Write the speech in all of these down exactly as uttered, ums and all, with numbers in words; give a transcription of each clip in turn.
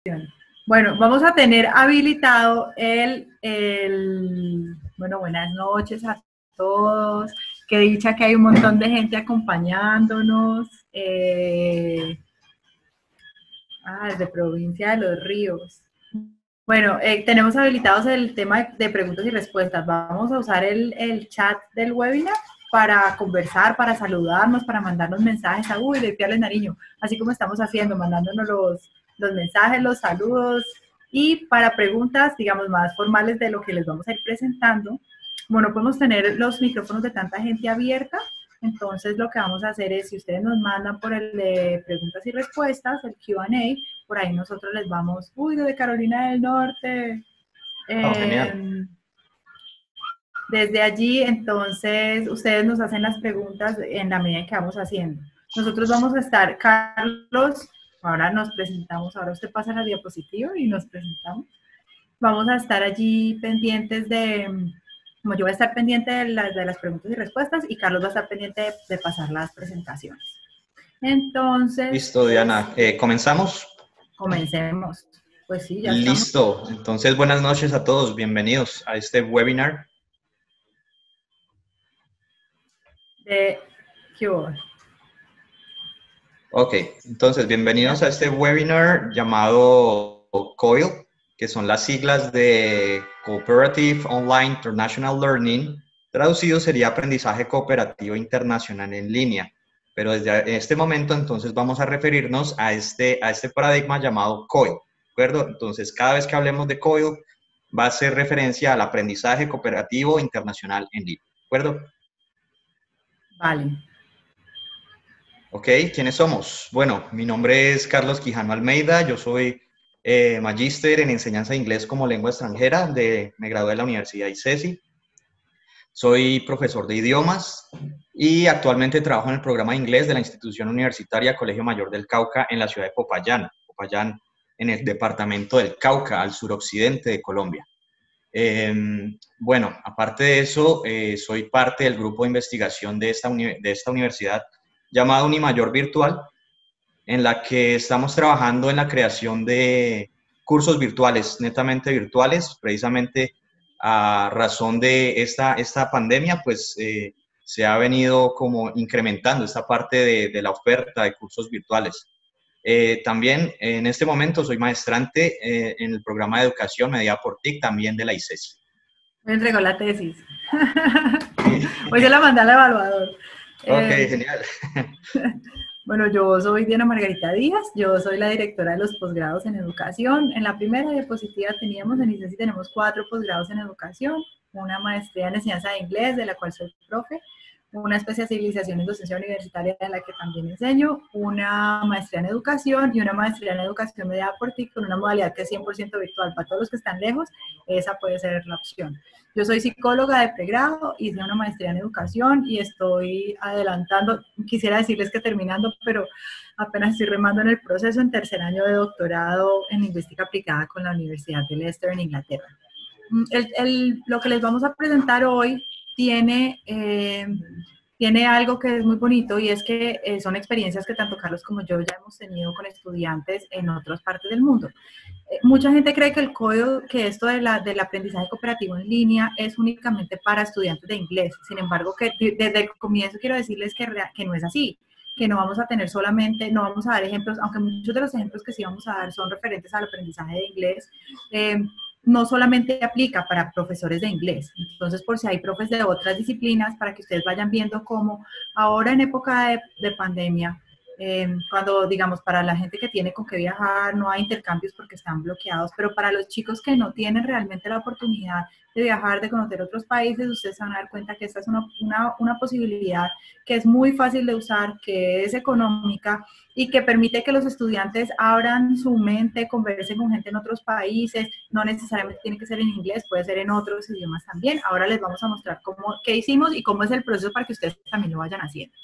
Bueno, vamos a tener habilitado el, el, bueno, buenas noches a todos. Qué dicha que hay un montón de gente acompañándonos. Eh, ah, desde Provincia de los Ríos. Bueno, eh, tenemos habilitados el tema de preguntas y respuestas. Vamos a usar el, el chat del webinar para conversar, para saludarnos, para mandarnos mensajes a uy, limpiarles Nariño, así como estamos haciendo, mandándonos los, los mensajes, los saludos, y para preguntas, digamos, más formales de lo que les vamos a ir presentando. Bueno, podemos tener los micrófonos de tanta gente abierta, entonces lo que vamos a hacer es, si ustedes nos mandan por el de preguntas y respuestas, el Q and A, por ahí nosotros les vamos, uy, de Carolina del Norte, Oh, genial. eh, desde allí, entonces, ustedes nos hacen las preguntas en la medida en que vamos haciendo. Nosotros vamos a estar, Carlos, ahora nos presentamos, ahora usted pasa la diapositiva y nos presentamos. Vamos a estar allí pendientes de, como yo voy a estar pendiente de, la, de las preguntas y respuestas, y Carlos va a estar pendiente de, de pasar las presentaciones. Entonces... Listo, Diana. Eh, ¿comenzamos? Comencemos. Pues sí, ya estamos. Listo. Entonces, buenas noches a todos. Bienvenidos a este webinar. De Cure. Ok, entonces, bienvenidos a este webinar llamado COIL, que son las siglas de Cooperative Online International Learning. Traducido sería Aprendizaje Cooperativo Internacional en Línea. Pero desde este momento, entonces, vamos a referirnos a este, a este paradigma llamado COIL, ¿de acuerdo? Entonces, cada vez que hablemos de COIL, va a ser referencia al aprendizaje cooperativo internacional en línea, ¿de acuerdo? Vale. Ok, ¿quiénes somos? Bueno, mi nombre es Carlos Quijano Almeida, yo soy eh, magíster en enseñanza de inglés como lengua extranjera, de, me gradué de la Universidad ICESI. Soy profesor de idiomas y actualmente trabajo en el programa de inglés de la institución universitaria Colegio Mayor del Cauca en la ciudad de Popayán, Popayán en el departamento del Cauca, al suroccidente de Colombia. Eh, bueno, aparte de eso, eh, soy parte del grupo de investigación de esta, uni de esta universidad llamada Unimayor Virtual, en la que estamos trabajando en la creación de cursos virtuales, netamente virtuales, precisamente a razón de esta, esta pandemia, pues eh, se ha venido como incrementando esta parte de, de la oferta de cursos virtuales. Eh, también en este momento soy maestrante eh, en el programa de educación mediada por T I C, también de la ICESI. Me entregó la tesis. Sí. Hoy se la mandé al evaluador. Ok, Eh, genial. bueno, yo soy Diana Margarita Díaz, yo soy la directora de los posgrados en educación. En la primera diapositiva teníamos, en ICESI tenemos cuatro posgrados en educación, una maestría en enseñanza de inglés, de la cual soy profe, una especialización en docencia universitaria en la que también enseño, una maestría en educación y una maestría en educación mediada por T I C con una modalidad que es cien por ciento virtual. Para todos los que están lejos, esa puede ser la opción. Yo soy psicóloga de pregrado, hice una maestría en educación y estoy adelantando, quisiera decirles que terminando, pero apenas estoy remando en el proceso, en tercer año de doctorado en lingüística aplicada con la Universidad de Leicester en Inglaterra. El, el, lo que les vamos a presentar hoy tiene, eh, tiene algo que es muy bonito, y es que eh, son experiencias que tanto Carlos como yo ya hemos tenido con estudiantes en otras partes del mundo. Eh, mucha gente cree que el código, que esto de la, del aprendizaje cooperativo en línea es únicamente para estudiantes de inglés. Sin embargo, que desde el comienzo quiero decirles que, que no es así, que no vamos a tener solamente, no vamos a dar ejemplos, aunque muchos de los ejemplos que sí vamos a dar son referentes al aprendizaje de inglés. Eh, no solamente aplica para profesores de inglés. Entonces, por si hay profes de otras disciplinas, para que ustedes vayan viendo cómo ahora en época de, de pandemia, eh, cuando, digamos, para la gente que tiene con qué viajar, no hay intercambios porque están bloqueados, pero para los chicos que no tienen realmente la oportunidad de viajar, de conocer otros países, ustedes se van a dar cuenta que esta es una, una, una posibilidad que es muy fácil de usar, que es económica y que permite que los estudiantes abran su mente, conversen con gente en otros países. No necesariamente tiene que ser en inglés, puede ser en otros idiomas también. Ahora les vamos a mostrar cómo, qué hicimos y cómo es el proceso para que ustedes también lo vayan haciendo.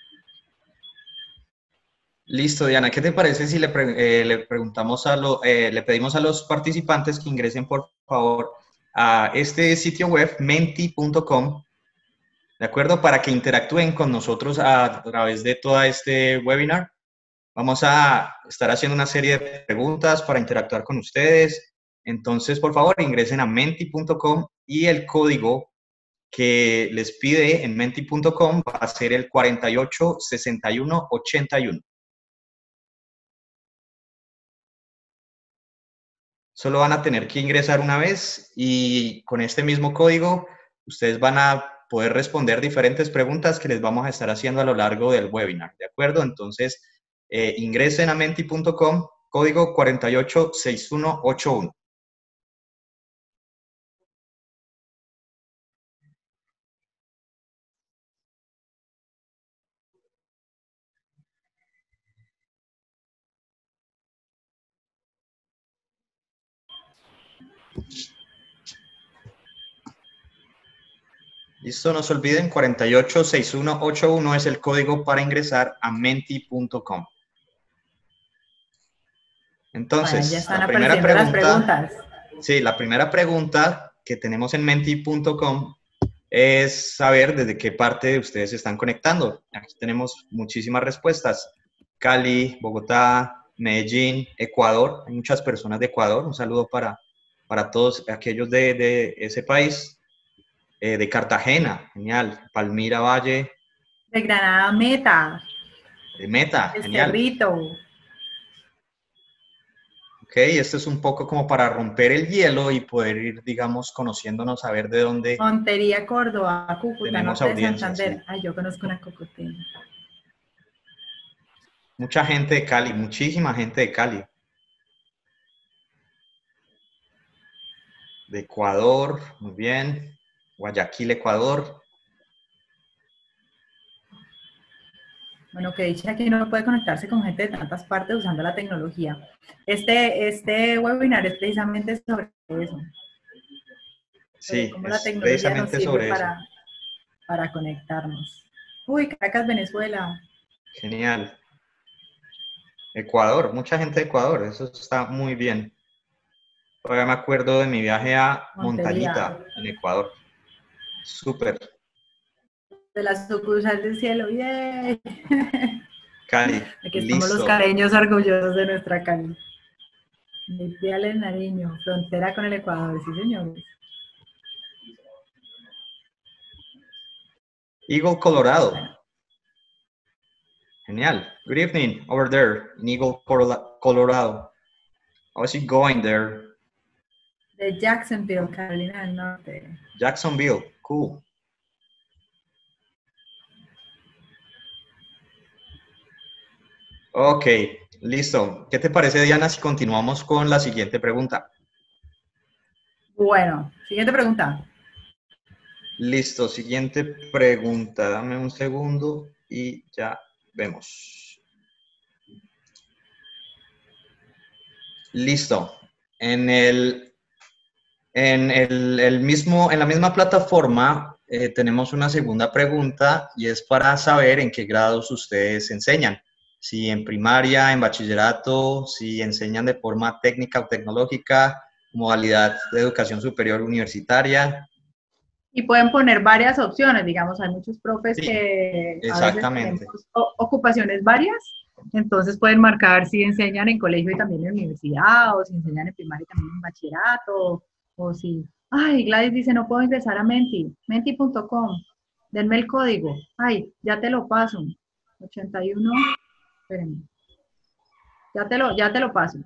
Listo, Diana, ¿qué te parece si le, pre eh, le preguntamos a lo, eh, le pedimos a los participantes que ingresen, por favor, a este sitio web, menti punto com, ¿de acuerdo? Para que interactúen con nosotros a través de todo este webinar. Vamos a estar haciendo una serie de preguntas para interactuar con ustedes. Entonces, por favor, ingresen a menti punto com y el código que les pide en menti punto com va a ser el cuarenta y ocho sesenta y uno ochenta y uno. Solo van a tener que ingresar una vez y con este mismo código ustedes van a poder responder diferentes preguntas que les vamos a estar haciendo a lo largo del webinar, ¿de acuerdo? Entonces, eh, ingresen a menti punto com, código cuarenta y ocho sesenta y uno ochenta y uno. Listo, no se olviden, cuarenta y ocho sesenta y uno ochenta y uno es el código para ingresar a menti punto com. Bueno, ya Entonces, están la primera apareciendo las pregunta, preguntas. sí, la primera pregunta que tenemos en menti punto com es saber desde qué parte de ustedes se están conectando. Aquí tenemos muchísimas respuestas. Cali, Bogotá, Medellín, Ecuador. Hay muchas personas de Ecuador. Un saludo para, para todos aquellos de, de ese país. Eh, de Cartagena, genial. Palmira Valle, De Granada Meta, de Meta, de genial. Cerrito. Ok, esto es un poco como para romper el hielo y poder ir, digamos, conociéndonos, a ver de dónde Montería, Córdoba, Cúcuta, tenemos norte de audiencia, sí. Santander. Ay, yo conozco una cocoteña. Mucha gente de Cali, muchísima gente de Cali. De Ecuador, muy bien. Guayaquil, Ecuador. Bueno, que dicha que uno puede conectarse con gente de tantas partes usando la tecnología. Este, este webinar es precisamente sobre eso, sobre Sí, cómo la es tecnología nos precisamente sirve sobre eso. para, para conectarnos. Uy, Caracas, Venezuela. Genial. Ecuador, mucha gente de Ecuador, eso está muy bien. Todavía me acuerdo de mi viaje a Montería. Montañita, en Ecuador. Súper. De la sucursal del cielo. ¡Yay! Cali, Aquí estamos los listo. caleños orgullosos de nuestra Cali. Viale Nariño, frontera con el Ecuador, sí señores. Eagle, Colorado. Bueno, Genial. Good evening over there in Eagle, Colorado. How is it going there? de Jacksonville, Carolina del Norte. Jacksonville, cool. Ok, listo. ¿Qué te parece, Diana, si continuamos con la siguiente pregunta? Bueno, siguiente pregunta. Listo, siguiente pregunta. Dame un segundo y ya vemos. Listo. En el, en el, el mismo, en la misma plataforma eh, tenemos una segunda pregunta y es para saber en qué grados ustedes enseñan. Si en primaria, en bachillerato, si enseñan de forma técnica o tecnológica, modalidad de educación superior universitaria. Y pueden poner varias opciones, digamos, hay muchos profes Sí, que a veces tenemos exactamente. ocupaciones varias, entonces pueden marcar si enseñan en colegio y también en universidad, o si enseñan en primaria y también en bachillerato, o si, ay, Gladys dice, no puedo ingresar a Menti, menti punto com, denme el código, ay, ya te lo paso, ochenta y uno, espérenme, ya te lo, ya te lo paso.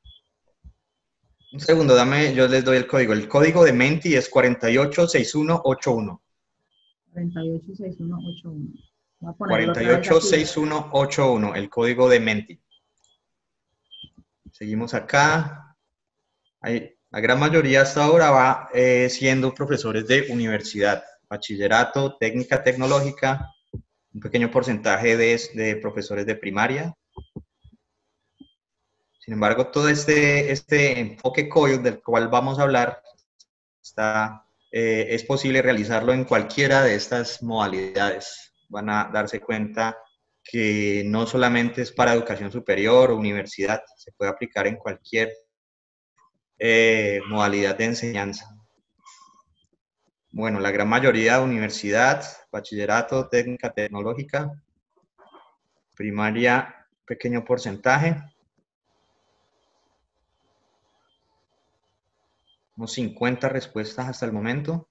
Un segundo, dame, yo les doy el código. El código de Menti es cuarenta y ocho sesenta y uno ochenta y uno. cuarenta y ocho sesenta y uno ochenta y uno. Voy a ponerlo cuarenta y otra vez ocho aquí. sesenta y uno ochenta y uno, el código de Menti. Seguimos acá. Hay, la gran mayoría hasta ahora va eh, siendo profesores de universidad, bachillerato, técnica tecnológica, un pequeño porcentaje de, de profesores de primaria. Sin embargo, todo este, este enfoque C O I del cual vamos a hablar está, eh, es posible realizarlo en cualquiera de estas modalidades. Van a darse cuenta que no solamente es para educación superior o universidad, se puede aplicar en cualquier eh, modalidad de enseñanza. Bueno, la gran mayoría universidad, bachillerato, técnica tecnológica, primaria pequeño porcentaje. Unos cincuenta respuestas hasta el momento.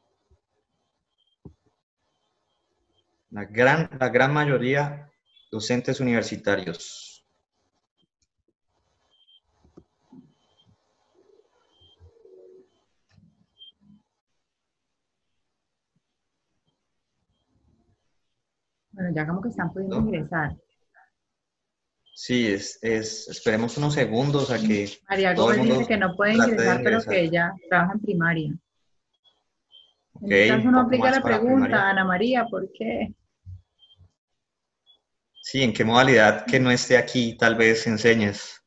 La gran, la gran mayoría docentes universitarios. Bueno, ya como que están pudiendo ¿No? ingresar. Sí, es, es, esperemos unos segundos a que María todo el Gómez mundo dice que no puede trate de ingresar, pero ingresar. que ella trabaja en primaria. Ok, En este caso un no poco aplica más la para primaria. pregunta, Ana María, ¿por qué? Sí, ¿en qué modalidad que no esté aquí tal vez enseñes?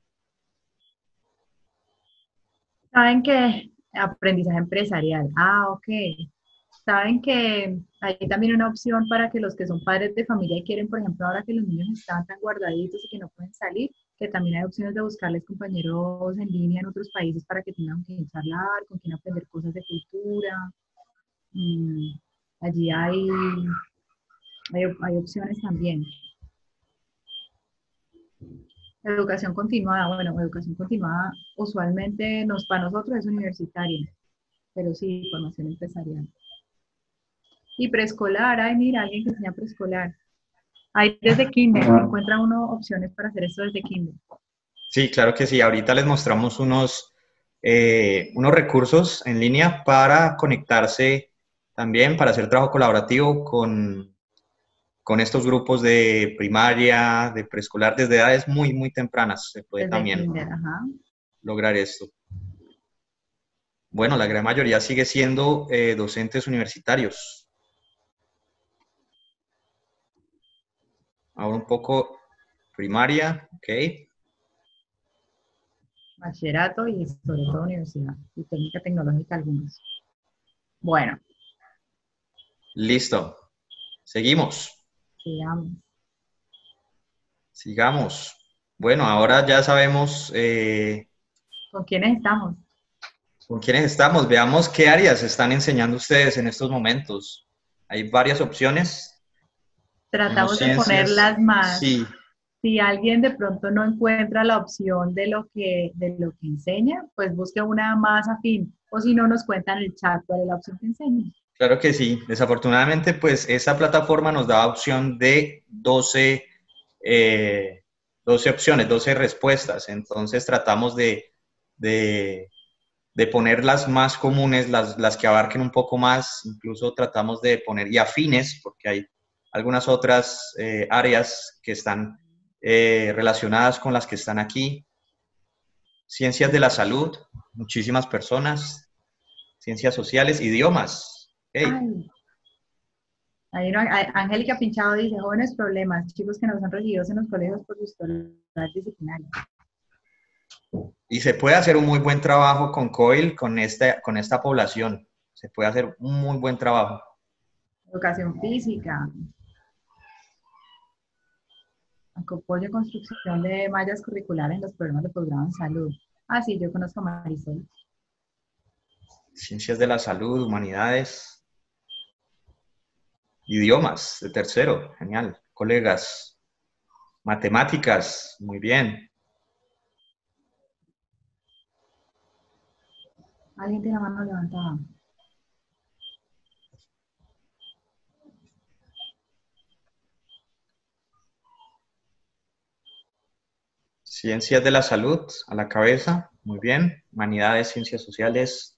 Saben que aprendizaje empresarial. Ah, ok. Saben que hay también una opción para que los que son padres de familia y quieren, por ejemplo, ahora que los niños están tan guardaditos y que no pueden salir, que también hay opciones de buscarles compañeros en línea en otros países para que tengan que charlar, con quien aprender cosas de cultura. Mm, allí hay, hay, hay opciones también. Educación continuada, bueno, educación continuada usualmente nos, para nosotros es universitaria, pero sí, formación empresarial. Y preescolar, ay, mira, alguien que enseña preescolar. Hay desde kinder, encuentra uno opciones para hacer esto desde kinder. Sí, claro que sí. Ahorita les mostramos unos, eh, unos recursos en línea para conectarse también, para hacer trabajo colaborativo con, con estos grupos de primaria, de preescolar, desde edades muy, muy tempranas. Se puede Desde también kinder, ajá. lograr esto. Bueno, la gran mayoría sigue siendo eh, docentes universitarios. Ahora un poco primaria, ok. Bachillerato y sobre todo universidad y técnica tecnológica algunos. Bueno, Listo. Seguimos. sigamos. Sigamos. Bueno, ahora ya sabemos eh, ¿Con quiénes estamos? con quiénes estamos. Veamos qué áreas están enseñando ustedes en estos momentos. Hay varias opciones. Tenemos Tratamos de ciencias. ponerlas más. Sí, Si alguien de pronto no encuentra la opción de lo que, de lo que enseña, pues busque una más afín. O si no, nos cuenta en el chat cuál es la opción que enseña. claro que sí. Desafortunadamente, pues esa plataforma nos da opción de doce, eh, doce opciones, doce respuestas. Entonces tratamos de, de, de poner las más comunes, las, las que abarquen un poco más. Incluso tratamos de poner y afines, porque hay algunas otras eh, áreas que están eh, relacionadas con las que están aquí. Ciencias de la salud, muchísimas personas. Ciencias sociales, idiomas. Hey. Ay, ahí no- ay, Angélica Pinchado dice, jóvenes problemas, chicos que no son recibidos en los colegios por su historial disciplinario. Y se puede hacer un muy buen trabajo con COIL, con esta, con esta población. Se puede hacer un muy buen trabajo. Educación física, apoyo y construcción de mallas curriculares en los programas de posgrado en salud. Ah, sí, yo conozco a Marisol. Ciencias de la salud, humanidades, idiomas de tercero, genial. Colegas, matemáticas, muy bien. Alguien tiene la mano levantada. Ciencias de la salud, a la cabeza, muy bien. Humanidades, ciencias sociales.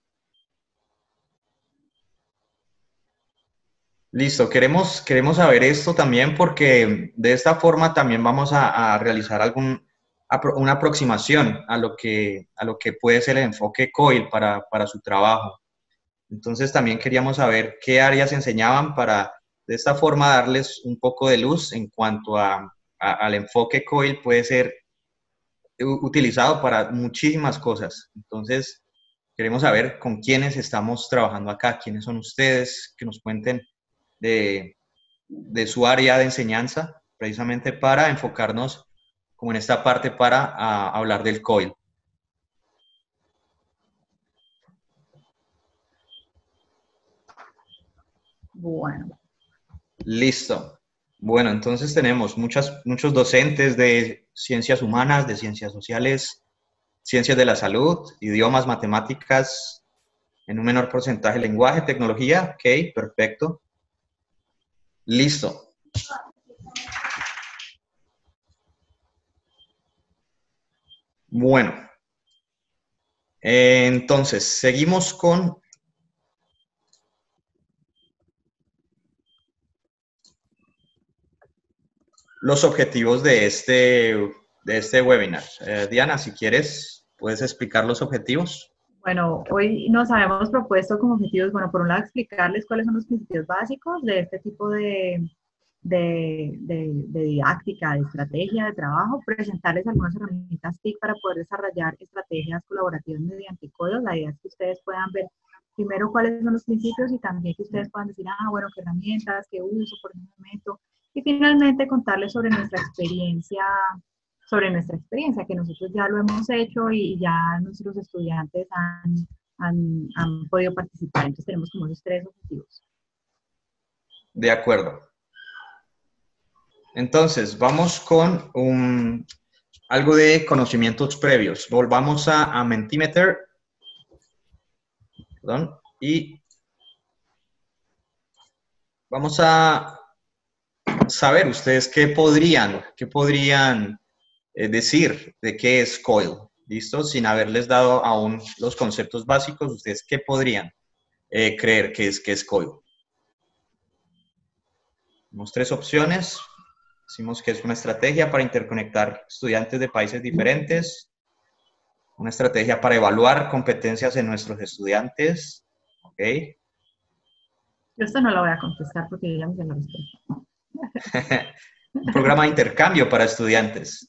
Listo, queremos, queremos saber esto también porque de esta forma también vamos a, a realizar algún, una aproximación a lo, que, a lo que puede ser el enfoque COIL para, para su trabajo. Entonces también queríamos saber qué áreas enseñaban para de esta forma darles un poco de luz en cuanto a, a, al enfoque COIL puede ser utilizado para muchísimas cosas. Entonces queremos saber con quiénes estamos trabajando acá, quiénes son ustedes, que nos cuenten de, de su área de enseñanza, precisamente para enfocarnos como en esta parte para a, hablar del COIL. Bueno. Listo. Bueno, entonces tenemos muchas, muchos docentes de ciencias humanas, de ciencias sociales, ciencias de la salud, idiomas, matemáticas, en un menor porcentaje lenguaje, tecnología. Ok, perfecto. Listo. Bueno, eh, entonces seguimos con los objetivos de este, de este webinar. Eh, Diana, si quieres, puedes explicar los objetivos. Bueno, hoy nos habíamos propuesto como objetivos, bueno, por un lado explicarles cuáles son los principios básicos de este tipo de, de, de, de didáctica, de estrategia, de trabajo, presentarles algunas herramientas T I C para poder desarrollar estrategias colaborativas mediante códigos. La idea es que ustedes puedan ver primero cuáles son los principios y también que ustedes puedan decir, ah, bueno, qué herramientas, qué uso, por qué momento, y finalmente contarles sobre nuestra experiencia sobre nuestra experiencia, que nosotros ya lo hemos hecho y ya nuestros estudiantes han, han, han podido participar. Entonces tenemos como esos tres objetivos. De acuerdo. Entonces, vamos con un, algo de conocimientos previos. Volvamos a, a Mentimeter. Perdón. Y vamos a saber ustedes qué podrían, qué podrían eh, decir de qué es COIL. ¿Listo? Sin haberles dado aún los conceptos básicos, ustedes qué podrían eh, creer que es, que es COIL. Tenemos tres opciones. Decimos que es una estrategia para interconectar estudiantes de países diferentes, una estrategia para evaluar competencias en nuestros estudiantes, ¿ok? Yo esto no lo voy a contestar porque yo ya me sé la respuesta. Un programa de intercambio para estudiantes.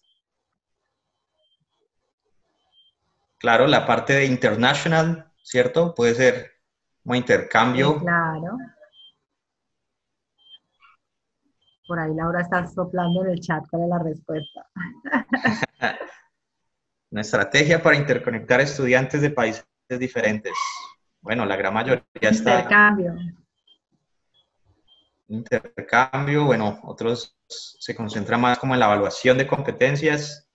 Claro, la parte de international, ¿cierto? Puede ser un intercambio. Sí, claro. Por ahí Laura está soplando en el chat cuál es la respuesta. Una estrategia para interconectar estudiantes de países diferentes. Bueno, la gran mayoría está... Intercambio. Intercambio, bueno, otros se concentran más como en la evaluación de competencias.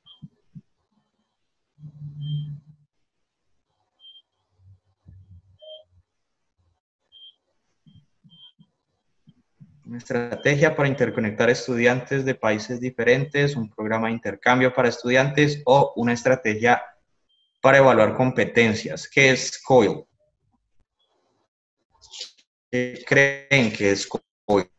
Una estrategia para interconectar estudiantes de países diferentes, un programa de intercambio para estudiantes o una estrategia para evaluar competencias. ¿Qué es COIL? ¿Qué creen que es COIL?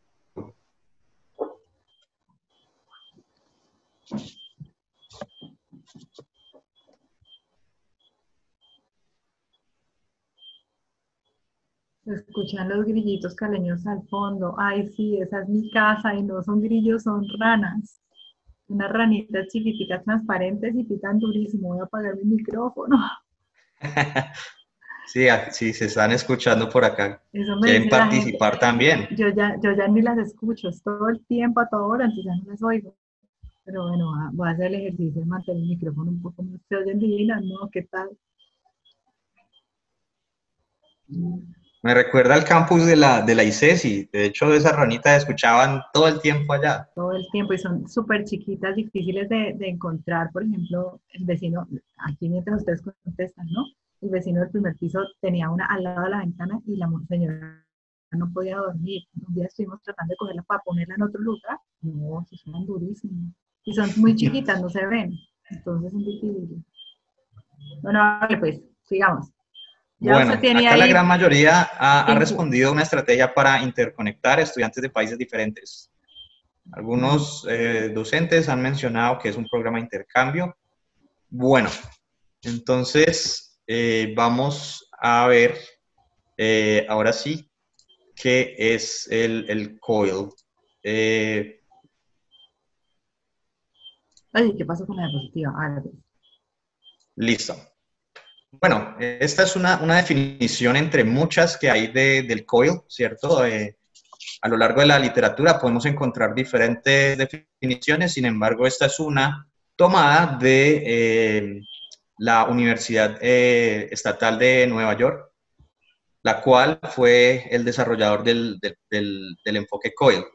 Se escuchan los grillitos caleños al fondo. Ay, sí, esa es mi casa y no son grillos, son ranas. Unas ranitas chiquiticas transparentes y pican durísimo. Voy a apagar mi micrófono. Sí, sí, se están escuchando por acá. Eso me ¿Quieren dice la gente. participar también? Yo ya, yo ya ni las escucho, es todo el tiempo a toda hora, entonces ya no las oigo. Pero bueno, voy a hacer el ejercicio de mantener el micrófono un poco más. ¿Se oyen divinas? ¿No? ¿Qué tal? Me recuerda al campus de la, de la ICESI. De hecho, esas ranitas escuchaban todo el tiempo allá. Todo el tiempo y son súper chiquitas, difíciles de, de encontrar. Por ejemplo, el vecino, aquí mientras ustedes contestan, ¿no? El vecino del primer piso tenía una al lado de la ventana y la señora no podía dormir. Un día estuvimos tratando de cogerla para ponerla en otro lugar. No, se suenan durísimos. Y son muy chiquitas, no se ven. Entonces son difíciles. Bueno, vale, pues, sigamos. Ya bueno, tiene acá ahí... la gran mayoría ha, ha respondido una estrategia para interconectar estudiantes de países diferentes. Algunos eh, docentes han mencionado que es un programa de intercambio. Bueno, entonces eh, vamos a ver eh, ahora sí qué es el, el COIL. Eh, Ay, ¿qué pasó con la diapositiva? Ah, listo. Bueno, esta es una, una definición entre muchas que hay de, del COIL, ¿cierto? Eh, a lo largo de la literatura podemos encontrar diferentes definiciones, sin embargo, esta es una tomada de eh, la Universidad eh, Estatal de Nueva York, la cual fue el desarrollador del, del, del, del enfoque COIL.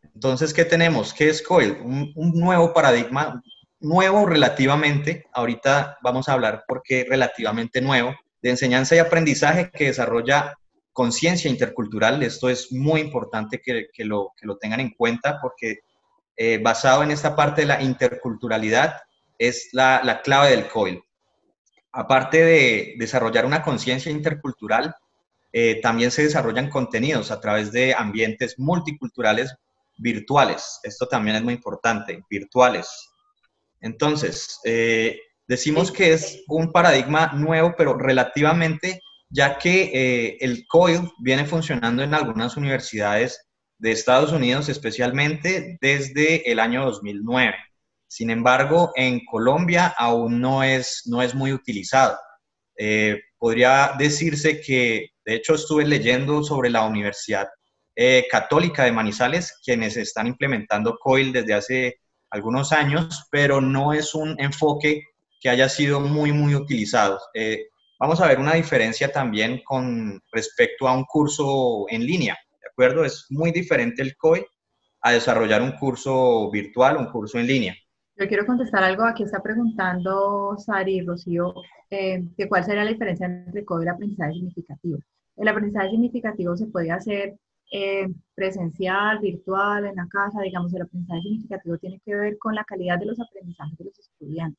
Entonces, ¿qué tenemos? ¿Qué es COIL? Un, un nuevo paradigma, nuevo relativamente, ahorita vamos a hablar por qué relativamente nuevo, de enseñanza y aprendizaje que desarrolla conciencia intercultural. Esto es muy importante que, que, lo, que lo tengan en cuenta porque eh, basado en esta parte de la interculturalidad es la, la clave del COIL. Aparte de desarrollar una conciencia intercultural, eh, también se desarrollan contenidos a través de ambientes multiculturales virtuales. Esto también es muy importante, virtuales. Entonces, eh, decimos que es un paradigma nuevo, pero relativamente, ya que eh, el COIL viene funcionando en algunas universidades de Estados Unidos, especialmente desde el año dos mil nueve. Sin embargo, en Colombia aún no es, no es muy utilizado. Eh, podría decirse que, de hecho, estuve leyendo sobre la Universidad eh, Católica de Manizales, quienes están implementando COIL desde hace algunos años, pero no es un enfoque que haya sido muy, muy utilizado. Eh, vamos a ver una diferencia también con respecto a un curso en línea, ¿de acuerdo? Es muy diferente el COIL a desarrollar un curso virtual, un curso en línea. Yo quiero contestar algo. Aquí está preguntando Sari Rocío, eh, que cuál sería la diferencia entre el COIL y el aprendizaje significativo. El aprendizaje significativo se puede hacer eh, presencial, virtual, en la casa. Digamos, el aprendizaje significativo tiene que ver con la calidad de los aprendizajes de los estudiantes.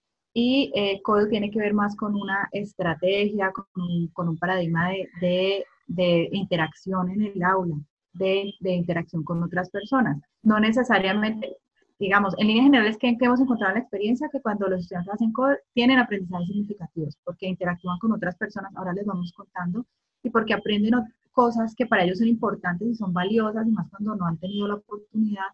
Y eh, COIL tiene que ver más con una estrategia, con un, con un paradigma de, de, de interacción en el aula, de, de interacción con otras personas. No necesariamente, digamos, en líneas generales, ¿qué, qué hemos encontrado en la experiencia? Que cuando los estudiantes hacen COIL, tienen aprendizajes significativos, porque interactúan con otras personas, ahora les vamos contando, y porque aprenden cosas que para ellos son importantes y son valiosas, y más cuando no han tenido la oportunidad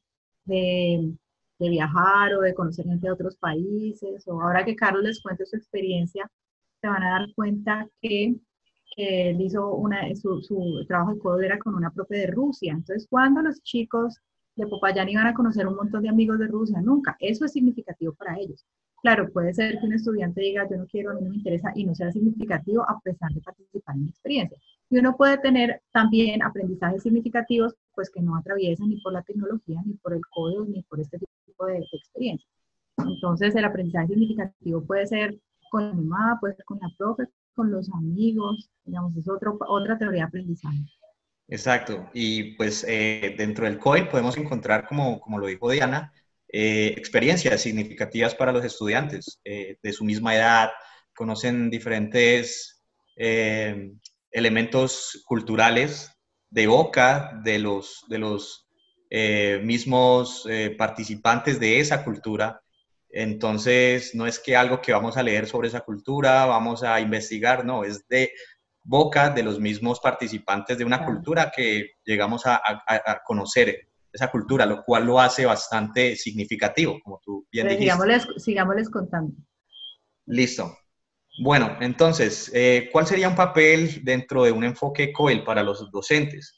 de, de viajar o de conocer gente de otros países, o ahora que Carlos les cuente su experiencia, se van a dar cuenta que, que él hizo una, su, su trabajo de codo era con una profe de Rusia. Entonces, cuando los chicos de Popayán iban a conocer un montón de amigos de Rusia, nunca. Eso es significativo para ellos. Claro, puede ser que un estudiante diga, yo no quiero, a mí no me interesa, y no sea significativo a pesar de participar en la experiencia. Y uno puede tener también aprendizajes significativos, pues que no atraviesan ni por la tecnología, ni por el código, ni por este tipo de, de experiencia. Entonces, el aprendizaje significativo puede ser con la mamá, puede ser con la profe, con los amigos, digamos, es otro, otra teoría de aprendizaje. Exacto. Y pues eh, dentro del COIL podemos encontrar, como, como lo dijo Diana, eh, experiencias significativas para los estudiantes eh, de su misma edad, conocen diferentes eh, elementos culturales de boca de los, de los eh, mismos eh, participantes de esa cultura. Entonces, no es que algo que vamos a leer sobre esa cultura, vamos a investigar, no, es de boca de los mismos participantes de una Claro. cultura que llegamos a, a, a conocer esa cultura, lo cual lo hace bastante significativo, como tú bien Entonces, dijiste. sigámosles, sigámosles contando. Listo. Bueno, entonces, eh, ¿cuál sería un papel dentro de un enfoque COIL para los docentes?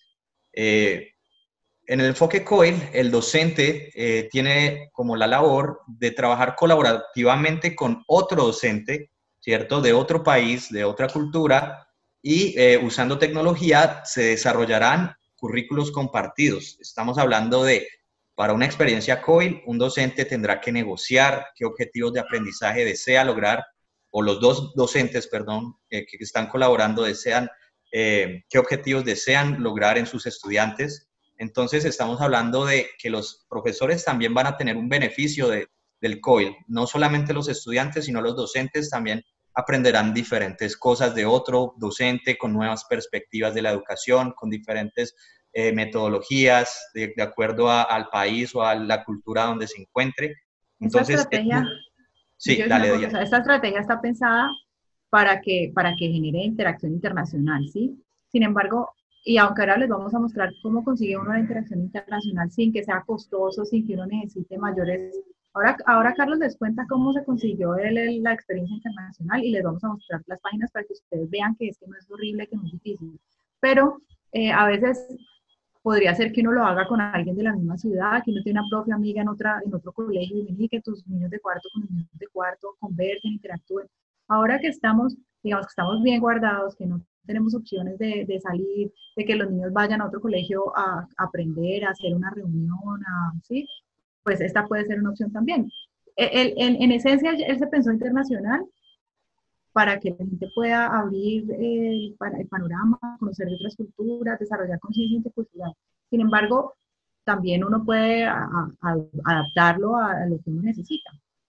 Eh, en el enfoque COIL, el docente eh, tiene como la labor de trabajar colaborativamente con otro docente, ¿cierto? De otro país, de otra cultura, y eh, usando tecnología se desarrollarán currículos compartidos. Estamos hablando de, para una experiencia COIL, un docente tendrá que negociar qué objetivos de aprendizaje desea lograr, o los dos docentes, perdón, eh, que están colaborando desean, eh, qué objetivos desean lograr en sus estudiantes. Entonces estamos hablando de que los profesores también van a tener un beneficio de, del COIL, no solamente los estudiantes, sino los docentes también aprenderán diferentes cosas de otro docente con nuevas perspectivas de la educación, con diferentes eh, metodologías de, de acuerdo a, al país o a la cultura donde se encuentre. Esta Entonces, es estrategia, muy... yo Sí, quiero decir una dale, cosa, o Diana. sea, esta estrategia está pensada para que, para que genere interacción internacional, ¿sí? Sin embargo, y aunque ahora les vamos a mostrar cómo consigue uno la interacción internacional sin que sea costoso, sin que uno necesite mayores... Ahora, ahora Carlos les cuenta cómo se consiguió él, él, la experiencia internacional y les vamos a mostrar las páginas para que ustedes vean que es que no es horrible, que no es difícil. Pero eh, a veces podría ser que uno lo haga con alguien de la misma ciudad, que uno tiene una propia amiga en, otra, en otro colegio y que tus niños de cuarto con los niños de cuarto conversen, interactúen. Ahora que estamos, digamos que estamos bien guardados, que no tenemos opciones de, de salir, de que los niños vayan a otro colegio a, a aprender, a hacer una reunión, a, ¿sí? Pues esta puede ser una opción también. El, el, en esencia, él se pensó internacional para que la gente pueda abrir el, el panorama, conocer de otras culturas, desarrollar conciencia intercultural. Sin embargo, también uno puede a, a, adaptarlo a lo que uno necesita.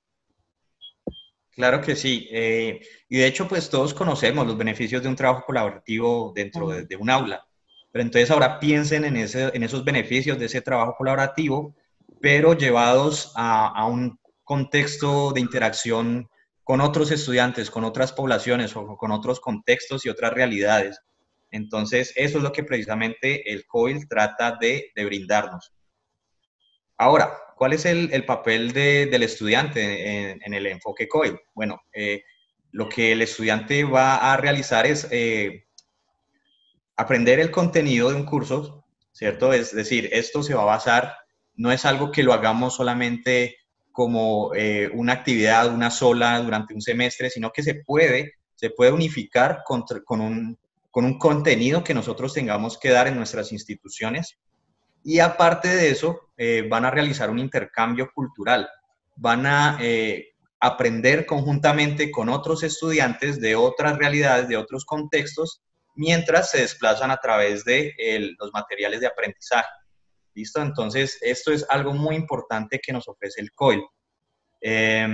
Claro que sí. Eh, y de hecho, pues todos conocemos los beneficios de un trabajo colaborativo dentro de, de un aula. Pero entonces ahora piensen en, ese, en esos beneficios de ese trabajo colaborativo, pero llevados a, a un contexto de interacción con otros estudiantes, con otras poblaciones o con otros contextos y otras realidades. Entonces, eso es lo que precisamente el C O I L trata de, de brindarnos. Ahora, ¿cuál es el, el papel de, del estudiante en, en el enfoque C O I L? Bueno, eh, lo que el estudiante va a realizar es eh, aprender el contenido de un curso, ¿cierto? Es decir, esto se va a basar, no es algo que lo hagamos solamente como eh, una actividad, una sola durante un semestre, sino que se puede, se puede unificar con, con, un, con un contenido que nosotros tengamos que dar en nuestras instituciones. Y aparte de eso, eh, van a realizar un intercambio cultural. Van a eh, aprender conjuntamente con otros estudiantes de otras realidades, de otros contextos, mientras se desplazan a través de el, los materiales de aprendizaje. ¿Listo? Entonces, esto es algo muy importante que nos ofrece el C O I L. Eh,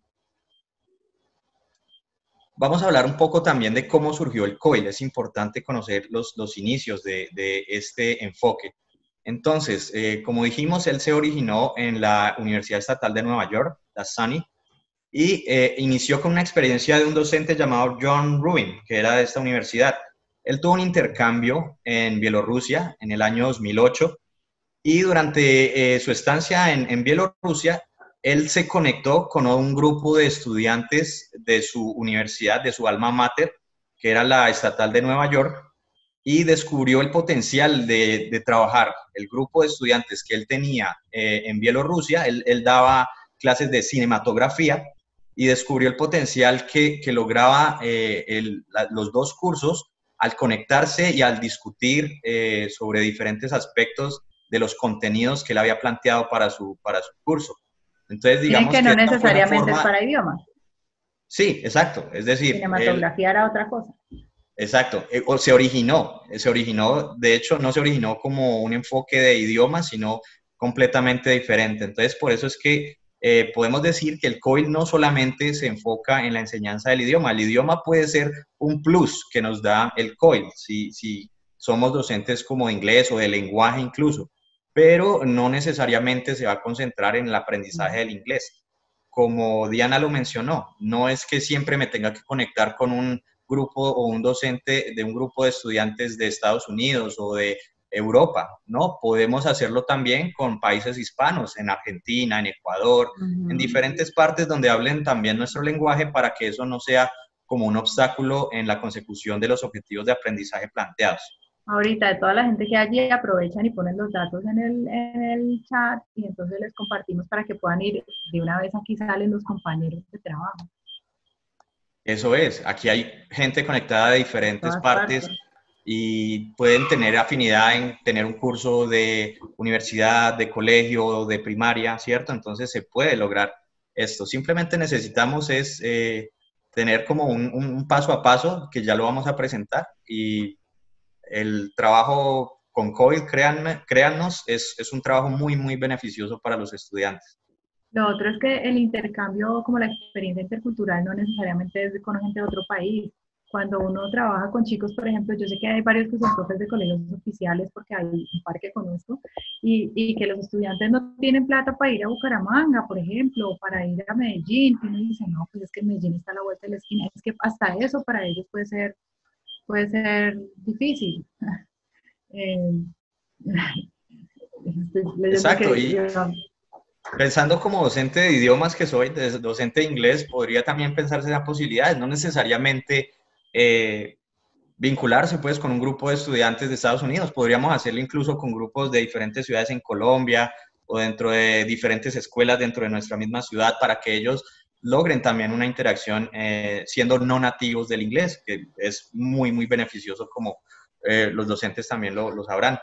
vamos a hablar un poco también de cómo surgió el C O I L. Es importante conocer los, los inicios de, de este enfoque. Entonces, eh, como dijimos, él se originó en la Universidad Estatal de Nueva York, la S U N Y, y eh, inició con una experiencia de un docente llamado John Rubin, que era de esta universidad. Él tuvo un intercambio en Bielorrusia en el año dos mil ocho, y durante eh, su estancia en, en Bielorrusia, él se conectó con un grupo de estudiantes de su universidad, de su alma mater, que era la Estatal de Nueva York, y descubrió el potencial de, de trabajar. El grupo de estudiantes que él tenía eh, en Bielorrusia, él, él daba clases de cinematografía y descubrió el potencial que, que lograba eh, el, la, los dos cursos al conectarse y al discutir eh, sobre diferentes aspectos de los contenidos que él había planteado para su, para su curso. Entonces, digamos que no que necesariamente forma... es para idiomas. Sí, exacto. Es decir, cinematografía él... era otra cosa. Exacto, o se originó, se originó, de hecho no se originó como un enfoque de idiomas, sino completamente diferente. Entonces, por eso es que eh, podemos decir que el C O I L no solamente se enfoca en la enseñanza del idioma, el idioma puede ser un plus que nos da el C O I L, si, si somos docentes como de inglés o de lenguaje incluso, pero no necesariamente se va a concentrar en el aprendizaje del inglés. Como Diana lo mencionó, no es que siempre me tenga que conectar con un grupo o un docente de un grupo de estudiantes de Estados Unidos o de Europa, ¿no? Podemos hacerlo también con países hispanos, en Argentina, en Ecuador, uh-huh. en diferentes partes donde hablen también nuestro lenguaje para que eso no sea como un obstáculo en la consecución de los objetivos de aprendizaje planteados. Ahorita, de toda la gente que allí aprovechan y ponen los datos en el, en el chat y entonces les compartimos para que puedan ir, de una vez aquí salen los compañeros de trabajo. Eso es, aquí hay gente conectada de diferentes partes, partes y pueden tener afinidad en tener un curso de universidad, de colegio, de primaria, ¿cierto? Entonces se puede lograr esto. Simplemente necesitamos es eh, tener como un, un paso a paso, que ya lo vamos a presentar, y el trabajo con C O I L, créanme, créannos, es, es un trabajo muy, muy beneficioso para los estudiantes. Lo otro es que el intercambio, como la experiencia intercultural, no necesariamente es con gente de otro país. Cuando uno trabaja con chicos, por ejemplo, yo sé que hay varios que son profes de colegios oficiales, porque hay un par que conozco, y, y que los estudiantes no tienen plata para ir a Bucaramanga, por ejemplo, o para ir a Medellín, y uno dice, no, pues es que Medellín está a la vuelta de la esquina. Es que hasta eso para ellos puede ser, puede ser difícil. eh, Exacto, y... Pensando como docente de idiomas que soy, docente de inglés, podría también pensarse en las posibilidades, no necesariamente eh, vincularse pues con un grupo de estudiantes de Estados Unidos, podríamos hacerlo incluso con grupos de diferentes ciudades en Colombia o dentro de diferentes escuelas dentro de nuestra misma ciudad para que ellos logren también una interacción eh, siendo no nativos del inglés, que es muy, muy beneficioso, como eh, los docentes también lo, lo sabrán.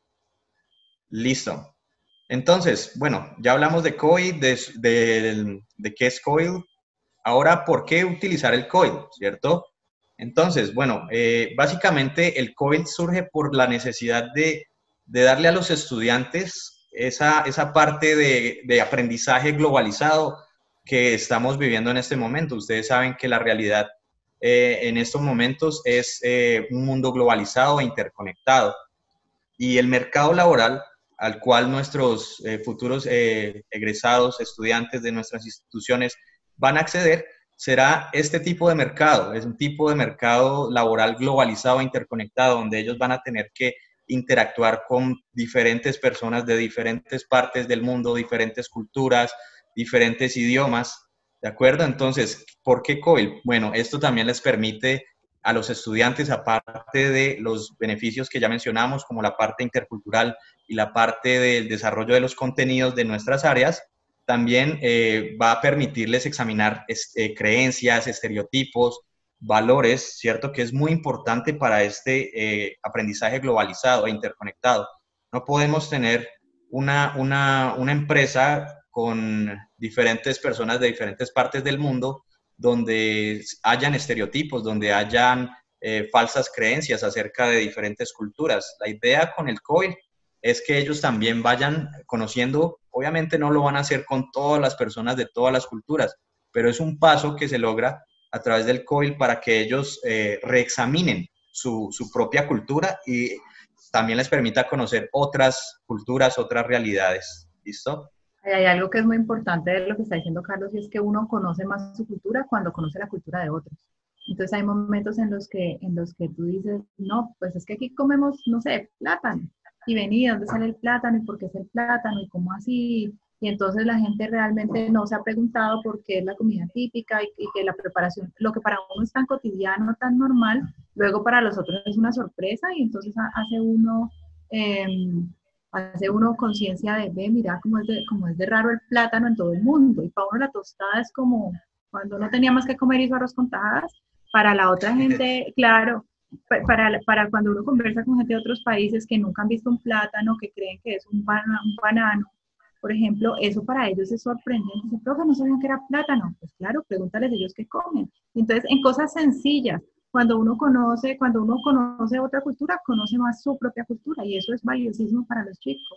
Listo. Entonces, bueno, ya hablamos de C O I, de, de, de qué es C O I. Ahora, ¿por qué utilizar el C O I? ¿Cierto? Entonces, bueno, eh, básicamente el C O I surge por la necesidad de, de darle a los estudiantes esa, esa parte de, de aprendizaje globalizado que estamos viviendo en este momento. Ustedes saben que la realidad eh, en estos momentos es eh, un mundo globalizado e interconectado. Y el mercado laboral al cual nuestros eh, futuros eh, egresados, estudiantes de nuestras instituciones van a acceder, será este tipo de mercado. Es un tipo de mercado laboral globalizado e interconectado, donde ellos van a tener que interactuar con diferentes personas de diferentes partes del mundo, diferentes culturas, diferentes idiomas, ¿de acuerdo? Entonces, ¿por qué C O I L? Bueno, esto también les permite a los estudiantes, aparte de los beneficios que ya mencionamos, como la parte intercultural y la parte del desarrollo de los contenidos de nuestras áreas, también eh, va a permitirles examinar este, creencias, estereotipos, valores, ¿cierto? Que es muy importante para este eh, aprendizaje globalizado e interconectado. No podemos tener una, una, una empresa con diferentes personas de diferentes partes del mundo donde hayan estereotipos, donde hayan eh, falsas creencias acerca de diferentes culturas. La idea con el C O I L es que ellos también vayan conociendo, obviamente no lo van a hacer con todas las personas de todas las culturas, pero es un paso que se logra a través del C O I L para que ellos eh, reexaminen su, su propia cultura y también les permita conocer otras culturas, otras realidades. ¿Listo? Hay algo que es muy importante de lo que está diciendo Carlos y es que uno conoce más su cultura cuando conoce la cultura de otros. Entonces hay momentos en los que, en los que tú dices, no, pues es que aquí comemos, no sé, plátano. Y vení, ¿de dónde sale el plátano? ¿Y por qué es el plátano? ¿Y cómo así? Y entonces la gente realmente no se ha preguntado por qué es la comida típica y, y que la preparación, lo que para uno es tan cotidiano, tan normal, luego para los otros es una sorpresa y entonces hace uno... Eh, hace uno conciencia de, ve, mira cómo es, de, cómo es de raro el plátano en todo el mundo. Y para uno la tostada es como cuando no tenía más que comer hizo arroz con tajadas. Para la otra gente, claro, para, para cuando uno conversa con gente de otros países que nunca han visto un plátano, que creen que es un, ban un banano, por ejemplo, eso para ellos es sorprendente. Dicen, profe, no sabían que era plátano. Pues claro, pregúntales a ellos qué comen. Entonces, en cosas sencillas, cuando uno conoce, cuando uno conoce otra cultura, conoce más su propia cultura y eso es valiosísimo para los chicos.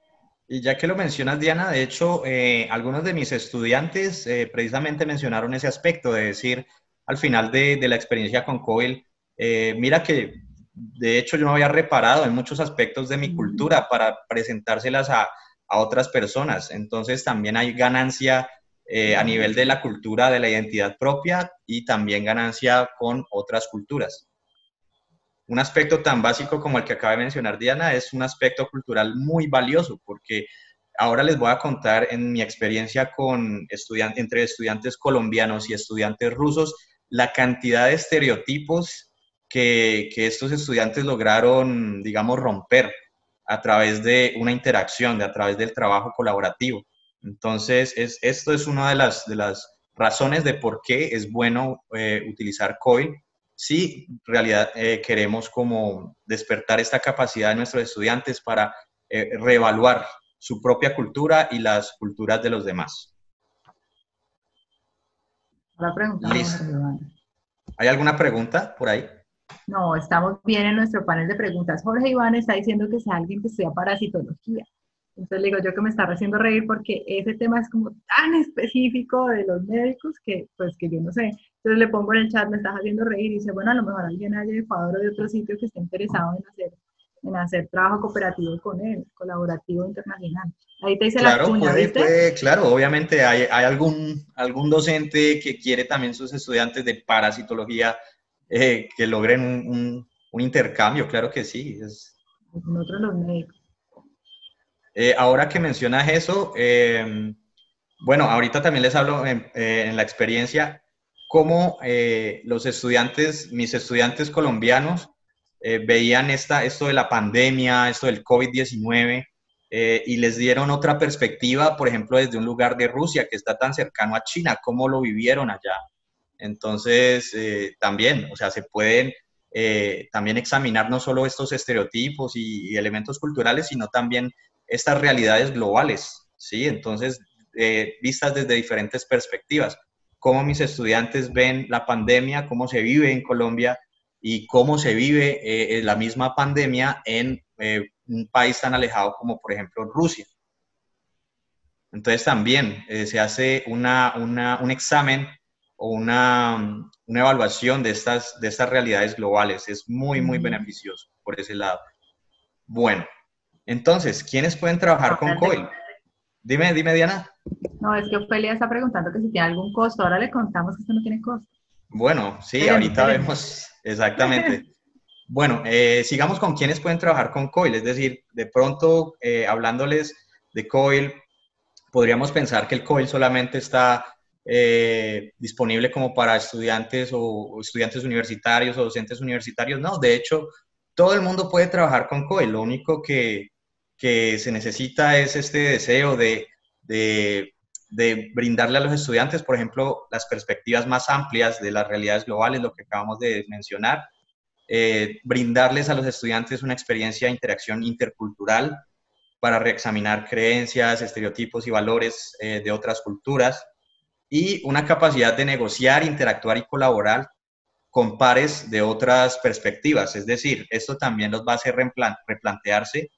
Y ya que lo mencionas, Diana, de hecho, eh, algunos de mis estudiantes eh, precisamente mencionaron ese aspecto de decir, al final de, de la experiencia con C O I L, eh, mira que de hecho yo no había reparado en muchos aspectos de mi cultura para presentárselas a, a otras personas. Entonces también hay ganancia eh, a nivel de la cultura, de la identidad propia y también ganancia con otras culturas. Un aspecto tan básico como el que acaba de mencionar Diana es un aspecto cultural muy valioso porque ahora les voy a contar en mi experiencia con estudiantes, entre estudiantes colombianos y estudiantes rusos, la cantidad de estereotipos que, que estos estudiantes lograron, digamos, romper a través de una interacción, de, a través del trabajo colaborativo. Entonces, es, esto es una de las, de las razones de por qué es bueno eh, utilizar C O I L si en realidad eh, queremos como despertar esta capacidad de nuestros estudiantes para eh, reevaluar su propia cultura y las culturas de los demás. La pregunta, Listo. ¿Hay alguna pregunta por ahí? No, estamos bien en nuestro panel de preguntas. Jorge Iván está diciendo que sea alguien que estudia parasitología. Entonces le digo yo que me está haciendo reír porque ese tema es como tan específico de los médicos que pues que yo no sé. Entonces le pongo en el chat, me estás haciendo reír y dice, bueno, a lo mejor alguien haya de Ecuador o de otro sitio que esté interesado en hacer, en hacer trabajo cooperativo con él, colaborativo internacional. Ahí te dice claro, la cuña, puede, ¿viste? puede, claro, obviamente hay, hay algún, algún docente que quiere también sus estudiantes de parasitología eh, que logren un, un, un intercambio, claro que sí. Es... Nosotros los médicos. Eh, ahora que mencionas eso, eh, bueno, ahorita también les hablo en, eh, en la experiencia, cómo eh, los estudiantes, mis estudiantes colombianos, eh, veían esta, esto de la pandemia, esto del COVID diecinueve, eh, y les dieron otra perspectiva, por ejemplo, desde un lugar de Rusia que está tan cercano a China, cómo lo vivieron allá. Entonces, eh, también, o sea, se pueden eh, también examinar no solo estos estereotipos y, y elementos culturales, sino también estas realidades globales, ¿sí? Entonces, eh, vistas desde diferentes perspectivas. Cómo mis estudiantes ven la pandemia, cómo se vive en Colombia y cómo se vive eh, la misma pandemia en eh, un país tan alejado como, por ejemplo, Rusia. Entonces, también eh, se hace una, una, un examen o una, una evaluación de estas, de estas realidades globales. Es muy, muy Mm, beneficioso por ese lado. Bueno, entonces, ¿quiénes pueden trabajar con ahora te- COIL? Dime, dime, Diana. No, es que Ofelia está preguntando que si tiene algún costo. Ahora le contamos que esto no tiene costo. Bueno, sí, Esperemos, ahorita esperemos. vemos exactamente. Bueno, eh, sigamos con quiénes pueden trabajar con COIL. Es decir, de pronto, eh, hablándoles de COIL, podríamos pensar que el COIL solamente está eh, disponible como para estudiantes o, o estudiantes universitarios o docentes universitarios. No, de hecho, todo el mundo puede trabajar con COIL. Lo único que, que se necesita es este deseo de, de, de brindarle a los estudiantes, por ejemplo, las perspectivas más amplias de las realidades globales, lo que acabamos de mencionar, eh, brindarles a los estudiantes una experiencia de interacción intercultural para reexaminar creencias, estereotipos y valores eh, de otras culturas y una capacidad de negociar, interactuar y colaborar con pares de otras perspectivas. Es decir, esto también los va a hacer replantearse,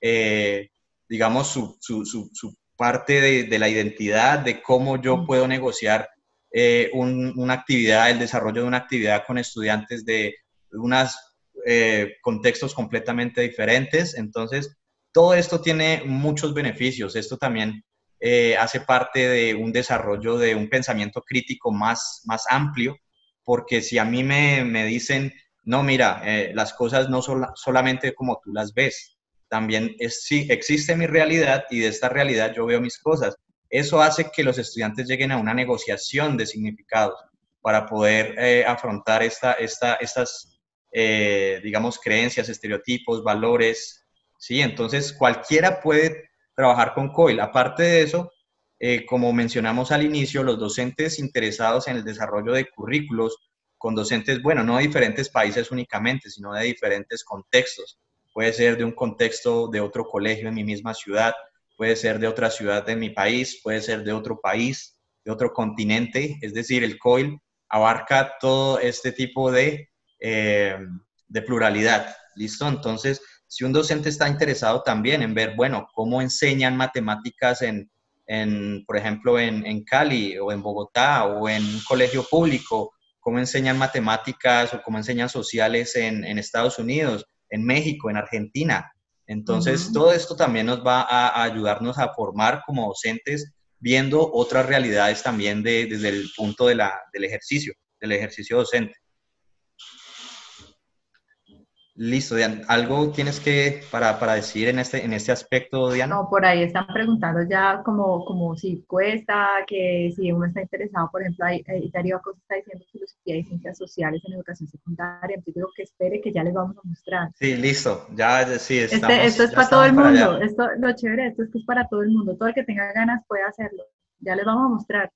eh, digamos, su, su, su, su parte de, de, la identidad, de cómo yo puedo negociar eh, un, una actividad, el desarrollo de una actividad con estudiantes de unos eh, contextos completamente diferentes. Entonces, todo esto tiene muchos beneficios. Esto también eh, hace parte de un desarrollo de un pensamiento crítico más, más amplio, porque si a mí me, me dicen, no, mira, eh, las cosas no son solamente como tú las ves, también es, sí, existe mi realidad y de esta realidad yo veo mis cosas. Eso hace que los estudiantes lleguen a una negociación de significados para poder eh, afrontar esta, esta, estas, eh, digamos, creencias, estereotipos, valores, ¿sí? Entonces, cualquiera puede trabajar con COIL. Aparte de eso, eh, como mencionamos al inicio, los docentes interesados en el desarrollo de currículos con docentes, bueno, no de diferentes países únicamente, sino de diferentes contextos. Puede ser de un contexto de otro colegio en mi misma ciudad, puede ser de otra ciudad de mi país, puede ser de otro país, de otro continente. Es decir, el COIL abarca todo este tipo de, eh, de pluralidad. ¿Listo? Entonces, si un docente está interesado también en ver, bueno, cómo enseñan matemáticas en, en por ejemplo, en, en Cali o en Bogotá o en un colegio público, cómo enseñan matemáticas o cómo enseñan sociales en, en Estados Unidos, en México, en Argentina. Entonces, Ujú. todo esto también nos va a, a ayudarnos a formar como docentes, viendo otras realidades también de, desde el punto de la, del ejercicio, del ejercicio docente. Listo, Diana. ¿Algo tienes que para, para decir en este, en este aspecto, Diana? No, por ahí están preguntando ya como, como si cuesta, que si uno está interesado, por ejemplo, ahí, ahí Darío Acosta está diciendo filosofía y ciencias sociales en educación secundaria, entonces digo que espere que ya les vamos a mostrar. Sí, listo. Ya, sí, Este, esto estamos, es ya para todo estamos el para mundo, allá. esto, lo chévere, esto es que es para todo el mundo, todo el que tenga ganas puede hacerlo, ya les vamos a mostrar.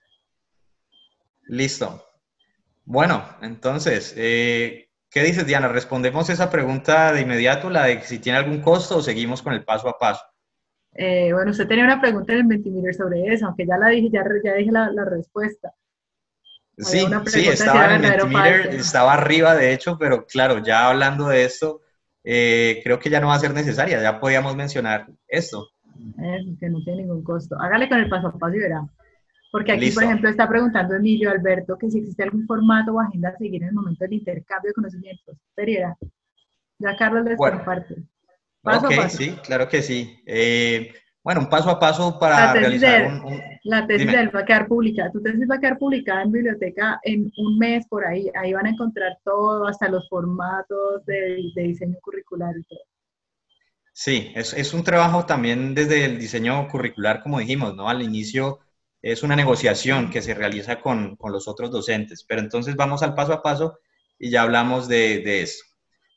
Listo. Bueno, entonces, eh, ¿qué dices, Diana? ¿Respondemos esa pregunta de inmediato, la de si tiene algún costo o seguimos con el paso a paso? Eh, bueno, usted tenía una pregunta en el Mentimeter sobre eso, aunque ya la dije, ya, ya dije la, la respuesta. Había Sí, una sí, pregunta de si estaba era en el verdadero o Mentimeter, falso. estaba arriba de hecho, pero claro, ya hablando de esto, eh, creo que ya no va a ser necesaria, ya podíamos mencionar esto. Eh, que no tiene ningún costo. Hágale con el paso a paso y verá. Porque aquí, por Listo. ejemplo, está preguntando Emilio Alberto que si existe algún formato o agenda a seguir en el momento del intercambio de conocimientos. Pereira, ya Carlos les Bueno, comparte. Paso ok, a paso. sí, claro que sí. Eh, bueno, un paso a paso La para tesis de realizar él, un, un... la tesis de Dime. él va a quedar publicada. Tu tesis va a quedar publicada en biblioteca en un mes por ahí. Ahí van a encontrar todo, hasta los formatos de, de diseño curricular y todo. Sí, es, es un trabajo también desde el diseño curricular, como dijimos, ¿no? Al inicio es una negociación que se realiza con, con los otros docentes, pero entonces vamos al paso a paso y ya hablamos de, de eso.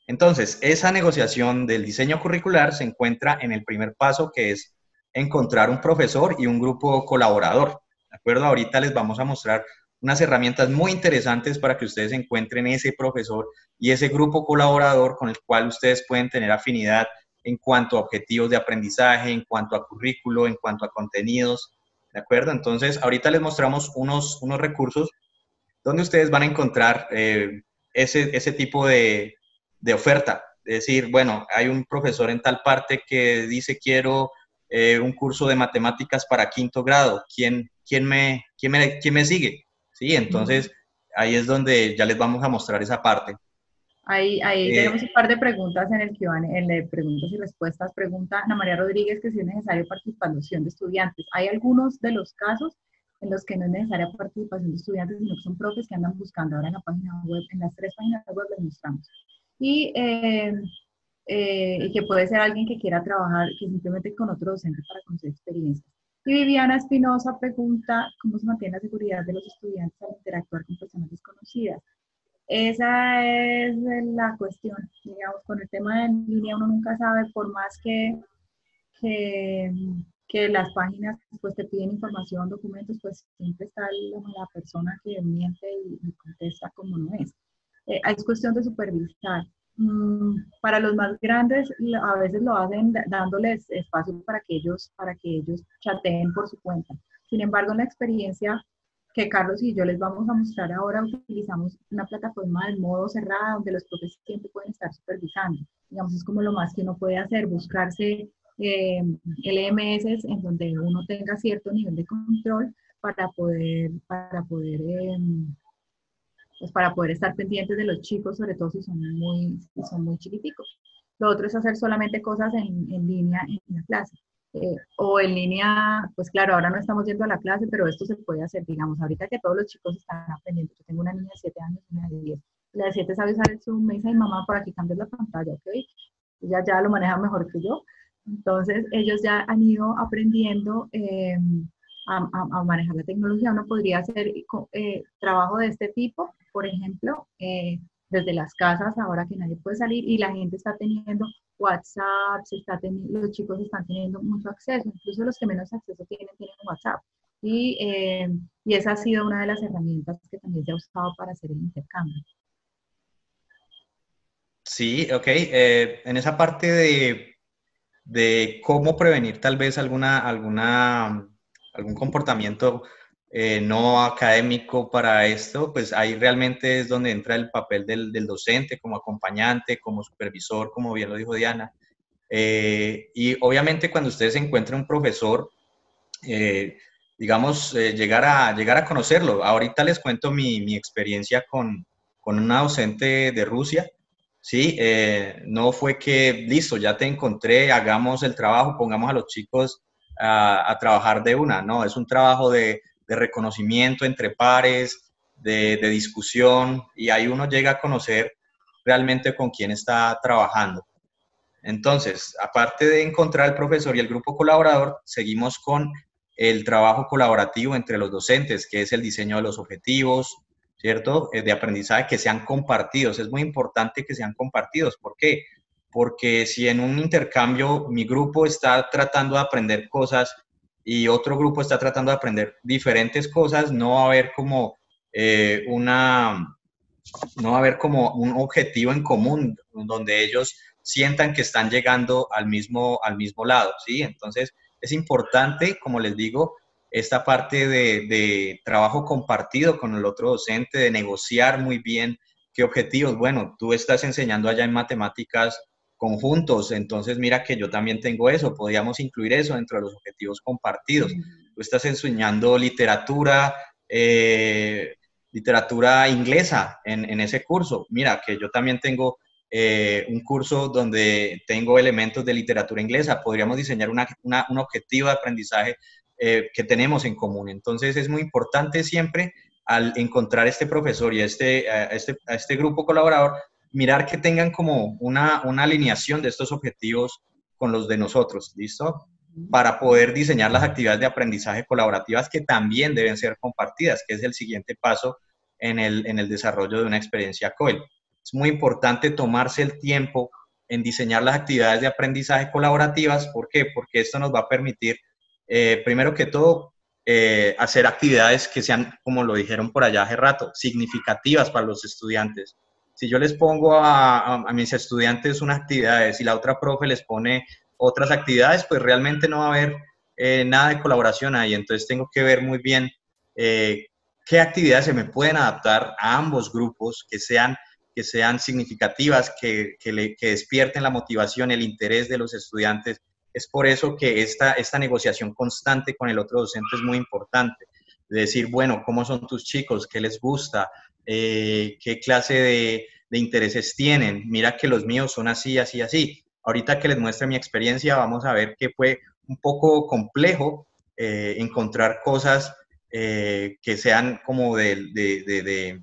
Entonces, esa negociación del diseño curricular se encuentra en el primer paso, que es encontrar un profesor y un grupo colaborador. ¿De acuerdo? Ahorita les vamos a mostrar unas herramientas muy interesantes para que ustedes encuentren ese profesor y ese grupo colaborador con el cual ustedes pueden tener afinidad en cuanto a objetivos de aprendizaje, en cuanto a currículo, en cuanto a contenidos. ¿De acuerdo? Entonces, ahorita les mostramos unos, unos recursos donde ustedes van a encontrar eh, ese, ese tipo de, de oferta. Es decir, bueno, hay un profesor en tal parte que dice quiero eh, un curso de matemáticas para quinto grado. ¿Quién, quién, me, quién, me, quién me sigue? Sí, entonces ahí es donde ya les vamos a mostrar esa parte. Ahí, ahí Eh, tenemos un par de preguntas en el que van, en el de preguntas y respuestas. Pregunta Ana María Rodríguez que si es necesario participación de estudiantes. Hay algunos de los casos en los que no es necesaria participación de estudiantes, sino que son profes que andan buscando. Ahora en la página web, en las tres páginas web les mostramos. Y, eh, eh, y que puede ser alguien que quiera trabajar, que simplemente con otro docente para conocer experiencias. Y Viviana Espinosa pregunta cómo se mantiene la seguridad de los estudiantes al interactuar con personas desconocidas. Esa es la cuestión, digamos, con el tema de en línea uno nunca sabe, por más que, que, que las páginas pues te piden información, documentos, pues siempre está la, la persona que miente y, y contesta como no es. Eh, es cuestión de supervisar. Mm, para los más grandes, a veces lo hacen dándoles espacio para que ellos, para que ellos chateen por su cuenta. Sin embargo, en la experiencia que Carlos y yo les vamos a mostrar ahora, utilizamos una plataforma de modo cerrada donde los profes siempre pueden estar supervisando. Digamos, es como lo más que uno puede hacer, buscarse eh, L M S en donde uno tenga cierto nivel de control para poder, para poder, eh, pues para poder estar pendientes de los chicos, sobre todo si son muy, si son muy chiquiticos. Lo otro es hacer solamente cosas en, en línea en la clase. Eh, o en línea, pues claro, ahora no estamos yendo a la clase, pero esto se puede hacer, digamos, ahorita que todos los chicos están aprendiendo. Yo tengo una niña de siete años y una de diez. La de siete sabe usar el Zoom, me dice, mamá, por aquí cambias la pantalla, ¿ok? Ella ya lo maneja mejor que yo. Entonces, ellos ya han ido aprendiendo eh, a, a, a, manejar la tecnología. Uno podría hacer eh, trabajo de este tipo, por ejemplo, eh, desde las casas, ahora que nadie puede salir y la gente está teniendo WhatsApp, se está teniendo, los chicos están teniendo mucho acceso, incluso los que menos acceso tienen, tienen WhatsApp. Y, eh, y esa ha sido una de las herramientas que también se ha usado para hacer el intercambio. sí, ok. Eh, en esa parte de, de cómo prevenir tal vez alguna, alguna, algún comportamiento eh, no académico para esto, pues ahí realmente es donde entra el papel del, del docente como acompañante, como supervisor, como bien lo dijo Diana. Eh, y obviamente cuando ustedes encuentren un profesor, eh, digamos, eh, llegar, a, llegar a conocerlo. Ahorita les cuento mi, mi experiencia con, con una docente de Rusia. Sí, eh, no fue que, listo, ya te encontré, hagamos el trabajo, pongamos a los chicos a, a trabajar de una. No, es un trabajo de, de reconocimiento entre pares, de, de discusión, y ahí uno llega a conocer realmente con quién está trabajando. Entonces, aparte de encontrar el profesor y el grupo colaborador, seguimos con el trabajo colaborativo entre los docentes, que es el diseño de los objetivos, ¿cierto? De aprendizaje que sean compartidos. Es muy importante que sean compartidos. ¿Por qué? Porque si en un intercambio mi grupo está tratando de aprender cosas y otro grupo está tratando de aprender diferentes cosas, no va a haber como eh, una, no va a haber como un objetivo en común donde ellos sientan que están llegando al mismo, al mismo lado, ¿sí? Entonces, es importante, como les digo, esta parte de, de trabajo compartido con el otro docente, de negociar muy bien qué objetivos. Bueno, tú estás enseñando allá en matemáticas conjuntos, entonces mira que yo también tengo eso, podríamos incluir eso dentro de los objetivos compartidos. Tú estás enseñando literatura, eh, literatura inglesa en, en ese curso. Mira que yo también tengo eh, un curso donde tengo elementos de literatura inglesa, podríamos diseñar una, una, un objetivo de aprendizaje eh, que tenemos en común. Entonces es muy importante siempre al encontrar este profesor y a este, a este, a este grupo colaborador, mirar que tengan como una, una alineación de estos objetivos con los de nosotros, ¿listo? Para poder diseñar las actividades de aprendizaje colaborativas que también deben ser compartidas, que es el siguiente paso en el, en el desarrollo de una experiencia C O I L. es muy importante tomarse el tiempo en diseñar las actividades de aprendizaje colaborativas. ¿Por qué? Porque esto nos va a permitir, eh, primero que todo, eh, hacer actividades que sean, como lo dijeron por allá hace rato, significativas para los estudiantes. Si yo les pongo a, a, a mis estudiantes unas actividades y la otra profe les pone otras actividades, pues realmente no va a haber eh, nada de colaboración ahí. Entonces tengo que ver muy bien eh, qué actividades se me pueden adaptar a ambos grupos, que sean, que sean significativas, que, que, le, que despierten la motivación, el interés de los estudiantes. Es por eso que esta, esta negociación constante con el otro docente es muy importante. De decir, bueno, ¿cómo son tus chicos? ¿Qué les gusta? Eh, ¿Qué clase de, de intereses tienen? Mira que los míos son así, así, así. Ahorita que les muestre mi experiencia, vamos a ver que fue un poco complejo eh, encontrar cosas eh, que sean como de, de, de, de,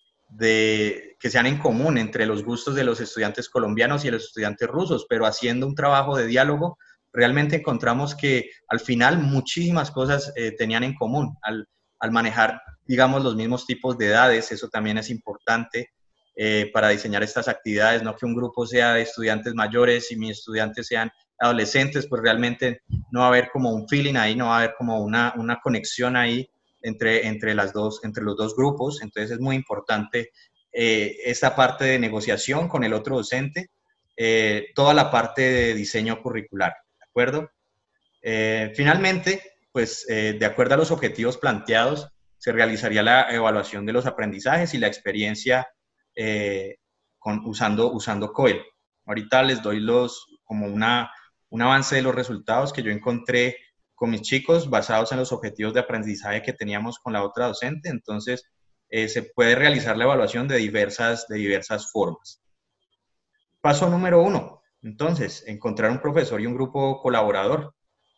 de, que sean en común entre los gustos de los estudiantes colombianos y los estudiantes rusos, pero haciendo un trabajo de diálogo, realmente encontramos que al final muchísimas cosas eh, tenían en común al, al manejar, digamos, los mismos tipos de edades. Eso también es importante eh, para diseñar estas actividades, no que un grupo sea de estudiantes mayores y mis estudiantes sean adolescentes, pues realmente no va a haber como un feeling ahí, no va a haber como una, una conexión ahí entre, entre, las dos, entre los dos grupos. Entonces es muy importante eh, esta parte de negociación con el otro docente, eh, toda la parte de diseño curricular. ¿De acuerdo? Eh, finalmente, pues eh, de acuerdo a los objetivos planteados, se realizaría la evaluación de los aprendizajes y la experiencia eh, con, usando, usando COIL. Ahorita les doy los, como una, un avance de los resultados que yo encontré con mis chicos basados en los objetivos de aprendizaje que teníamos con la otra docente. Entonces, eh, se puede realizar la evaluación de diversas, de diversas formas. Paso número uno. Entonces, encontrar un profesor y un grupo colaborador.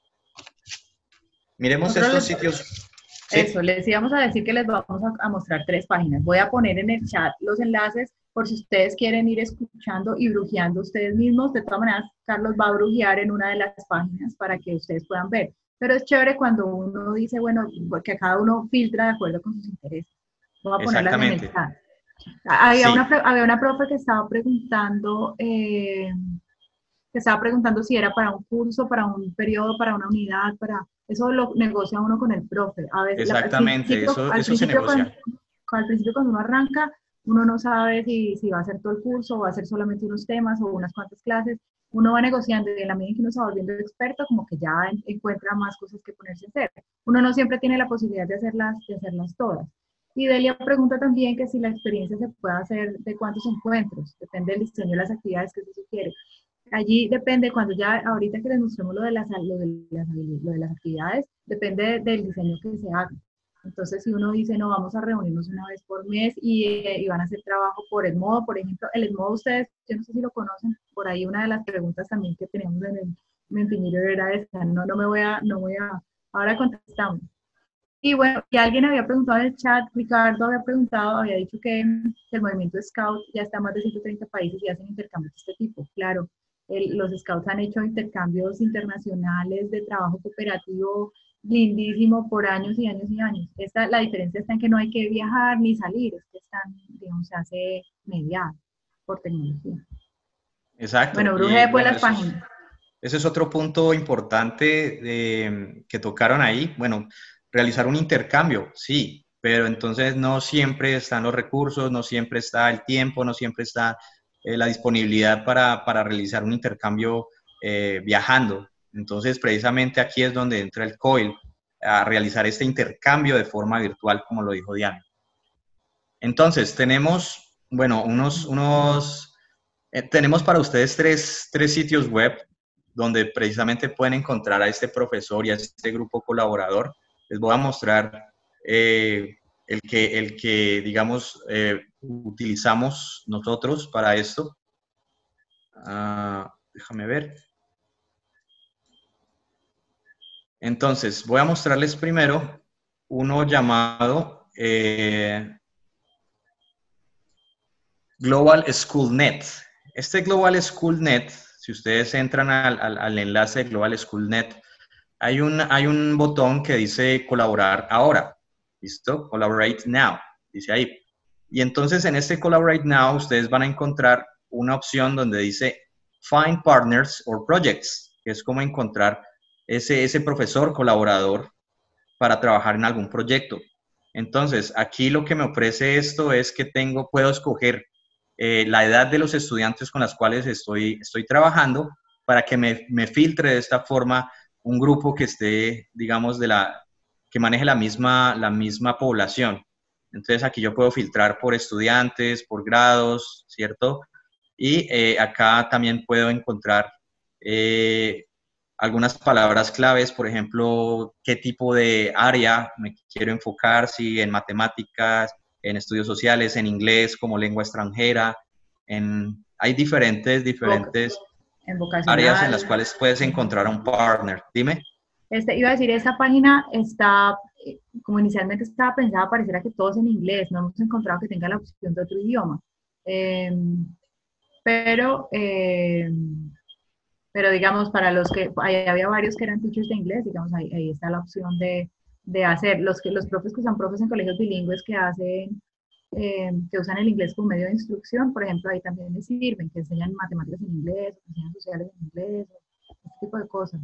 Miremos Nosotros estos les, sitios. eso, ¿Sí? les íbamos a decir que les vamos a, a mostrar tres páginas. Voy a poner en el chat los enlaces por si ustedes quieren ir escuchando y brujeando ustedes mismos. De todas maneras, Carlos va a brujear en una de las páginas para que ustedes puedan ver. Pero es chévere cuando uno dice, bueno, que cada uno filtra de acuerdo con sus intereses. Voy a ponerlas en el Exactamente. chat. Había, Sí. una, había una profe que estaba preguntando... Eh, que estaba preguntando si era para un curso, para un periodo, para una unidad, para... Eso lo negocia uno con el profe. A veces, la, al Exactamente. principio, Eso, al eso se principio, cuando, negocia. al principio cuando uno arranca, uno no sabe si, si va a hacer todo el curso o va a hacer solamente unos temas o unas cuantas clases. Uno va negociando y en la medida en que uno se va volviendo experto, como que ya encuentra más cosas que ponerse a hacer. Uno no siempre tiene la posibilidad de hacerlas, de hacerlas todas. Y Delia pregunta también que si la experiencia se puede hacer de cuántos encuentros, depende del diseño de las actividades que se sugiere. Allí depende, cuando ya, ahorita que les mostremos lo de las, lo de las, lo de las actividades, depende del diseño que se haga. Entonces, si uno dice, no, vamos a reunirnos una vez por mes y, y van a hacer trabajo por el modo, por ejemplo, el Edmodo ustedes, yo no sé si lo conocen, por ahí una de las preguntas también que teníamos en el Mentimeter era esa, no, no me voy a, no voy a, ahora contestamos. Y bueno, y alguien había preguntado en el chat, Ricardo había preguntado, había dicho que, que el movimiento Scout ya está en más de ciento treinta países y hacen intercambios de este tipo. Claro, el, los Scouts han hecho intercambios internacionales de trabajo cooperativo lindísimo por años y años y años. Esta, la diferencia está en que no hay que viajar ni salir, es que están, digamos, se hace mediado por tecnología. Exacto. Bueno, bruje Y después bueno, las eso es, páginas. ese es otro punto importante de, que tocaron ahí. Bueno, realizar un intercambio, sí, pero entonces no siempre están los recursos, no siempre está el tiempo, no siempre está eh, la disponibilidad para, para, realizar un intercambio eh, viajando. Entonces, precisamente aquí es donde entra el COIL a realizar este intercambio de forma virtual, como lo dijo Diana. Entonces, tenemos, bueno, unos, unos eh, tenemos para ustedes tres, tres sitios web donde precisamente pueden encontrar a este profesor y a este grupo colaborador. Les voy a mostrar eh, el, que, el que, digamos, eh, utilizamos nosotros para esto. Uh, déjame ver. Entonces, voy a mostrarles primero uno llamado eh, Global School Net. Este Global School Net, si ustedes entran al, al, al enlace de Global School Net, hay un, hay un botón que dice colaborar ahora. ¿Listo? Collaborate now. Dice ahí. Y entonces en este Collaborate Now ustedes van a encontrar una opción donde dice Find Partners or Projects, que es como encontrar ese, ese profesor colaborador para trabajar en algún proyecto. Entonces, aquí lo que me ofrece esto es que tengo, puedo escoger eh, la edad de los estudiantes con las cuales estoy, estoy trabajando para que me, me filtre de esta forma un grupo que esté, digamos, de la, que maneje la misma, la misma población. Entonces, aquí yo puedo filtrar por estudiantes, por grados, ¿cierto? Y eh, acá también puedo encontrar eh, algunas palabras claves, por ejemplo, qué tipo de área me quiero enfocar, si en matemáticas, en estudios sociales, en inglés como lengua extranjera. En, hay diferentes, diferentes En áreas en vocacional. las cuales puedes encontrar a un partner. Dime. Este, iba a decir, esta página está, eh, como inicialmente estaba pensada, pareciera que todo es en inglés, no hemos encontrado que tenga la opción de otro idioma. Eh, pero, eh, pero digamos, para los que, ahí había varios que eran teachers de inglés, digamos, ahí, ahí está la opción de, de hacer, los, que, los profes que son profes en colegios bilingües que hacen, eh, que usan el inglés como medio de instrucción, por ejemplo, ahí también les sirven, que enseñan matemáticas en inglés, que enseñan sociales en inglés, este tipo de cosas.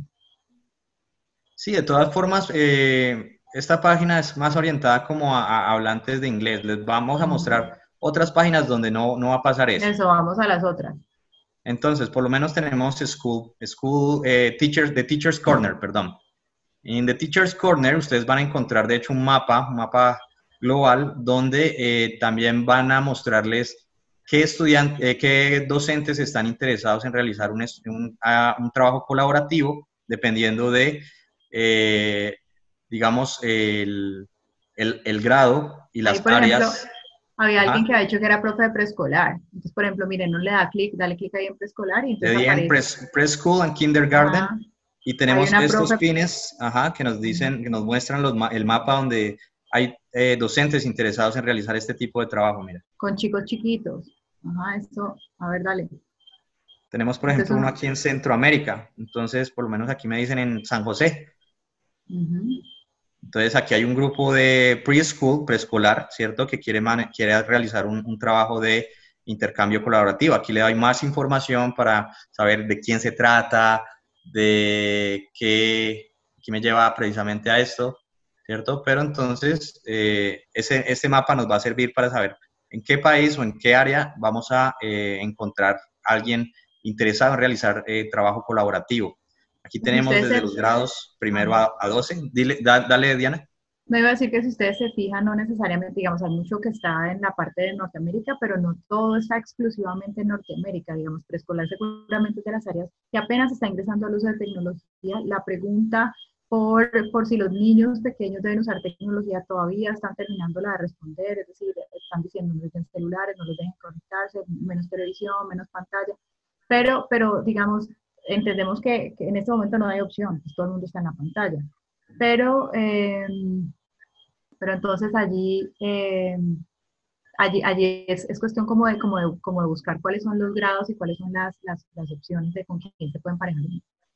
Sí, de todas formas, eh, esta página es más orientada como a, a hablantes de inglés. Les vamos a mostrar otras páginas donde no, no va a pasar eso. Eso, vamos a las otras. Entonces, por lo menos tenemos School, school eh, Teachers, The Teacher's Corner, perdón. En The Teacher's Corner ustedes van a encontrar, de hecho, un mapa, un mapa global, donde eh, también van a mostrarles qué, estudiantes, eh, qué docentes están interesados en realizar un, un, uh, un trabajo colaborativo, dependiendo de, eh, digamos, el, el, el, grado y las Ahí, por áreas. Ejemplo, había Ajá. alguien que ha dicho que era profe de preescolar. Entonces, por ejemplo, miren, no le da clic, dale clic ahí en preescolar y entonces Le aparece. En preschool and kindergarten. Ajá. Y tenemos estos profe... pines ajá, que nos dicen, que nos muestran los, el mapa donde hay eh, docentes interesados en realizar este tipo de trabajo, mira. Con chicos chiquitos. Ajá, esto, a ver, dale. Tenemos, por ejemplo, uno aquí en Centroamérica. Entonces, por lo menos aquí me dicen en San José. Uh-huh. Entonces, aquí hay un grupo de preschool, preescolar, ¿cierto? Que quiere, quiere realizar un, un trabajo de intercambio colaborativo. Aquí le doy más información para saber de quién se trata, de qué, qué me lleva precisamente a esto, ¿cierto? Pero entonces, eh, ese, este mapa nos va a servir para saber en qué país o en qué área vamos a eh, encontrar a alguien interesado en realizar eh, trabajo colaborativo. Aquí tenemos desde se... los grados primero a, a doce. Dile, da, dale, Diana. Me iba a decir que si ustedes se fijan, no necesariamente, digamos, hay mucho que está en la parte de Norteamérica, pero no todo está exclusivamente en Norteamérica, digamos, preescolar seguramente es de las áreas que apenas está ingresando al uso de tecnología. La pregunta por, por si los niños pequeños deben usar tecnología todavía están terminándola de responder, es decir, están diciendo no les den celulares, no los dejen conectarse, menos televisión, menos pantalla, pero, pero digamos, entendemos que, que en este momento no hay opción, pues todo el mundo está en la pantalla. Pero, eh, pero entonces allí, eh, allí, allí es, es, cuestión como de, como, de, como de buscar cuáles son los grados y cuáles son las, las, las opciones de con quién se pueden parejar.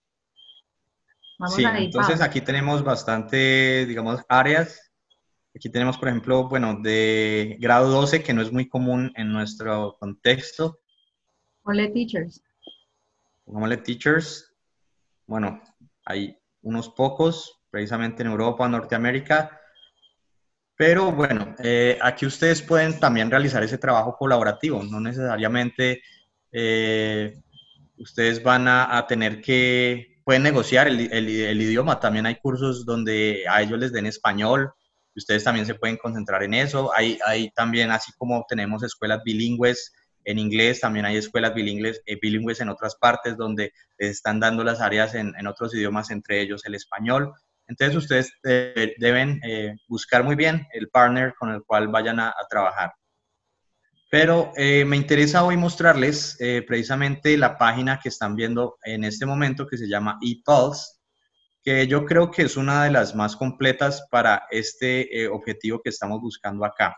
Vamos sí, a ir, entonces Pablo. Aquí tenemos bastante, digamos, áreas. Aquí tenemos, por ejemplo, bueno, de grado doce, que no es muy común en nuestro contexto. Ponle teachers. Pongámosle teachers. Bueno, hay unos pocos, precisamente en Europa, Norteamérica. Pero bueno, eh, aquí ustedes pueden también realizar ese trabajo colaborativo. No necesariamente eh, ustedes van a, a, tener que, pueden negociar el, el, el idioma. También hay cursos donde a ellos les den español. Ustedes también se pueden concentrar en eso. Hay, hay también, así como tenemos escuelas bilingües en inglés, también hay escuelas bilingües, eh, bilingües en otras partes donde les están dando las áreas en, en otros idiomas, entre ellos el español. Entonces ustedes eh, deben eh, buscar muy bien el partner con el cual vayan a, a trabajar. Pero eh, me interesa hoy mostrarles eh, precisamente la página que están viendo en este momento, que se llama ePulse, que yo creo que es una de las más completas para este eh, objetivo que estamos buscando acá.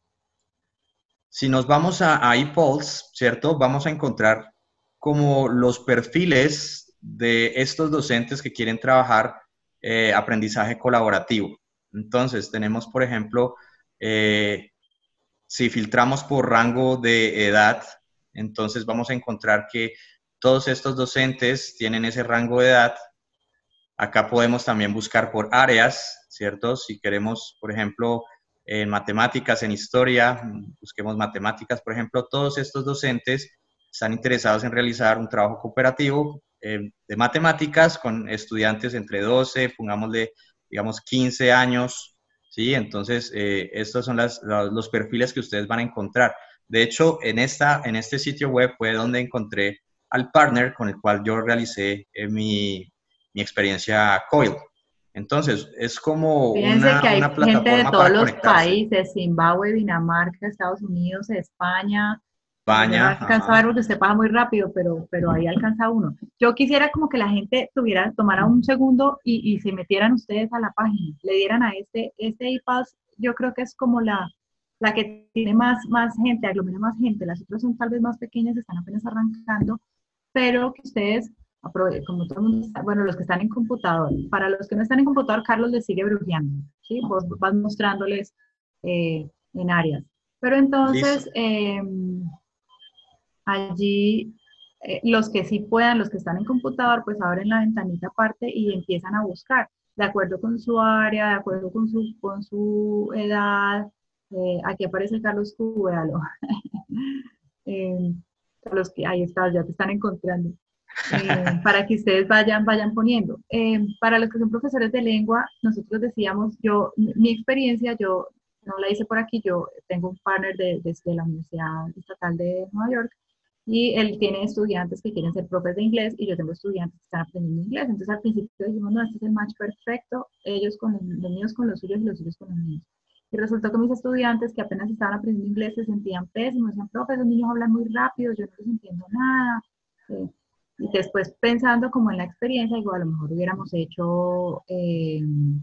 Si nos vamos a, a ePulse, ¿cierto? Vamos a encontrar como los perfiles de estos docentes que quieren trabajar eh, aprendizaje colaborativo. Entonces, tenemos, por ejemplo, eh, si filtramos por rango de edad, entonces vamos a encontrar que todos estos docentes tienen ese rango de edad. Acá podemos también buscar por áreas, ¿cierto? Si queremos, por ejemplo, en matemáticas, en historia, busquemos matemáticas, por ejemplo, todos estos docentes están interesados en realizar un trabajo cooperativo eh, de matemáticas con estudiantes entre doce, pongámosle, digamos, quince años, ¿sí? Entonces, eh, estos son las, los, los perfiles que ustedes van a encontrar. De hecho, en, esta, en este sitio web fue donde encontré al partner con el cual yo realicé eh, mi, mi experiencia COIL. Entonces, es como Fíjense una, que hay una gente de plataforma todos para los conectarse. países, Zimbabue, Dinamarca, Estados Unidos, España. Bueno, yo no España, alcanzo a ver ajá. porque usted pasa muy rápido, pero, pero ahí alcanza uno. Yo quisiera como que la gente tuviera, tomara un segundo y, y se metieran ustedes a la página, le dieran a este, este iPass, yo creo que es como la, la que tiene más, más gente, aglomera más gente, las otras son tal vez más pequeñas, están apenas arrancando, pero que ustedes, como todo el mundo está, bueno, los que están en computador, para los que no están en computador, Carlos les sigue brujeando, ¿sí? Vos vas mostrándoles eh, en áreas. Pero Listo. entonces, eh, allí, eh, los que sí puedan, los que están en computador, pues abren la ventanita aparte y empiezan a buscar, de acuerdo con su área, de acuerdo con su, con su edad. Eh, aquí aparece Carlos Q, véalo. eh, Carlos, ahí está, ya te están encontrando. Eh, para que ustedes vayan, vayan poniendo. Eh, para los que son profesores de lengua, nosotros decíamos, yo, mi experiencia, yo no la hice por aquí, yo tengo un partner de, desde la Universidad Estatal de Nueva York y él tiene estudiantes que quieren ser profes de inglés y yo tengo estudiantes que están aprendiendo inglés. Entonces al principio dijimos, no, este es el match perfecto, ellos con los, los míos con los suyos y los suyos con los míos. Y resultó que mis estudiantes que apenas estaban aprendiendo inglés se sentían pésimos, decían, profe, los niños hablan muy rápido, yo no les entiendo nada. Eh, y después pensando como en la experiencia, digo, a lo mejor hubiéramos hecho, eh,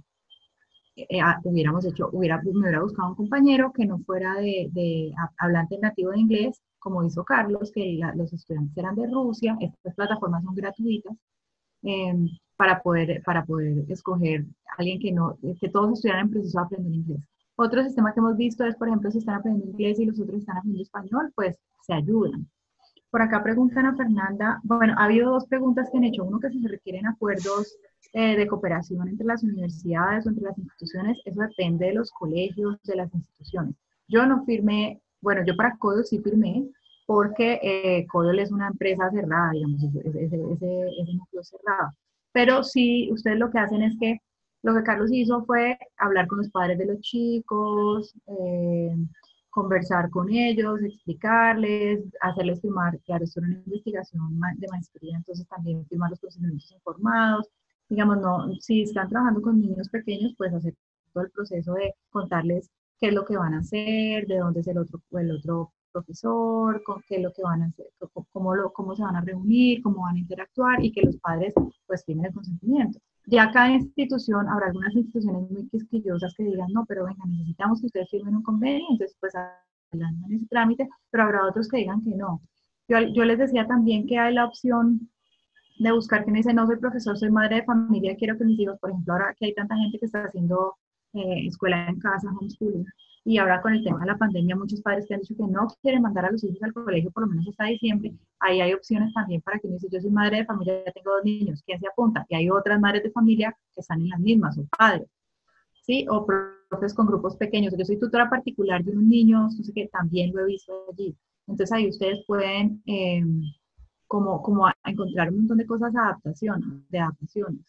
eh, ah, hubiéramos hecho, hubiera, me hubiera buscado un compañero que no fuera de, de hablante nativo de inglés, como hizo Carlos, que la, los estudiantes eran de Rusia, estas plataformas son gratuitas, eh, para, poder, para poder escoger a alguien que no, que todos estuvieran en proceso de aprender inglés. Otro sistema que hemos visto es, por ejemplo, si están aprendiendo inglés y los otros están aprendiendo español, pues se ayudan. Por acá preguntan a Fernanda, bueno, ha habido dos preguntas que han hecho. Uno, que si se requieren acuerdos eh, de cooperación entre las universidades o entre las instituciones, eso depende de los colegios, de las instituciones. Yo no firmé, bueno, yo para CODOL sí firmé, porque eh, CODOL es una empresa cerrada, digamos, ese, ese, ese, ese núcleo cerrado. Pero sí, ustedes lo que hacen es que lo que Carlos hizo fue hablar con los padres de los chicos, eh, conversar con ellos, explicarles, hacerles firmar, claro, esto era una investigación de maestría, entonces también firmar los procedimientos informados. Digamos, no, si están trabajando con niños pequeños, pues hacer todo el proceso de contarles qué es lo que van a hacer, de dónde es el otro, el otro profesor, con qué es lo que van a hacer, cómo, lo, cómo se van a reunir, cómo van a interactuar y que los padres pues tienen el consentimiento. Ya cada institución, habrá algunas instituciones muy quisquillosas que digan, no, pero venga, necesitamos que ustedes firmen un convenio, entonces pues adelantan ese trámite, pero habrá otros que digan que no. Yo, yo les decía también que hay la opción de buscar quien dice, no soy profesor, soy madre de familia, quiero que mis hijos, por ejemplo, ahora que hay tanta gente que está haciendo eh, escuela en casa, homeschooling, y ahora con el tema de la pandemia, muchos padres que han dicho que no quieren mandar a los hijos al colegio por lo menos hasta diciembre, ahí hay opciones también para que uno dice, yo soy madre de familia, ya tengo dos niños, ¿quién se apunta? Y hay otras madres de familia que están en las mismas, o padres, ¿sí? O profes con grupos pequeños. Yo soy tutora particular de unos niños, no sé qué, también lo he visto allí. Entonces ahí ustedes pueden eh, como, como a encontrar un montón de cosas de adaptación, de adaptaciones.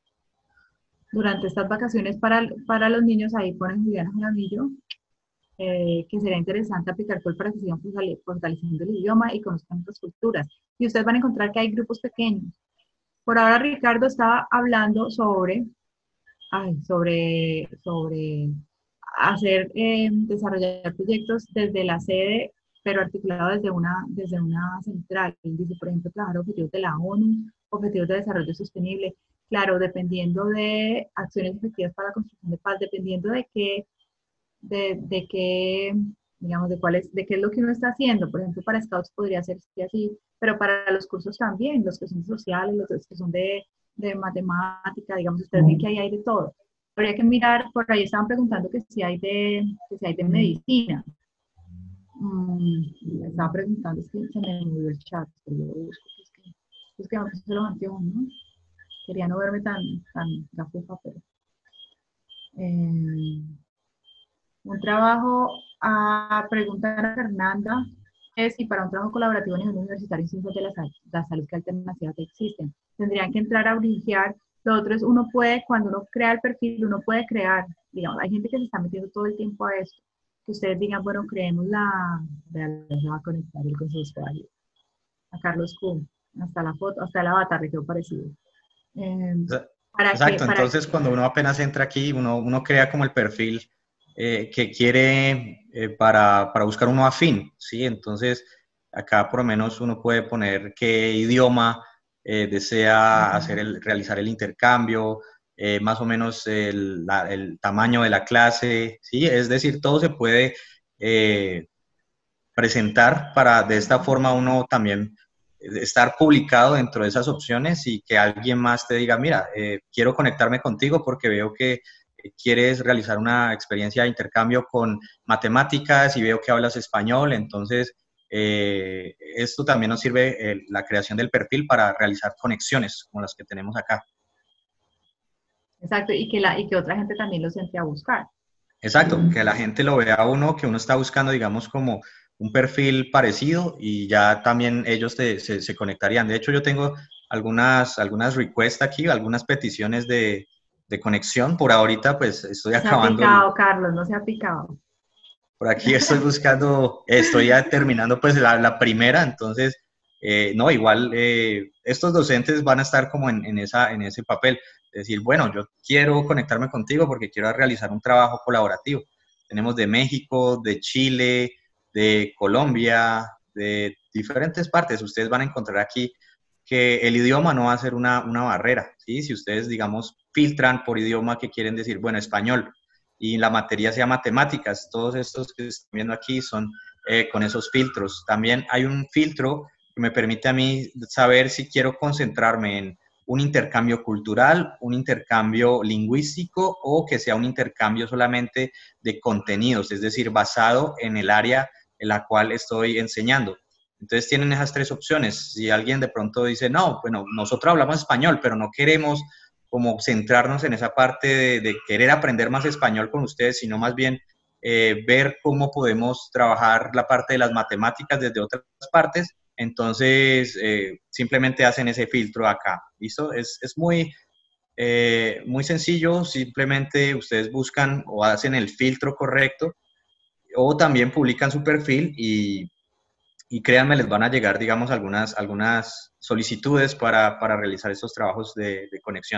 Durante estas vacaciones para, para los niños, ahí ponen Juliana Jaramillo, eh, que será interesante aplicar COL para que sigan fortaleciendo el idioma y conozcan otras culturas. Y ustedes van a encontrar que hay grupos pequeños. Por ahora Ricardo estaba hablando sobre, ay, sobre, sobre hacer, eh, desarrollar proyectos desde la sede, pero articulado desde una, desde una central. Él dice, por ejemplo, trabajar objetivos de la ONU, objetivos de desarrollo sostenible. Claro, dependiendo de acciones efectivas para la construcción de paz, dependiendo de qué, de, de qué, digamos, de cuál es, de qué es lo que uno está haciendo. Por ejemplo, para Scouts podría ser así, pero para los cursos también, los que son sociales, los que son de, de matemática, digamos, ustedes ven que ahí hay de todo. Habría que mirar, por ahí estaban preguntando que si hay de, que si hay de medicina. me estaba preguntando, es que se me movió el chat, pero yo lo busco, es que, es que me puse los anteojos, ¿no? Quería no verme tan, tan gafufa, pero... Eh, un trabajo, a preguntar a Fernanda, es si para un trabajo colaborativo a nivel universitario en ciencias de la, sal- la salud, ¿qué alternativas existen? Tendrían que entrar a brillar. Lo otro es, uno puede, cuando uno crea el perfil, uno puede crear, digamos, hay gente que se está metiendo todo el tiempo a esto, que ustedes digan, bueno, creemos la, vean, se va a conectar el consultorio, a Carlos Kuhn, hasta la foto, hasta el avatar le quedó parecido. Eh, para que, Exacto, para entonces cuando uno apenas entra aquí, uno, uno crea como el perfil eh, que quiere eh, para, para buscar uno afín, ¿sí? Entonces acá por lo menos uno puede poner qué idioma eh, desea hacer el, realizar el intercambio, eh, más o menos el, la, el, tamaño de la clase, ¿sí? Es decir, todo se puede eh, presentar para de esta forma uno también estar publicado dentro de esas opciones y que alguien más te diga, mira, eh, quiero conectarme contigo porque veo que eh, quieres realizar una experiencia de intercambio con matemáticas y veo que hablas español, entonces eh, esto también nos sirve eh, la creación del perfil para realizar conexiones como las que tenemos acá. exacto, y que, la, y que otra gente también los entre a buscar. Exacto, que la gente lo vea a uno, que uno está buscando, digamos, como un perfil parecido y ya también ellos te- se, se conectarían. De hecho, yo tengo algunas, algunas requests aquí, algunas peticiones de, de conexión. Por ahorita, pues estoy No se ha acabando, el- picado, Carlos, no se ha picado. por aquí estoy buscando, estoy ya terminando pues la, la primera, entonces, eh, no, igual eh, estos docentes van a estar como en, en, esa, en ese papel, decir, bueno, yo quiero conectarme contigo porque quiero realizar un trabajo colaborativo. Tenemos de México, de Chile, de Colombia, de diferentes partes. Ustedes van a encontrar aquí que el idioma no va a ser una, una barrera, ¿sí? Si ustedes, digamos, filtran por idioma que quieren decir, bueno, español, y la materia sea matemáticas. Todos estos que están viendo aquí son eh, con esos filtros. También hay un filtro que me permite a mí saber si quiero concentrarme en un intercambio cultural, un intercambio lingüístico o que sea un intercambio solamente de contenidos, es decir, basado en el área en la cual estoy enseñando. Entonces tienen esas tres opciones. Si alguien de pronto dice, no, bueno, nosotros hablamos español, pero no queremos como centrarnos en esa parte de, de querer aprender más español con ustedes, sino más bien eh, ver cómo podemos trabajar la parte de las matemáticas desde otras partes. Entonces, eh, simplemente hacen ese filtro acá, ¿listo? Es, es muy, eh, muy sencillo, simplemente ustedes buscan o hacen el filtro correcto o también publican su perfil y, y créanme, les van a llegar, digamos, algunas, algunas solicitudes para, para realizar estos trabajos de, de conexión.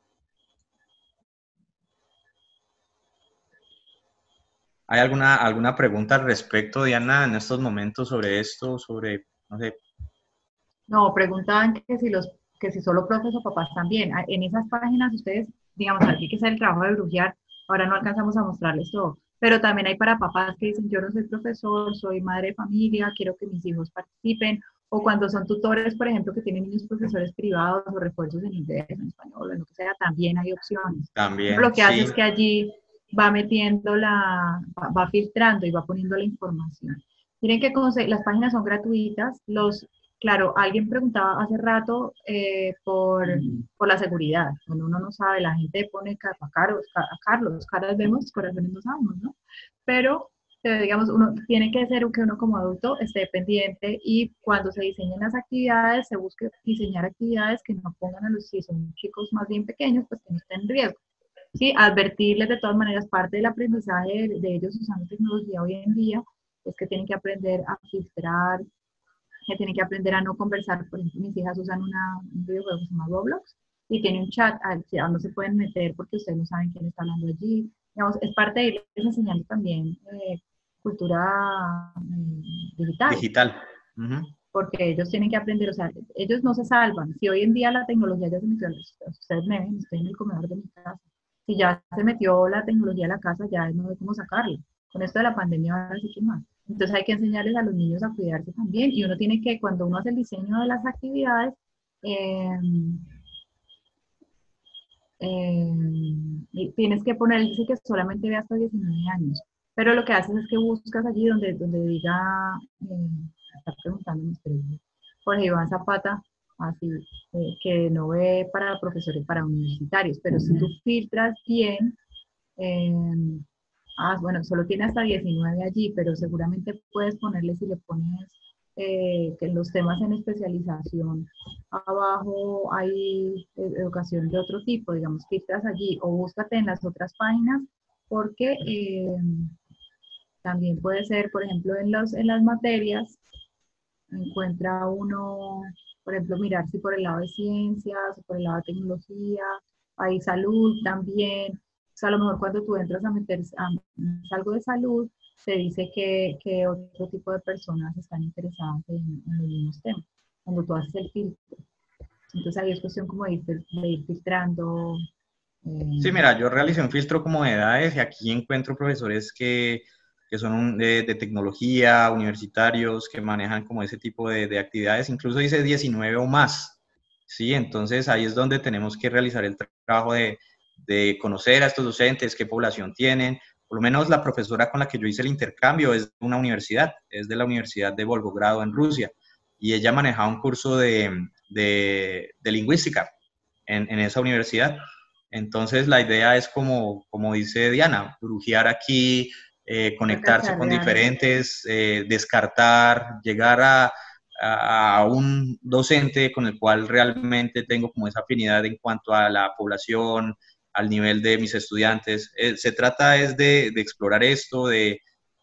¿Hay alguna, alguna pregunta al respecto, Diana, en estos momentos sobre esto, sobre, no sé? No, preguntaban que si los, que si solo profes o papás también. Ah, en esas páginas ustedes, digamos, aquí que es el trabajo de brujear, ahora no alcanzamos a mostrarles todo, pero también hay para papás que dicen, yo no soy profesor, soy madre de familia, quiero que mis hijos participen, o cuando son tutores, por ejemplo, que tienen niños profesores privados o refuerzos en inglés, en español, en lo que sea, también hay opciones. Uno También, lo que hace es sí. que allí va metiendo la, va, va filtrando y va poniendo la información. Miren que las páginas son gratuitas, los claro, alguien preguntaba hace rato eh, por, por la seguridad. Cuando uno no sabe, la gente pone a Carlos, a Carlos, caras vemos, corazones no sabemos, ¿no? Pero, eh, digamos, uno tiene que ser que uno como adulto esté pendiente y cuando se diseñen las actividades, se busque diseñar actividades que no pongan a los, si son chicos más bien pequeños, pues que no estén en riesgo. Sí, advertirles de todas maneras, parte del aprendizaje de, de ellos usando tecnología hoy en día es que tienen que aprender a filtrar, que tienen que aprender a no conversar. Por ejemplo, mis hijas usan una, un videojuego que se llama Roblox y tiene un chat al que no se pueden meter porque ustedes no saben quién está hablando allí. Digamos, es parte de irles enseñando también eh, cultura eh, digital, Digital. Uh-huh. porque ellos tienen que aprender, o sea, ellos no se salvan. Si hoy en día la tecnología ya se metió, ustedes me ven, estoy en el comedor de mi casa, si ya se metió la tecnología a la casa, ya no sé cómo sacarla. Con esto de la pandemia, ahora sí que más. Entonces hay que enseñarles a los niños a cuidarse también y uno tiene que, cuando uno hace el diseño de las actividades, eh, eh, tienes que poner, dice que solamente ve hasta diecinueve años, pero lo que haces es que buscas allí donde, donde diga, eh, está preguntando, Jorge Iván Zapata, así, eh, que no ve para profesores, para universitarios, pero si tú filtras bien, eh, ah, bueno, solo tiene hasta diecinueve allí, pero seguramente puedes ponerle, si le pones eh, que los temas en especialización, abajo hay eh, educación de otro tipo, digamos, filtras allí o búscate en las otras páginas, porque eh, también puede ser, por ejemplo, en, los, en las materias, encuentra uno, por ejemplo, mirar si por el lado de ciencias, o por el lado de tecnología, hay salud también. O sea, a lo mejor cuando tú entras a meter a, algo de salud, te dice que, que otro tipo de personas están interesadas en, en los mismos temas, cuando tú haces el filtro. Entonces ahí es cuestión como de ir, de ir filtrando. Eh, Sí, mira, yo realicé un filtro como de edades y aquí encuentro profesores que, que son de, de tecnología, universitarios, que manejan como ese tipo de, de actividades, incluso dice diecinueve o más, ¿sí? Entonces ahí es donde tenemos que realizar el trabajo de, de conocer a estos docentes, qué población tienen. Por lo menos la profesora con la que yo hice el intercambio es de una universidad, es de la Universidad de Volgogrado en Rusia, y ella manejaba un curso de, de, de lingüística en, en esa universidad. Entonces la idea es como, como dice Diana, brujear aquí, eh, conectarse con diferentes, eh, descartar, llegar a, a, a un docente con el cual realmente tengo como esa afinidad en cuanto a la población, al nivel de mis estudiantes. Eh, se trata es de, de explorar esto, de,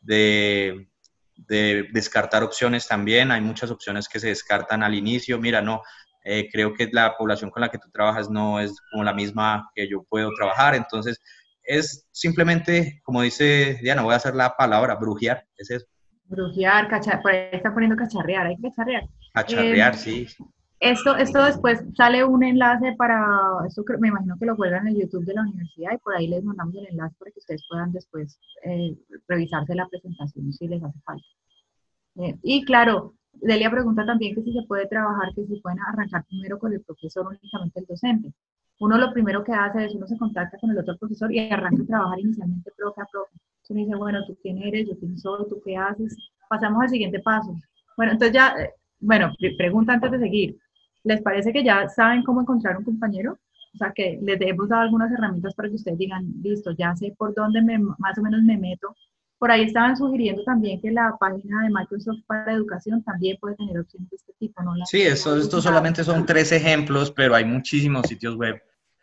de, de descartar opciones también. Hay muchas opciones que se descartan al inicio. Mira, no, eh, creo que la población con la que tú trabajas no es como la misma que yo puedo trabajar, entonces es simplemente, como dice Diana, voy a hacer la palabra, brujear, es eso. Brujear, cachar, por ahí está poniendo cacharrear, hay que cacharrear. Cacharrear, Eh, sí. Esto, esto después sale un enlace para, esto me imagino que lo cuelgan en el YouTube de la universidad y por ahí les mandamos el enlace para que ustedes puedan después eh, revisarse la presentación si les hace falta. Eh, y claro, Delia pregunta también que si se puede trabajar, que si pueden arrancar primero con el profesor, únicamente el docente. Uno lo primero que hace es uno se contacta con el otro profesor y arranca a trabajar inicialmente profe a profe. Entonces uno dice, bueno, ¿tú quién eres? ¿Yo quién soy? ¿Tú qué haces? Pasamos al siguiente paso. Bueno, entonces ya, eh, bueno, pregunta antes de seguir. ¿Les parece que ya saben cómo encontrar un compañero? O sea, que les hemos dado algunas herramientas para que ustedes digan, listo, ya sé por dónde me, más o menos me meto. Por ahí estaban sugiriendo también que la página de Microsoft para educación también puede tener opciones de este tipo, ¿no? La, Sí, eso, estos solamente son tres ejemplos, pero hay muchísimos sitios web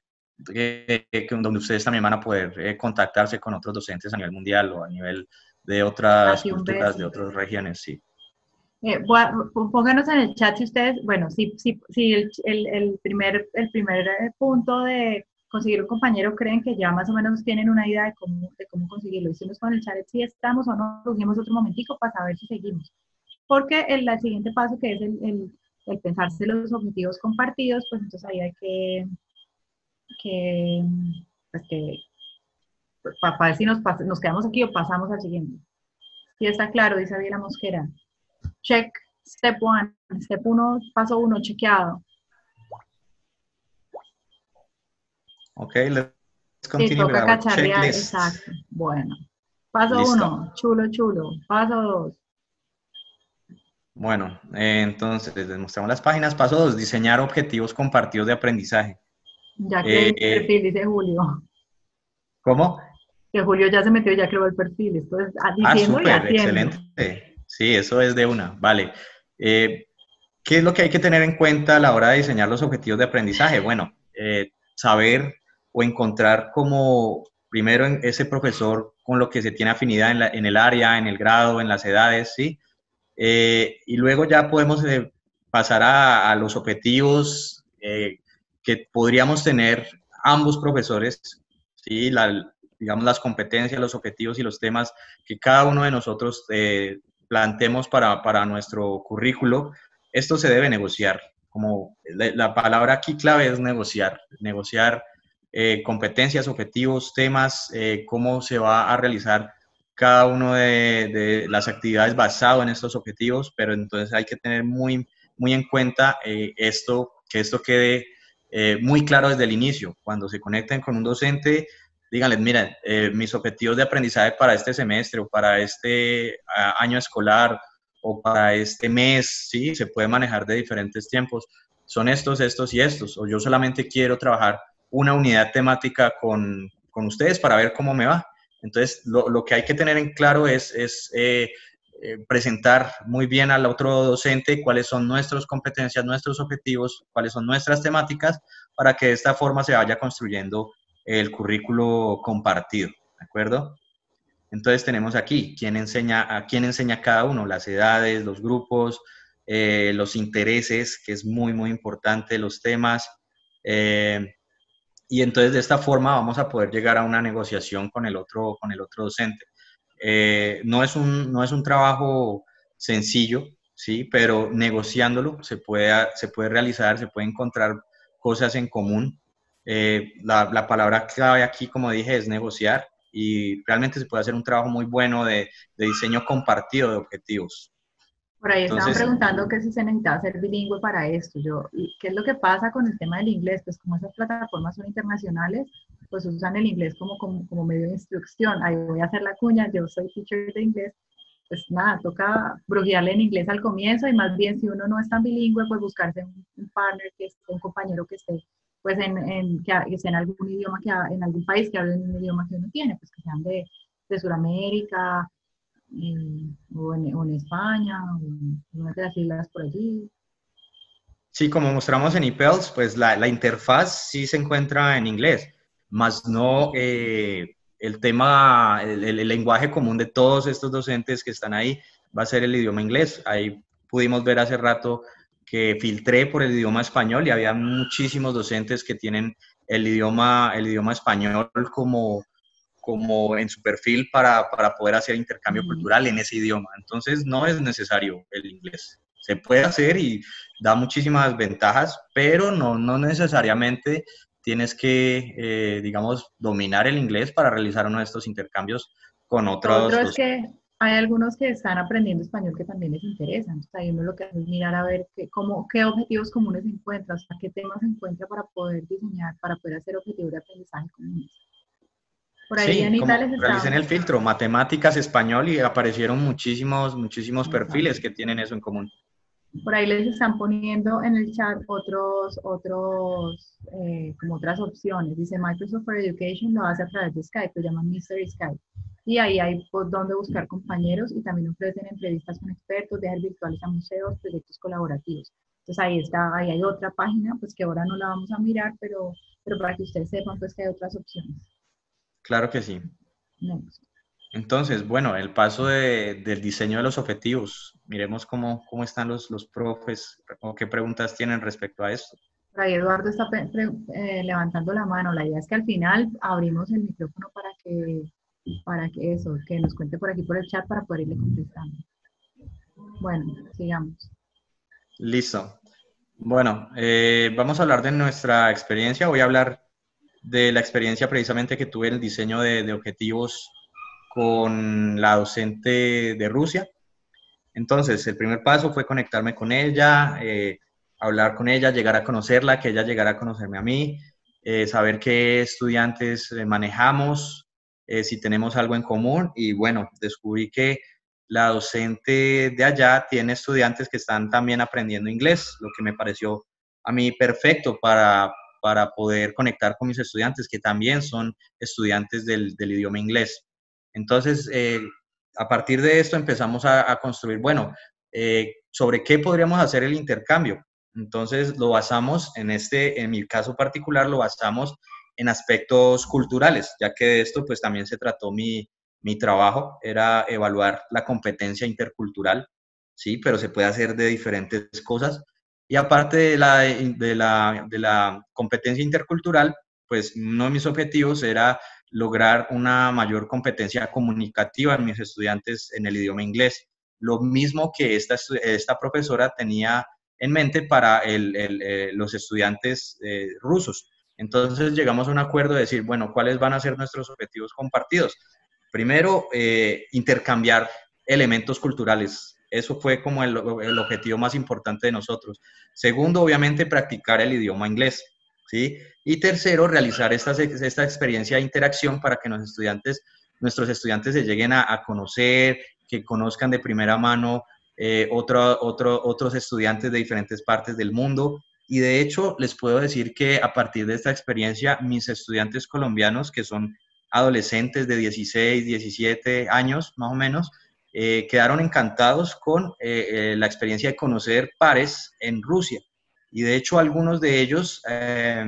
que, que, donde ustedes también van a poder eh, contactarse con otros docentes a nivel mundial o a nivel de otras culturas, de otras regiones, sí. Eh, a, pónganos en el chat si ustedes, bueno, si, si, si el, el, el, primer, el primer punto de conseguir un compañero creen que ya más o menos tienen una idea de cómo, de cómo conseguirlo. Hicimos con el chat si estamos o no, cogimos otro momentico para saber si seguimos. Porque el, el siguiente paso, que es el, el, el pensarse los objetivos compartidos, pues entonces ahí hay que, que, pues que para, para ver si nos, nos quedamos aquí o pasamos al siguiente. Sí está claro, dice Ariela Mosquera. Check, step one, step uno, paso uno, chequeado. Ok, let's continue with our checklist. Exacto, bueno. Paso Listo. uno, chulo, chulo. Paso dos. Bueno, eh, entonces les mostramos las páginas. Paso dos, diseñar objetivos compartidos de aprendizaje. Ya creé el eh, perfil, dice Julio. ¿Cómo? Que Julio ya se metió y ya creó el perfil. Esto es diciendo ah, súper, excelente. Sí, eso es de una. Vale. Eh, ¿Qué es lo que hay que tener en cuenta a la hora de diseñar los objetivos de aprendizaje? Bueno, eh, saber o encontrar como primero en ese profesor con lo que se tiene afinidad en, la, en el área, en el grado, en las edades, ¿sí? Eh, y luego ya podemos eh, pasar a, a, los objetivos eh, que podríamos tener ambos profesores, ¿sí? La, digamos, las competencias, los objetivos y los temas que cada uno de nosotros eh, planteemos para, para nuestro currículo. Esto se debe negociar. Como la, la palabra aquí clave es negociar. Negociar eh, competencias, objetivos, temas, eh, cómo se va a realizar cada una de, de las actividades basado en estos objetivos, pero entonces hay que tener muy, muy en cuenta eh, esto, que esto quede eh, muy claro desde el inicio. Cuando se conecten con un docente, díganles, miren, eh, mis objetivos de aprendizaje para este semestre o para este uh, año escolar o para este mes, ¿sí? Se puede manejar de diferentes tiempos. Son estos, estos y estos. O yo solamente quiero trabajar una unidad temática con, con ustedes para ver cómo me va. Entonces, lo, lo que hay que tener en claro es, es eh, eh, presentar muy bien al otro docente cuáles son nuestras competencias, nuestros objetivos, cuáles son nuestras temáticas, para que de esta forma se vaya construyendo el currículo compartido, ¿de acuerdo? Entonces tenemos aquí quién enseña, a quién enseña cada uno, las edades, los grupos, eh, los intereses, que es muy, muy importante, los temas. Eh, y entonces de esta forma vamos a poder llegar a una negociación con el otro, con el otro docente. Eh, no, es un, no es un trabajo sencillo, ¿sí? Pero negociándolo se puede, se puede realizar, se puede encontrar cosas en común. Eh, la, la palabra clave aquí, como dije, es negociar, y realmente se puede hacer un trabajo muy bueno de, de diseño compartido de objetivos. Por ahí estaban Entonces, preguntando que si se necesitaba ser bilingüe para esto. Yo, ¿y ¿qué es lo que pasa con el tema del inglés? Pues como esas plataformas son internacionales, pues usan el inglés como, como, como medio de instrucción. Ahí voy a hacer la cuña, yo soy teacher de inglés, pues nada, toca brujearle en inglés al comienzo, y más bien si uno no es tan bilingüe, pues buscarse un, un partner, que esté, un compañero que esté, pues en, en, que, que esté en algún idioma, que en algún país que hable un idioma que uno tiene, pues que sean de, de Sudamérica, en, o, en, o en España, o en una de las islas por allí. sí, como mostramos en ePels, pues la, la interfaz sí se encuentra en inglés, más no eh, el tema, el, el, el lenguaje común de todos estos docentes que están ahí va a ser el idioma inglés. Ahí pudimos ver hace rato que filtré por el idioma español y había muchísimos docentes que tienen el idioma, el idioma español como, como en su perfil para, para poder hacer intercambio cultural en ese idioma. Entonces no es necesario el inglés. Se puede hacer y da muchísimas ventajas, pero no, no necesariamente tienes que, eh, digamos, dominar el inglés para realizar uno de estos intercambios con Lo otro otros es docentes. que hay algunos que están aprendiendo español que también les interesan. Entonces, ahí uno lo que hace es mirar a ver qué, cómo, qué objetivos comunes se encuentran, o sea, qué temas se encuentra para poder diseñar, para poder hacer objetivos de aprendizaje comunes. Por ahí Sí, Anita como les realicé en está... el filtro, matemáticas, español, y aparecieron muchísimos, muchísimos perfiles que tienen eso en común. Por ahí les están poniendo en el chat otros, otros, eh, como otras opciones. Dice Microsoft for Education lo hace a través de Skype, lo llaman Mister Skype. Y ahí hay pues, donde buscar compañeros, y también ofrecen entrevistas con expertos, viajes virtuales a museos, proyectos colaborativos. Entonces ahí está, ahí hay otra página, pues que ahora no la vamos a mirar, pero, pero para que ustedes sepan pues que hay otras opciones. Claro que sí. Next. Entonces, bueno, el paso de, del diseño de los objetivos. Miremos cómo, cómo están los, los profes o qué preguntas tienen respecto a esto. Por ahí Eduardo está eh, levantando la mano. La idea es que al final abrimos el micrófono para que, para que eso, que nos cuente por aquí por el chat para poder irle contestando. Bueno, sigamos. Listo. Bueno, eh, vamos a hablar de nuestra experiencia. Voy a hablar de la experiencia precisamente que tuve en el diseño de, de objetivos con la docente de Rusia. Entonces, el primer paso fue conectarme con ella, eh, hablar con ella, llegar a conocerla, que ella llegara a conocerme a mí, eh, saber qué estudiantes manejamos, eh, si tenemos algo en común. Y bueno, descubrí que la docente de allá tiene estudiantes que están también aprendiendo inglés, lo que me pareció a mí perfecto para, para poder conectar con mis estudiantes, que también son estudiantes del, del idioma inglés. Entonces, eh, a partir de esto empezamos a, a construir, bueno, eh, sobre qué podríamos hacer el intercambio. Entonces lo basamos en este, en mi caso particular, lo basamos en aspectos culturales, ya que de esto pues también se trató mi, mi trabajo, era evaluar la competencia intercultural, sí, pero se puede hacer de diferentes cosas. Y aparte de la, de la, de la competencia intercultural, pues uno de mis objetivos era lograr una mayor competencia comunicativa en mis estudiantes en el idioma inglés. Lo mismo que esta, esta profesora tenía en mente para el, el, eh, los estudiantes eh, rusos. Entonces llegamos a un acuerdo de decir, bueno, ¿cuáles van a ser nuestros objetivos compartidos? Primero, eh, intercambiar elementos culturales. Eso fue como el, el objetivo más importante de nosotros. Segundo, obviamente, practicar el idioma inglés. ¿sí? Y tercero, realizar esta, esta experiencia de interacción para que los estudiantes, nuestros estudiantes se lleguen a, a conocer, que conozcan de primera mano eh, otro, otro, otros estudiantes de diferentes partes del mundo. Y de hecho, les puedo decir que a partir de esta experiencia, mis estudiantes colombianos, que son adolescentes de dieciséis, diecisiete años más o menos, eh, quedaron encantados con eh, eh, la experiencia de conocer pares en Rusia. Y de hecho, algunos de ellos eh,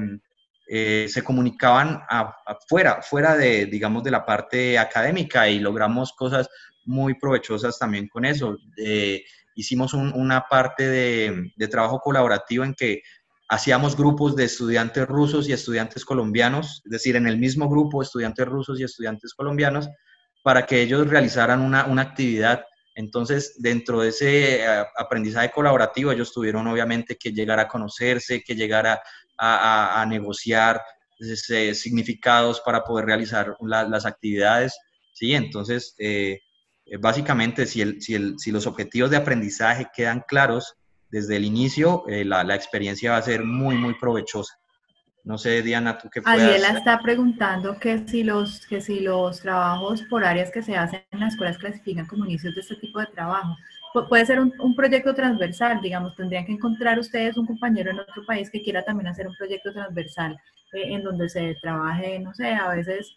eh, se comunicaban afuera, fuera de, digamos, de la parte académica, y logramos cosas muy provechosas también con eso. Eh, hicimos un, una parte de, de trabajo colaborativo en que hacíamos grupos de estudiantes rusos y estudiantes colombianos, es decir, en el mismo grupo, estudiantes rusos y estudiantes colombianos, para que ellos realizaran una, una actividad. Entonces, dentro de ese uh, aprendizaje colaborativo, ellos tuvieron obviamente que llegar a conocerse, que llegar a, a, a negociar ese, significados para poder realizar la, las actividades, ¿sí? Entonces, eh, básicamente, si, el, si, el, si los objetivos de aprendizaje quedan claros desde el inicio, eh, la, la experiencia va a ser muy, muy provechosa. No sé, Diana, tú qué puedas... Adiela está preguntando que si, los, que si los trabajos por áreas que se hacen en las escuelas clasifican como inicios de este tipo de trabajo. Pu puede ser un, un proyecto transversal, digamos, tendrían que encontrar ustedes un compañero en otro país que quiera también hacer un proyecto transversal eh, en donde se trabaje, no sé, a veces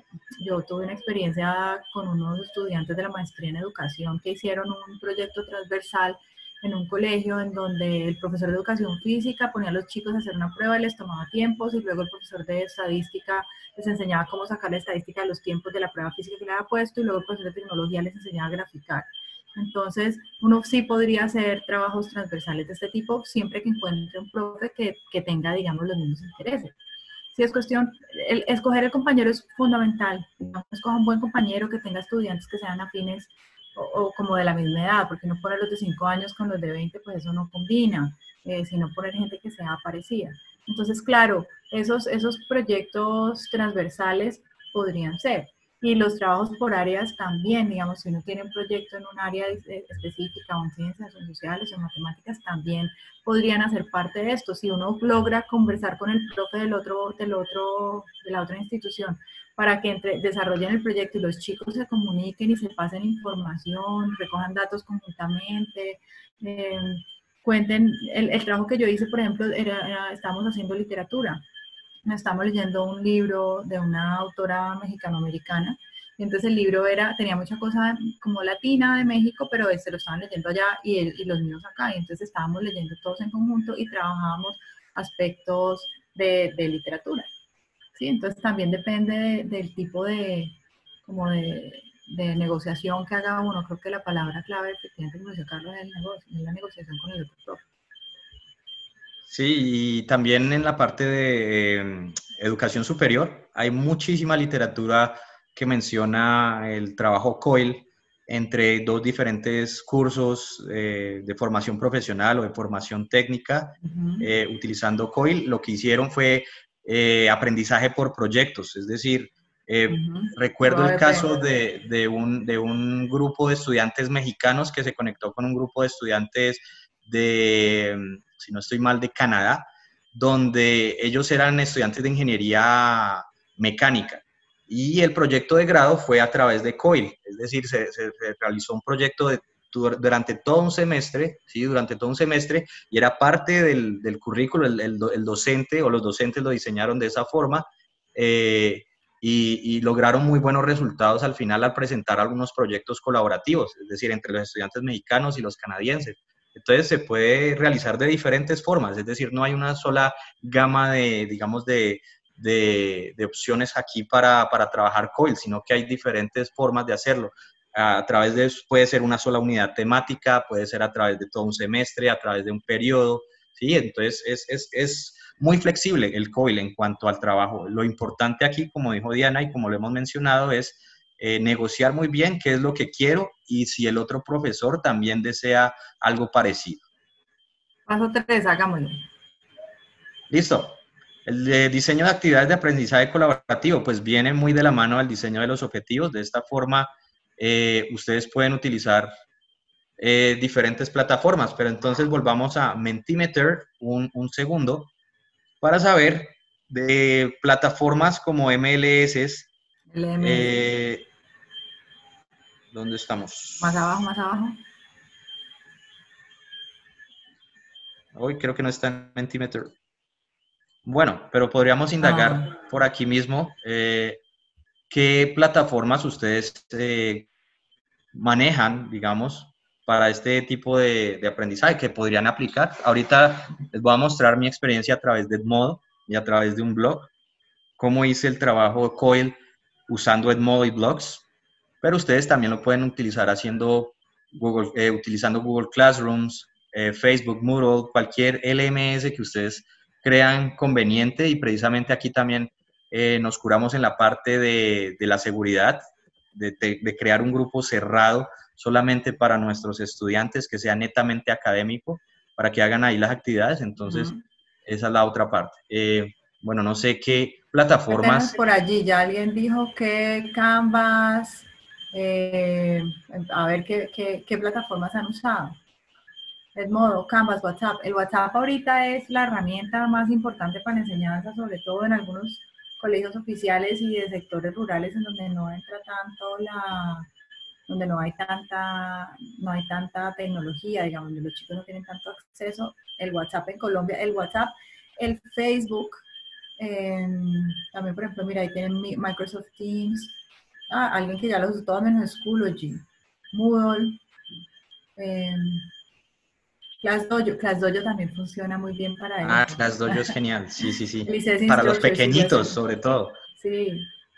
yo tuve una experiencia con unos estudiantes de la maestría en educación que hicieron un proyecto transversal en un colegio en donde el profesor de educación física ponía a los chicos a hacer una prueba y les tomaba tiempos, y luego el profesor de estadística les enseñaba cómo sacar la estadística de los tiempos de la prueba física que le había puesto, y luego el profesor de tecnología les enseñaba a graficar. Entonces, uno sí podría hacer trabajos transversales de este tipo siempre que encuentre un profe que, que tenga, digamos, los mismos intereses. Si es cuestión, el, escoger el compañero es fundamental. Escoja un buen compañero que tenga estudiantes que sean afines o, o como de la misma edad, porque no poner los de cinco años con los de veinte, pues eso no combina, eh, sino poner gente que sea parecida. Entonces, claro, esos, esos proyectos transversales podrían ser. Y los trabajos por áreas también, digamos, si uno tiene un proyecto en un área específica, o en ciencias, o en sociales, o en matemáticas, también podrían hacer parte de esto. Si uno logra conversar con el profe del otro, del otro, de la otra institución para que entre, desarrollen el proyecto y los chicos se comuniquen y se pasen información, recojan datos conjuntamente, eh, cuenten, el, el trabajo que yo hice, por ejemplo, era, era, estábamos haciendo literatura. Estamos leyendo un libro de una autora mexicanoamericana, y entonces el libro era, tenía mucha cosa como latina de México, pero se lo estaban leyendo allá y, él, y los niños acá, y entonces estábamos leyendo todos en conjunto y trabajábamos aspectos de, de literatura, ¿sí? Entonces también depende de, del tipo de, como de, de negociación que haga uno. Creo que la palabra clave, efectivamente, como decía Carlos, es, el negocio, es la negociación con el otro. Sí, y también en la parte de eh, educación superior hay muchísima literatura que menciona el trabajo COIL entre dos diferentes cursos eh, de formación profesional o de formación técnica. Uh-huh. eh, utilizando COIL, lo que hicieron fue eh, aprendizaje por proyectos, es decir, eh, uh-huh. recuerdo el caso de, de, un, de un grupo de estudiantes mexicanos que se conectó con un grupo de estudiantes de, si no estoy mal, de Canadá, donde ellos eran estudiantes de ingeniería mecánica. Y el proyecto de grado fue a través de COIL, es decir, se, se, se realizó un proyecto de, durante todo un semestre, ¿sí? Durante todo un semestre, y era parte del, del currículo, el, el, el docente o los docentes lo diseñaron de esa forma, eh, y, y lograron muy buenos resultados al final al presentar algunos proyectos colaborativos, es decir, entre los estudiantes mexicanos y los canadienses. Entonces se puede realizar de diferentes formas, es decir, no hay una sola gama de, digamos, de, de, de opciones aquí para, para trabajar COIL, sino que hay diferentes formas de hacerlo. A través de, puede ser una sola unidad temática, puede ser a través de todo un semestre, a través de un periodo, ¿sí? Entonces es, es, es muy flexible el COIL en cuanto al trabajo. Lo importante aquí, como dijo Diana y como lo hemos mencionado, es Eh, negociar muy bien qué es lo que quiero y si el otro profesor también desea algo parecido. Paso tres, hagámoslo. Listo. El de diseño de actividades de aprendizaje colaborativo, pues viene muy de la mano del diseño de los objetivos. De esta forma, eh, ustedes pueden utilizar eh, diferentes plataformas, pero entonces volvamos a Mentimeter un, un segundo. para saber de plataformas como M L S. El M S. Eh, ¿Dónde estamos? Más abajo, más abajo. Hoy creo que no está en Mentimeter. Bueno, pero podríamos indagar Ah. por aquí mismo eh, qué plataformas ustedes eh, manejan, digamos, para este tipo de, de aprendizaje que podrían aplicar. Ahorita les voy a mostrar mi experiencia a través de Edmodo y a través de un blog, cómo hice el trabajo de Coil usando Edmodo y blogs, pero ustedes también lo pueden utilizar haciendo Google, eh, utilizando Google Classrooms, eh, Facebook, Moodle, cualquier L M S que ustedes crean conveniente, y precisamente aquí también eh, nos curamos en la parte de, de la seguridad, de, de, de crear un grupo cerrado solamente para nuestros estudiantes, que sea netamente académico, para que hagan ahí las actividades. Entonces, uh-huh. esa es la otra parte. Eh, bueno, no sé qué plataformas... por allí, ya alguien dijo que Canvas, eh, a ver qué, qué, qué plataformas han usado. Edmodo, Canvas, WhatsApp. El WhatsApp ahorita es la herramienta más importante para enseñanza, sobre todo en algunos colegios oficiales y de sectores rurales en donde no entra tanto la, donde no hay tanta, no hay tanta tecnología, digamos, donde los chicos no tienen tanto acceso. El WhatsApp en Colombia, el WhatsApp, el Facebook, eh, también por ejemplo, mira, ahí tienen Microsoft Teams, ah, alguien que ya los usó todo menos Schoology, Moodle, eh, ClassDojo, ClassDojo también funciona muy bien para eso. Ah, ClassDojo es genial, sí, sí, sí. License para los Instructor, pequeñitos, sí, sobre todo. Sí.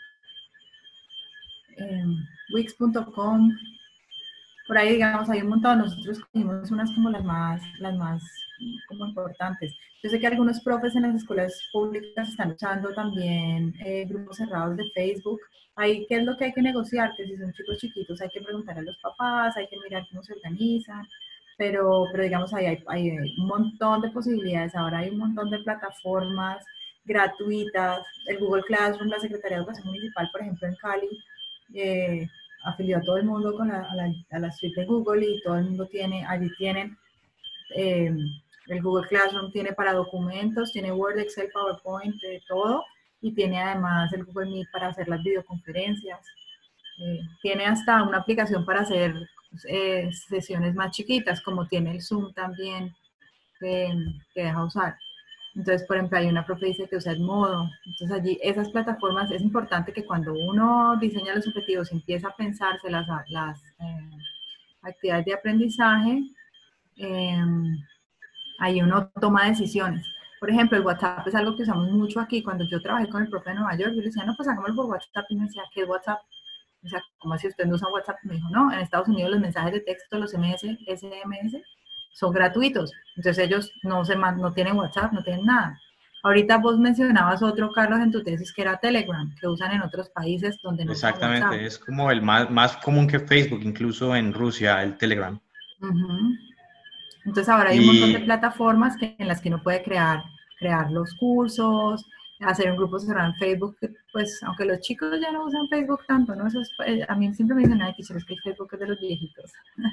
Eh, Wix punto com. Por ahí, digamos, hay un montón. Nosotros cogimos unas como las más, las más como importantes. Yo sé que algunos profes en las escuelas públicas están usando también eh, grupos cerrados de Facebook. Ahí, ¿qué es lo que hay que negociar? Que si son chicos chiquitos hay que preguntar a los papás, hay que mirar cómo se organizan. Pero, pero digamos, ahí hay, hay un montón de posibilidades. Ahora hay un montón de plataformas gratuitas. El Google Classroom, la Secretaría de Educación Municipal, por ejemplo, en Cali, eh, afilió a todo el mundo con la, a, la, a la suite de Google, y todo el mundo tiene, allí tienen, eh, el Google Classroom tiene para documentos, tiene Word, Excel, PowerPoint, eh, todo, y tiene además el Google Meet para hacer las videoconferencias. Eh, tiene hasta una aplicación para hacer eh, sesiones más chiquitas, como tiene el Zoom también, que, que deja usar. Entonces, por ejemplo, hay una profe que dice que usa Edmodo. Entonces, allí, esas plataformas, es importante que cuando uno diseña los objetivos y empieza a pensarse las, las eh, actividades de aprendizaje, eh, ahí uno toma decisiones. Por ejemplo, el WhatsApp es algo que usamos mucho aquí. Cuando yo trabajé con el profe de Nueva York, yo le decía, no, pues hagámoslo por WhatsApp. Y me decía, ¿qué es WhatsApp? O sea, ¿cómo si usted no usa WhatsApp? Me dijo, no, en Estados Unidos los mensajes de texto, los M S, S M S, son gratuitos. Entonces ellos no, se, no tienen WhatsApp, no tienen nada. Ahorita vos mencionabas otro, Carlos, en tu tesis, que era Telegram, que usan en otros países donde no usan WhatsApp. Exactamente, es como el más, más común que Facebook, incluso en Rusia, el Telegram. Uh-huh. Entonces ahora hay y... un montón de plataformas que, en las que uno puede crear, crear los cursos, hacer un grupo cerrado en Facebook, que, pues aunque los chicos ya no usan Facebook tanto, ¿no? Eso es, a mí siempre me dicen, ay, teacher, es que Facebook es de los viejitos.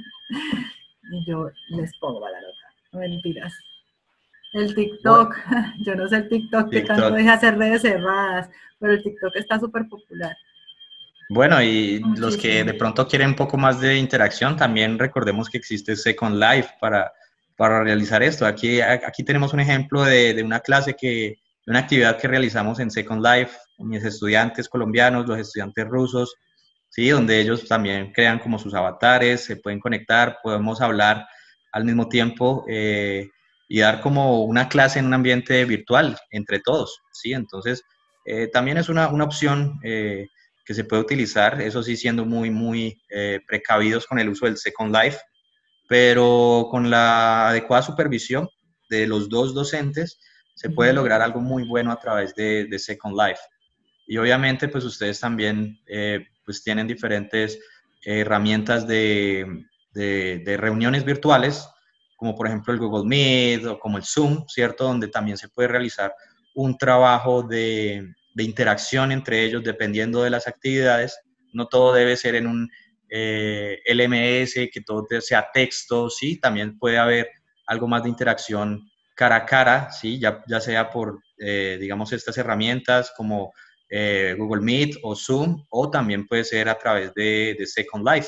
Y yo les pongo la nota, no mentiras. El TikTok, bueno, yo no sé el TikTok, TikTok que tanto deja hacer redes cerradas, pero el TikTok está súper popular. Bueno, y Muchísimo. Los que de pronto quieren un poco más de interacción, también recordemos que existe Second Life para, para realizar esto. Aquí, aquí tenemos un ejemplo de, de una clase, que, de una actividad que realizamos en Second Life, con mis estudiantes colombianos, los estudiantes rusos, ¿sí? Donde ellos también crean como sus avatares, se pueden conectar, podemos hablar al mismo tiempo eh, y dar como una clase en un ambiente virtual entre todos, ¿sí? Entonces, eh, también es una, una opción eh, que se puede utilizar, eso sí, siendo muy, muy eh, precavidos con el uso del Second Life, pero con la adecuada supervisión de los dos docentes se puede lograr algo muy bueno a través de, de Second Life. Y obviamente, pues ustedes también eh, pues tienen diferentes eh, herramientas de, de, de reuniones virtuales, como por ejemplo el Google Meet o como el Zoom, ¿cierto? Donde también se puede realizar un trabajo de, de interacción entre ellos dependiendo de las actividades. No todo debe ser en un eh, L M S, que todo sea texto, sí, también puede haber algo más de interacción cara a cara, ¿sí? Ya, ya sea por, eh, digamos, estas herramientas como eh, Google Meet o Zoom, o también puede ser a través de, de Second Life.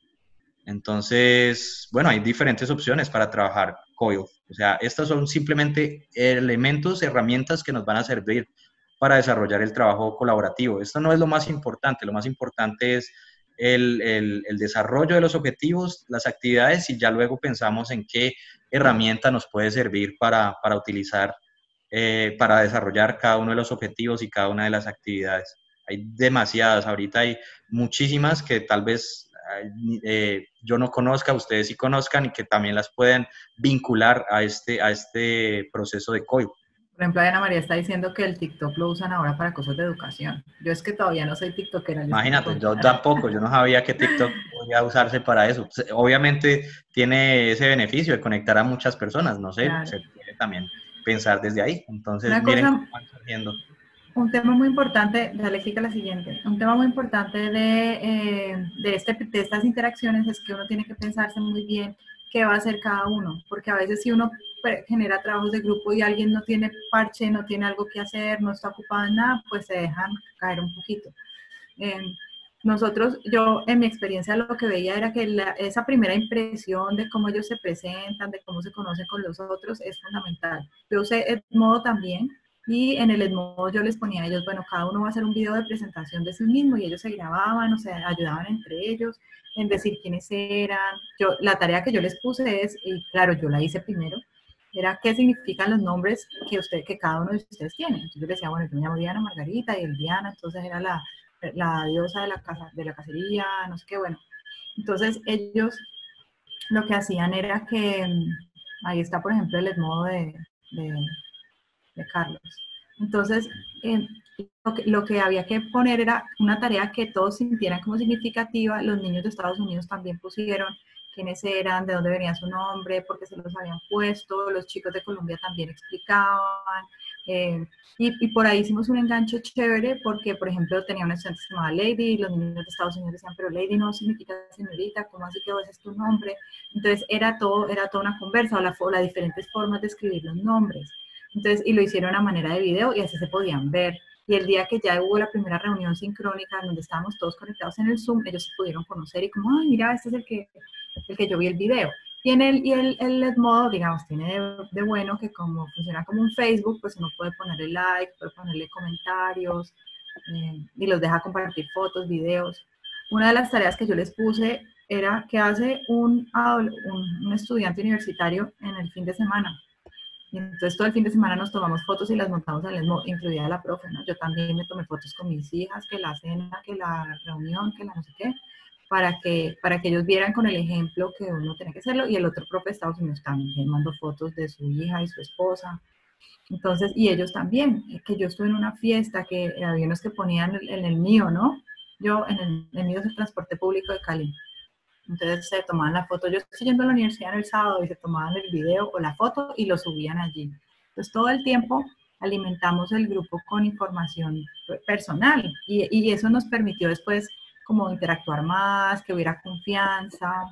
Entonces, bueno, hay diferentes opciones para trabajar Coil. O sea, estos son simplemente elementos, herramientas que nos van a servir para desarrollar el trabajo colaborativo. Esto no es lo más importante, lo más importante es el, el, el desarrollo de los objetivos, las actividades, y ya luego pensamos en qué herramienta nos puede servir para, para utilizar, eh, para desarrollar cada uno de los objetivos y cada una de las actividades. Hay demasiadas, ahorita hay muchísimas que tal vez eh, yo no conozca, ustedes sí conozcan, y que también las pueden vincular a este, a este proceso de Coil. Por ejemplo, Ana María está diciendo que el TikTok lo usan ahora para cosas de educación. Yo es que todavía no soy tiktokera. Les Imagínate, yo tampoco, yo no sabía que TikTok podía usarse para eso. Obviamente tiene ese beneficio de conectar a muchas personas, no sé, claro. Se puede también pensar desde ahí. Entonces, Una miren cosa, cómo van surgiendo. Un tema muy importante, dale clic a la siguiente, un tema muy importante de, eh, de, este, de estas interacciones es que uno tiene que pensarse muy bien qué va a hacer cada uno, porque a veces si uno genera trabajos de grupo y alguien no tiene parche, no tiene algo que hacer, no está ocupado en nada, pues se dejan caer un poquito. Eh, nosotros, yo en mi experiencia lo que veía era que la, esa primera impresión de cómo ellos se presentan, de cómo se conocen con los otros, es fundamental. Yo usé Edmodo también, y en el Edmodo yo les ponía a ellos, bueno, cada uno va a hacer un video de presentación de sí mismo, y ellos se grababan, o sea, ayudaban entre ellos en decir quiénes eran. Yo, la tarea que yo les puse es, y claro, yo la hice primero, era qué significan los nombres que, usted, que cada uno de ustedes tiene. Entonces yo les decía, bueno, yo me llamo Diana Margarita, y el Diana, entonces era la, la diosa de la, casa, de la cacería, no sé qué, bueno. Entonces ellos lo que hacían era que, ahí está por ejemplo el Edmodo de, de, de Carlos. Entonces, eh, lo, que, lo que había que poner era una tarea que todos sintieran como significativa. Los niños de Estados Unidos también pusieron quiénes eran, de dónde venía su nombre, por qué se los habían puesto. Los chicos de Colombia también explicaban. Eh, y, y por ahí hicimos un enganche chévere porque, por ejemplo, tenía una estudiante que se llamaba Lady, y los niños de Estados Unidos decían, pero Lady no significa señorita, ¿cómo así que ese es tu nombre? Entonces era todo, era toda una conversa, o, la, o las diferentes formas de escribir los nombres. Entonces, y lo hicieron a manera de video y así se podían ver. Y el día que ya hubo la primera reunión sincrónica donde estábamos todos conectados en el Zoom, ellos se pudieron conocer y como, ay, mira, este es el que, el que yo vi el video. Y, en el, y el, el Edmodo, digamos, tiene de, de bueno que como funciona como un Facebook, pues uno puede ponerle like, puede ponerle comentarios eh, y los deja compartir fotos, videos. Una de las tareas que yo les puse era que hace un, un, un estudiante universitario en el fin de semana. Y entonces todo el fin de semana nos tomamos fotos y las montamos en el Edmodo, incluida la profe, ¿no? Yo también me tomé fotos con mis hijas, que la cena, que la reunión, que la no sé qué, para que, para que ellos vieran con el ejemplo que uno tenía que hacerlo. Y el otro profe de Estados Unidos también mandó fotos de su hija y su esposa. Entonces, y ellos también, que yo estuve en una fiesta, que había unos que ponían en el, en el mío, ¿no? Yo, en el, el mío es el transporte público de Cali. Entonces se tomaban la foto, yo estoy yendo a la universidad en el sábado, y se tomaban el video o la foto y lo subían allí. Entonces todo el tiempo alimentamos el grupo con información personal, y, y eso nos permitió después como interactuar más, que hubiera confianza.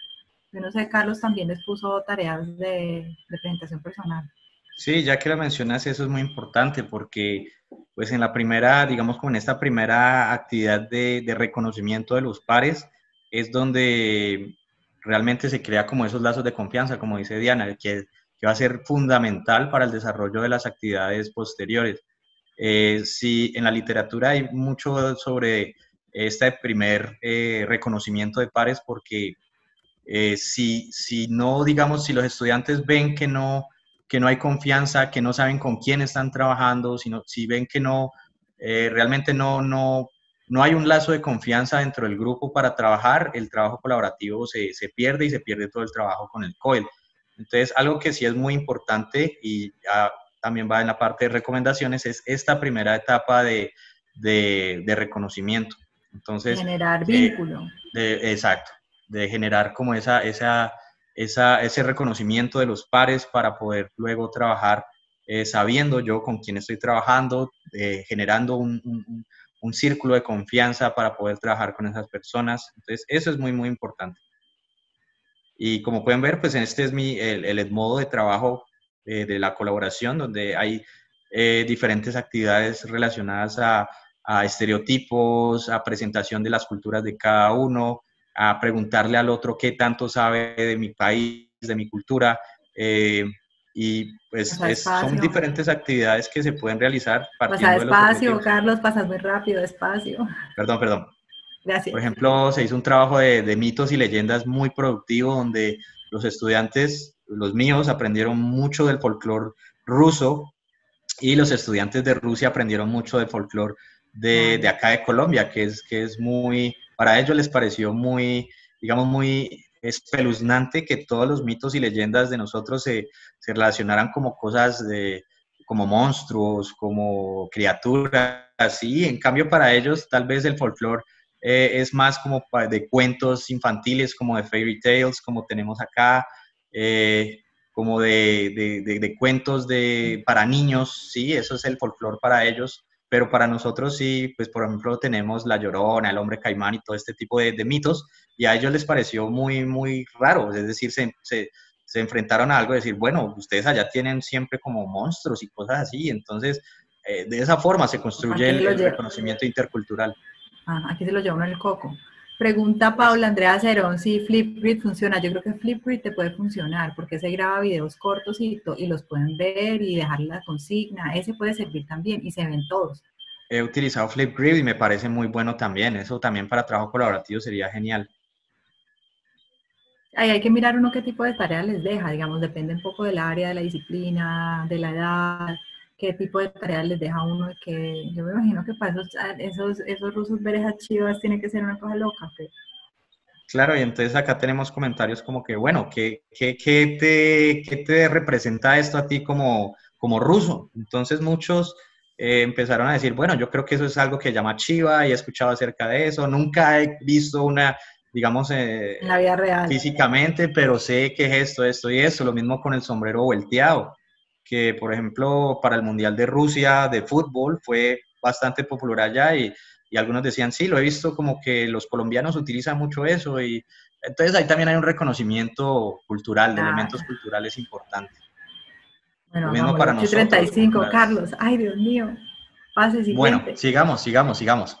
Yo no sé, Carlos también les puso tareas de, de presentación personal. Sí, ya que lo mencionas, eso es muy importante porque pues en la primera, digamos como en esta primera actividad de, de reconocimiento de los pares, es donde realmente se crea como esos lazos de confianza, como dice Diana, que, que va a ser fundamental para el desarrollo de las actividades posteriores. Eh, sí, en la literatura hay mucho sobre este primer eh, reconocimiento de pares porque eh, si, si no, digamos, si los estudiantes ven que no, que no hay confianza, que no saben con quién están trabajando, sino, si ven que no, eh, realmente no, no, no hay un lazo de confianza dentro del grupo para trabajar, el trabajo colaborativo se, se pierde y se pierde todo el trabajo con el Coil. Entonces, algo que sí es muy importante y ya también va en la parte de recomendaciones es esta primera etapa de, de, de reconocimiento. Entonces, generar eh, vínculo. De, exacto, de generar como esa, esa, esa, ese reconocimiento de los pares para poder luego trabajar eh, sabiendo yo con quién estoy trabajando, eh, generando un, un, un círculo de confianza para poder trabajar con esas personas. Entonces, eso es muy, muy importante. Y como pueden ver, pues este es mi, el, el modo de trabajo eh, de la colaboración, donde hay eh, diferentes actividades relacionadas a, a estereotipos, a presentación de las culturas de cada uno, a preguntarle al otro qué tanto sabe de mi país, de mi cultura, eh, y pues Pasa es, son despacio. diferentes actividades que se pueden realizar Pasa partiendo de los despacio, objetivos. Carlos, pasas muy rápido, despacio. Perdón, perdón. Por Gracias. ejemplo, se hizo un trabajo de, de mitos y leyendas muy productivo donde los estudiantes, los míos, aprendieron mucho del folclore ruso y los estudiantes de Rusia aprendieron mucho del folclore de, de Claro. acá de Colombia, que es, que es muy, para ellos les pareció muy, digamos, muy espeluznante que todos los mitos y leyendas de nosotros se, se relacionaran como cosas de, como monstruos, como criaturas, así. En cambio, para ellos, tal vez el folclore eh, es más como de cuentos infantiles, como de fairy tales, como tenemos acá, eh, como de, de, de, de cuentos de, para niños, sí, eso es el folclore para ellos, pero para nosotros sí, pues por ejemplo tenemos La Llorona, el Hombre Caimán y todo este tipo de, de mitos, y a ellos les pareció muy, muy raro, es decir, se, se, se enfrentaron a algo de decir, bueno, ustedes allá tienen siempre como monstruos y cosas así, entonces eh, de esa forma se construye Aquí se el, lo el lleva, reconocimiento intercultural. ah, aquí se lo lleva uno en el coco. Pregunta Es, Paula Andrea Cerón si Flipgrid funciona. Yo creo que Flipgrid te puede funcionar porque se graba videos cortos y, y los pueden ver y dejar la consigna. Ese puede servir también y se ven todos. he utilizado Flipgrid y me parece muy bueno también, eso también para trabajo colaborativo sería genial. Ahí hay que mirar uno qué tipo de tarea les deja, digamos, depende un poco del área, de la disciplina, de la edad, qué tipo de tareas les deja uno. Que yo me imagino que para esos, esos, esos rusos ver esas chivas tiene que ser una cosa loca. Pero... Claro, y entonces acá tenemos comentarios como que, bueno, ¿qué, qué, qué te, qué te representa esto a ti como, como ruso? Entonces muchos eh, empezaron a decir, bueno, yo creo que eso es algo que llama chiva y he escuchado acerca de eso. Nunca he visto una, digamos, eh, en la vida real. físicamente, pero sé que es esto, esto y eso. Lo mismo con el sombrero volteado, que por ejemplo para el Mundial de Rusia de fútbol fue bastante popular allá y y algunos decían, sí, lo he visto como que los colombianos utilizan mucho eso y entonces ahí también hay un reconocimiento cultural, de Claro. elementos culturales importantes. Bueno, Lo mismo para hagámosle. ocho y treinta y nosotros con cinco, las... Carlos. Ay, Dios mío. Pase Bueno, siguiente. sigamos, sigamos, sigamos.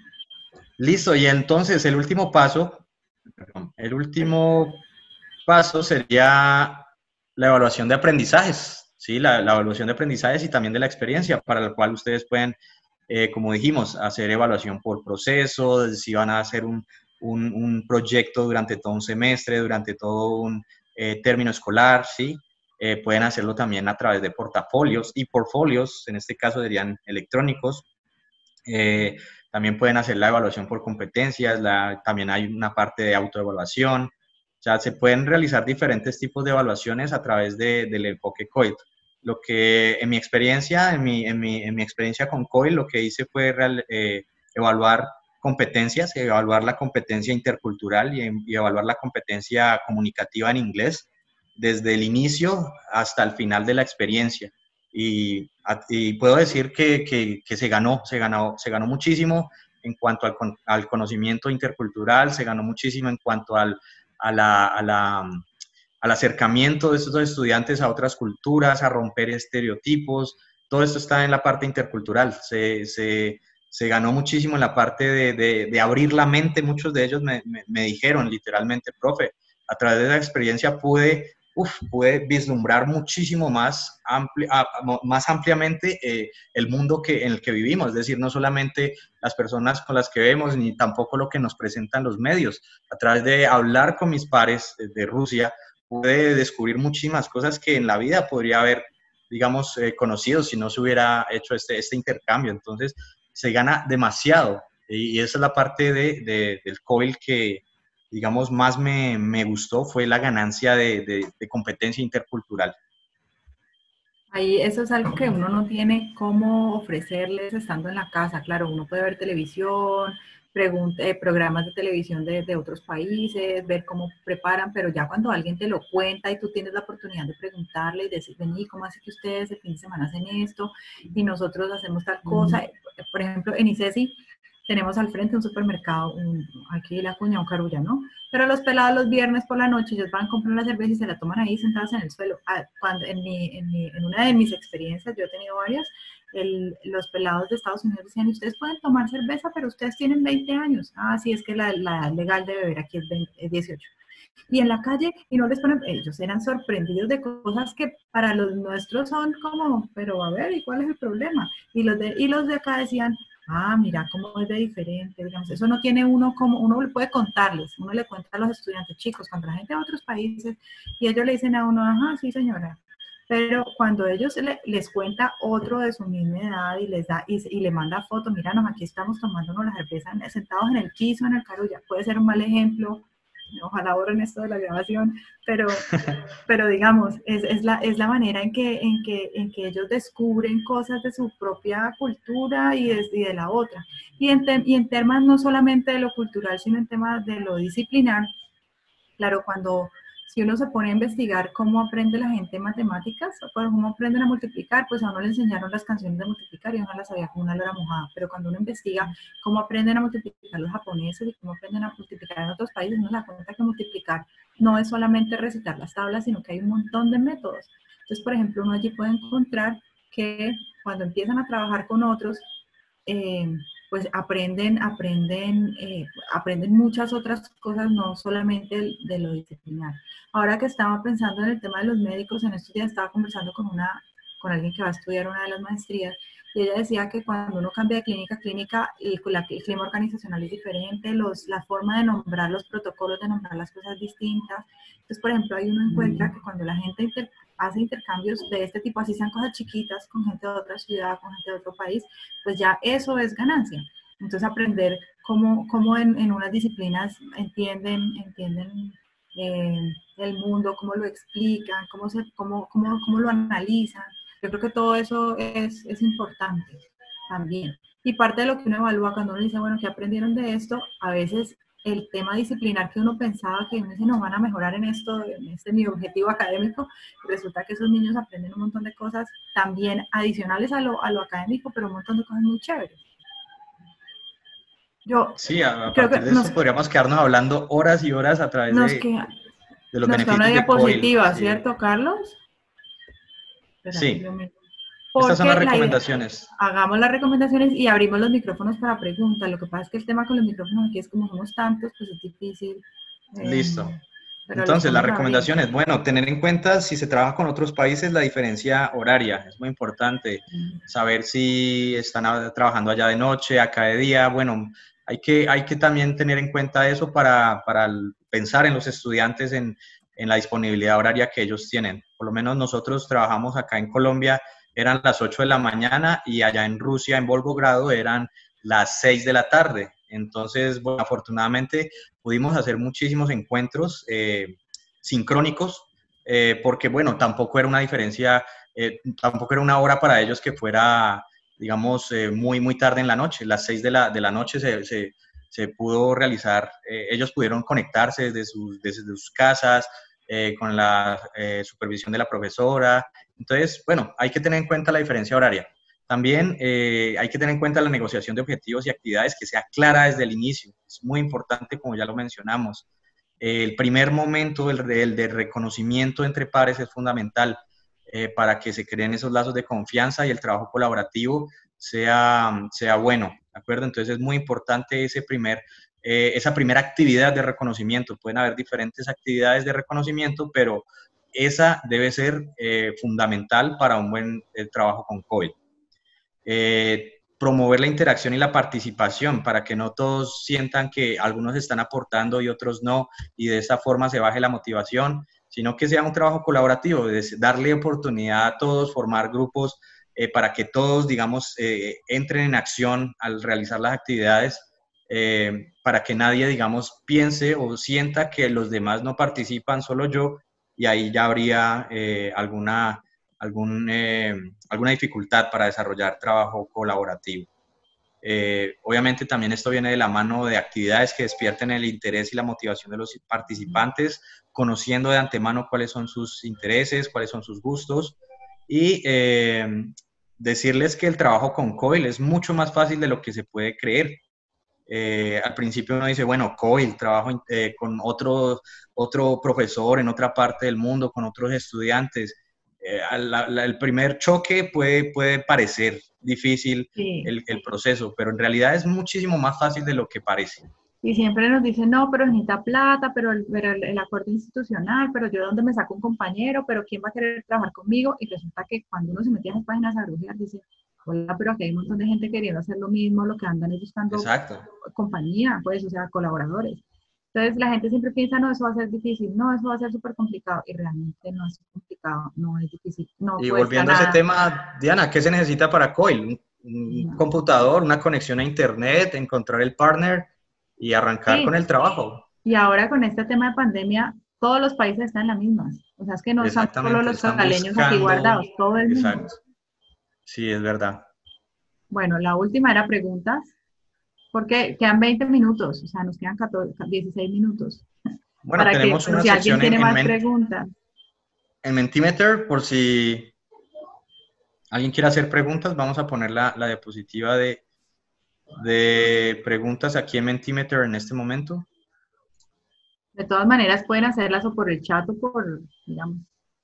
Listo, y entonces el último paso, perdón, el último paso sería la evaluación de aprendizajes, ¿sí? La, la evaluación de aprendizajes y también de la experiencia, para la cual ustedes pueden, eh, como dijimos, hacer evaluación por proceso, si van a hacer un, un, un proyecto durante todo un semestre, durante todo un eh, término escolar, ¿sí? Eh, pueden hacerlo también a través de portafolios y portfolios, en este caso serían electrónicos. Eh, también pueden hacer la evaluación por competencias, la, también hay una parte de autoevaluación. O sea, se pueden realizar diferentes tipos de evaluaciones a través de, del enfoque C O I L. Lo que en mi experiencia, en mi, en mi, en mi experiencia con C O I L, lo que hice fue real, eh, evaluar competencias, evaluar la competencia intercultural y, y evaluar la competencia comunicativa en inglés desde el inicio hasta el final de la experiencia. Y, y puedo decir que, que, que, se ganó, se ganó, se ganó muchísimo en cuanto al, al conocimiento intercultural, se ganó muchísimo en cuanto al, a la, a la, al acercamiento de estos estudiantes a otras culturas, a romper estereotipos. Todo esto está en la parte intercultural. Se, se, se ganó muchísimo en la parte de, de, de abrir la mente. Muchos de ellos me, me, me dijeron literalmente, profe, a través de esa experiencia pude uf, pude vislumbrar muchísimo más, ampli más ampliamente eh, el mundo que, en el que vivimos, es decir, no solamente las personas con las que vemos, ni tampoco lo que nos presentan los medios. A través de hablar con mis pares de, de Rusia, pude descubrir muchísimas cosas que en la vida podría haber, digamos, eh, conocido si no se hubiera hecho este, este intercambio. Entonces, se gana demasiado. Y, y esa es la parte de, de, del C O I L que, digamos, más me, me gustó fue la ganancia de, de, de, competencia intercultural. Ahí eso es algo que uno no tiene cómo ofrecerles estando en la casa. Claro, uno puede ver televisión, pregunta, eh, programas de televisión de, de otros países, ver cómo preparan, pero ya cuando alguien te lo cuenta y tú tienes la oportunidad de preguntarle y decir, vení, ¿cómo hace que ustedes el fin de semana hacen esto? Y nosotros hacemos tal cosa. Por ejemplo, en ICESI tenemos al frente un supermercado, un, aquí la cuña, un Carulla, ¿no? Pero los pelados los viernes por la noche, ellos van a comprar una cerveza y se la toman ahí sentados en el suelo. Ah, cuando, en, mi, en, mi, en una de mis experiencias, yo he tenido varias, el, los pelados de Estados Unidos decían, ustedes pueden tomar cerveza, pero ustedes tienen veinte años. Ah, sí, es que la, la legal de beber aquí es veinte, es dieciocho. Y en la calle, y no les ponen, ellos eran sorprendidos de cosas que para los nuestros son como, pero a ver, ¿y cuál es el problema? Y los de, y los de acá decían, ah, mira cómo es de diferente, digamos, eso no tiene uno como, uno le puede contarles, uno le cuenta a los estudiantes chicos, cuando la gente de otros países, y ellos le dicen a uno, ajá, sí señora, pero cuando ellos le, les cuenta otro de su misma edad y les da, y, y le manda fotos, míranos, aquí estamos tomándonos la cerveza sentados en el piso, en el Carulla, puede ser un mal ejemplo, ojalá borren esto de la grabación, pero, pero digamos, es, es, la, es la manera en que, en, que, en que ellos descubren cosas de su propia cultura y de, y de la otra. Y en, te, y en temas no solamente de lo cultural, sino en temas de lo disciplinar, claro, cuando si uno se pone a investigar cómo aprende la gente matemáticas, o cómo aprenden a multiplicar, pues a uno le enseñaron las canciones de multiplicar y uno las sabía como una lora mojada, pero cuando uno investiga cómo aprenden a multiplicar los japoneses y cómo aprenden a multiplicar en otros países, uno se da cuenta que multiplicar no es solamente recitar las tablas, sino que hay un montón de métodos. Entonces, por ejemplo, uno allí puede encontrar que cuando empiezan a trabajar con otros, eh, pues aprenden, aprenden, eh, aprenden muchas otras cosas, no solamente de lo disciplinar. Ahora que estaba pensando en el tema de los médicos, en estos días estaba conversando con, una, con alguien que va a estudiar una de las maestrías, y ella decía que cuando uno cambia de clínica a clínica, el, el clima organizacional es diferente, los, la forma de nombrar los protocolos, de nombrar las cosas distintas. Entonces, por ejemplo, ahí uno encuentra que cuando la gente inter, hace intercambios de este tipo, así sean cosas chiquitas, con gente de otra ciudad, con gente de otro país, pues ya eso es ganancia. Entonces aprender cómo, cómo en, en unas disciplinas entienden, entienden eh, el mundo, cómo lo explican, cómo, se, cómo, cómo, cómo lo analizan. Yo creo que todo eso es, es importante también. Y parte de lo que uno evalúa cuando uno dice, bueno, ¿qué aprendieron de esto? A veces el tema disciplinar que uno pensaba que uno dice, no van a mejorar en esto, en este mi objetivo académico, resulta que esos niños aprenden un montón de cosas también adicionales a lo, a lo académico, pero un montón de cosas muy chéveres. Yo Sí, a, a creo que partir de nos, eso podríamos quedarnos hablando horas y horas a través nos, de, queda, de los nos queda una beneficios de COIL. diapositiva, Sí, ¿cierto, Carlos? Espérate, sí, yo me... estas son las Porque la idea, recomendaciones. hagamos las recomendaciones y abrimos los micrófonos para preguntas. Lo que pasa es que el tema con los micrófonos aquí es como somos tantos, pues es difícil. Eh, Listo. pero los Entonces, las podemos abrir. recomendaciones, bueno, tener en cuenta si se trabaja con otros países la diferencia horaria, es muy importante saber si están a, trabajando allá de noche, acá de día, bueno, hay que, hay que también tener en cuenta eso para, para pensar en los estudiantes, en, en la disponibilidad horaria que ellos tienen. Por lo menos nosotros trabajamos acá en Colombia, eran las ocho de la mañana y allá en Rusia, en Volgogrado, eran las seis de la tarde. Entonces, bueno, afortunadamente pudimos hacer muchísimos encuentros eh, sincrónicos, eh, porque, bueno, tampoco era una diferencia, eh, tampoco era una hora para ellos que fuera, digamos, eh, muy, muy tarde en la noche. Las seis de la, de la noche se, se, se pudo realizar, eh, ellos pudieron conectarse desde sus, desde sus casas, eh, con la eh, supervisión de la profesora. Entonces, bueno, hay que tener en cuenta la diferencia horaria. También eh, hay que tener en cuenta la negociación de objetivos y actividades que sea clara desde el inicio. Es muy importante, como ya lo mencionamos. Eh, el primer momento, el de, el de reconocimiento entre pares es fundamental eh, para que se creen esos lazos de confianza y el trabajo colaborativo sea, sea bueno, ¿de acuerdo? Entonces es muy importante ese primer, eh, esa primera actividad de reconocimiento. Pueden haber diferentes actividades de reconocimiento, pero esa debe ser eh, fundamental para un buen eh, trabajo con COIL. Eh, promover la interacción y la participación para que no todos sientan que algunos están aportando y otros no, y de esa forma se baje la motivación, sino que sea un trabajo colaborativo, es darle oportunidad a todos, formar grupos eh, para que todos, digamos, eh, entren en acción al realizar las actividades, eh, para que nadie, digamos, piense o sienta que los demás no participan, solo yo, y ahí ya habría eh, alguna algún, eh, alguna dificultad para desarrollar trabajo colaborativo. Eh, obviamente también esto viene de la mano de actividades que despierten el interés y la motivación de los participantes, conociendo de antemano cuáles son sus intereses, cuáles son sus gustos, y eh, decirles que el trabajo con COIL es mucho más fácil de lo que se puede creer. Eh, al principio uno dice, bueno, COIL, trabajo eh, con otro, otro profesor en otra parte del mundo, con otros estudiantes. Eh, la, la, el primer choque puede, puede parecer difícil Sí. el, el proceso, pero en realidad es muchísimo más fácil de lo que parece. Y siempre nos dicen, no, pero necesita plata, pero, el, pero el, el acuerdo institucional, pero yo de dónde me saco un compañero, pero quién va a querer trabajar conmigo. Y resulta que cuando uno se mete a esas páginas a brujear, dice, hola, pero aquí hay un montón de gente queriendo hacer lo mismo, lo que andan es buscando Exacto. compañía, pues, o sea, colaboradores. Entonces la gente siempre piensa, no, eso va a ser difícil, no, eso va a ser súper complicado, y realmente no es complicado, no es difícil, no Y cuesta volviendo a ese nada. tema, Diana, ¿qué se necesita para COIL? Un, un No. computador, una conexión a internet, encontrar el partner y arrancar con Sí, el trabajo. y ahora con este tema de pandemia, todos los países están en la misma. O sea, es que no están solo Exactamente, los están caleños aquí buscando, guardados, todo el mundo. exacto, sí, es verdad. Bueno, la última era preguntas, porque quedan veinte minutos, o sea, nos quedan catorce, dieciséis minutos, Bueno, para que, tenemos por una si alguien sección en, tiene en, más Men- preguntas. en Mentimeter, por si alguien quiere hacer preguntas, vamos a poner la, la diapositiva de, de preguntas aquí en Mentimeter en este momento. De todas maneras, pueden hacerlas o por el chat o por, digamos.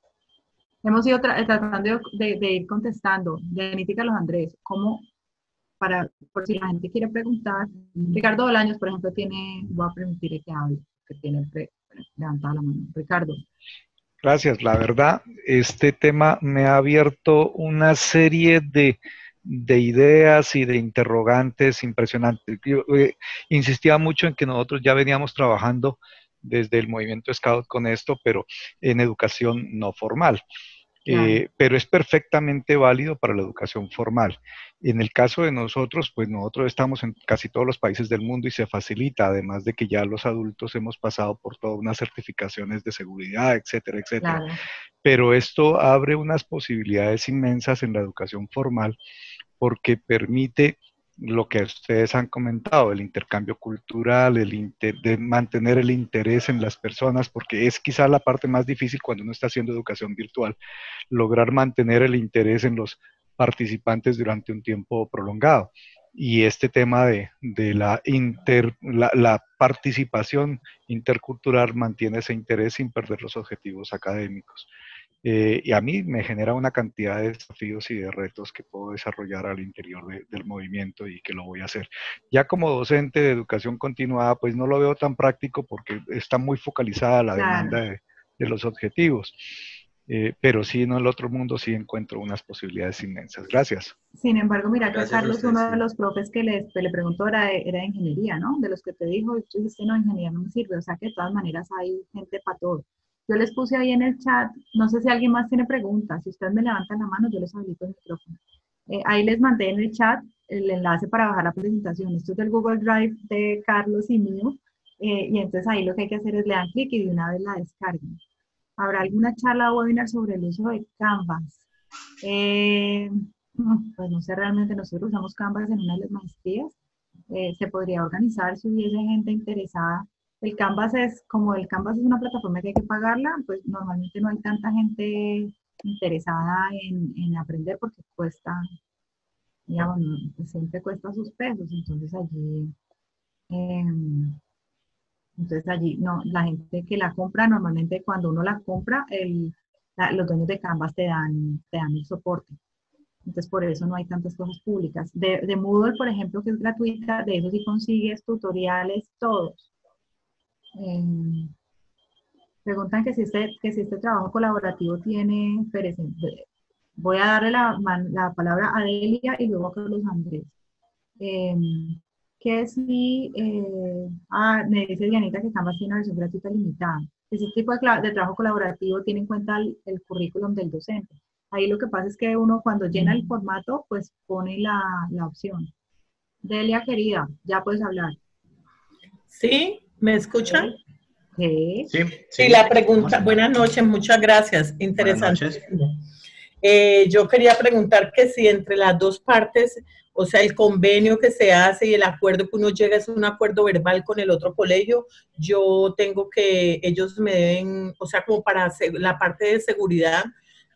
Hemos ido tra tratando de, de ir contestando. Dianita y Carlos Andrés, ¿cómo, para, por si la gente quiere preguntar? Ricardo Bolaños, por ejemplo, tiene, voy a permitir que hable, que tiene pre, levantado la mano. Ricardo. Gracias. La verdad, este tema me ha abierto una serie de, de ideas y de interrogantes impresionantes. Yo eh, insistía mucho en que nosotros ya veníamos trabajando desde el movimiento Scout con esto, pero en educación no formal. Claro. Eh, pero es perfectamente válido para la educación formal. En el caso de nosotros, pues nosotros estamos en casi todos los países del mundo y se facilita, además de que ya los adultos hemos pasado por todas unas certificaciones de seguridad, etcétera, etcétera. Claro. Pero esto abre unas posibilidades inmensas en la educación formal porque permite lo que ustedes han comentado, el intercambio cultural, el inter, de mantener el interés en las personas, porque es quizá la parte más difícil cuando uno está haciendo educación virtual, lograr mantener el interés en los participantes durante un tiempo prolongado. Y este tema de, de la, inter, la, la participación intercultural mantiene ese interés sin perder los objetivos académicos. Eh, y a mí me genera una cantidad de desafíos y de retos que puedo desarrollar al interior de, del movimiento y que lo voy a hacer. Ya como docente de educación continuada, pues no lo veo tan práctico porque está muy focalizada la Claro. demanda de, de los objetivos. Eh, pero sí, en el otro mundo sí encuentro unas posibilidades inmensas. Gracias. Sin embargo, mira que Gracias a Carlos, usted, uno sí. de los profes que le, le preguntó era de, era de ingeniería, ¿no? De los que te dijo, y tú dijiste, no, ingeniería no me sirve. O sea que de todas maneras hay gente para todo. Yo les puse ahí en el chat, no sé si alguien más tiene preguntas. Si ustedes me levantan la mano, yo les habilito el micrófono. Eh, ahí les mandé en el chat el enlace para bajar la presentación. Esto es del Google Drive de Carlos y mío. Eh, y entonces ahí lo que hay que hacer es le dan clic y de una vez la descargan. ¿Habrá alguna charla o webinar sobre el uso de Canvas? Eh, pues no sé, realmente nosotros usamos Canvas en una de las maestrías. Eh, se podría organizar si hubiese gente interesada. El Canvas es, como el Canvas es una plataforma que hay que pagarla, pues normalmente no hay tanta gente interesada en, en aprender porque cuesta, digamos, no, pues siempre cuesta sus pesos. Entonces allí, eh, entonces allí, no, la gente que la compra, normalmente cuando uno la compra, el, la, los dueños de Canvas te dan, te dan el soporte. Entonces, por eso no hay tantas cosas públicas. De, de Moodle, por ejemplo, que es gratuita, de eso sí consigues tutoriales, todos. Eh, preguntan que si, este, que si este trabajo colaborativo tiene... Espérense, voy a darle la, la palabra a Delia y luego a Carlos Andrés. Eh, que si... Eh, ah, me dice Dianita que Canvas tiene una versión gratuita limitada. Ese tipo de, de trabajo colaborativo tiene en cuenta el, el currículum del docente. Ahí lo que pasa es que uno cuando llena el formato, pues pone la, la opción. Delia, querida, ya puedes hablar. ¿Sí? ¿Me escuchan? Sí. Sí, sí. Y la pregunta, buenas noches, muchas gracias, interesante. Buenas noches. Eh, yo quería preguntar que si entre las dos partes, o sea, el convenio que se hace y el acuerdo que uno llega es un acuerdo verbal con el otro colegio, yo tengo que, ellos me deben, o sea, como para la parte de seguridad,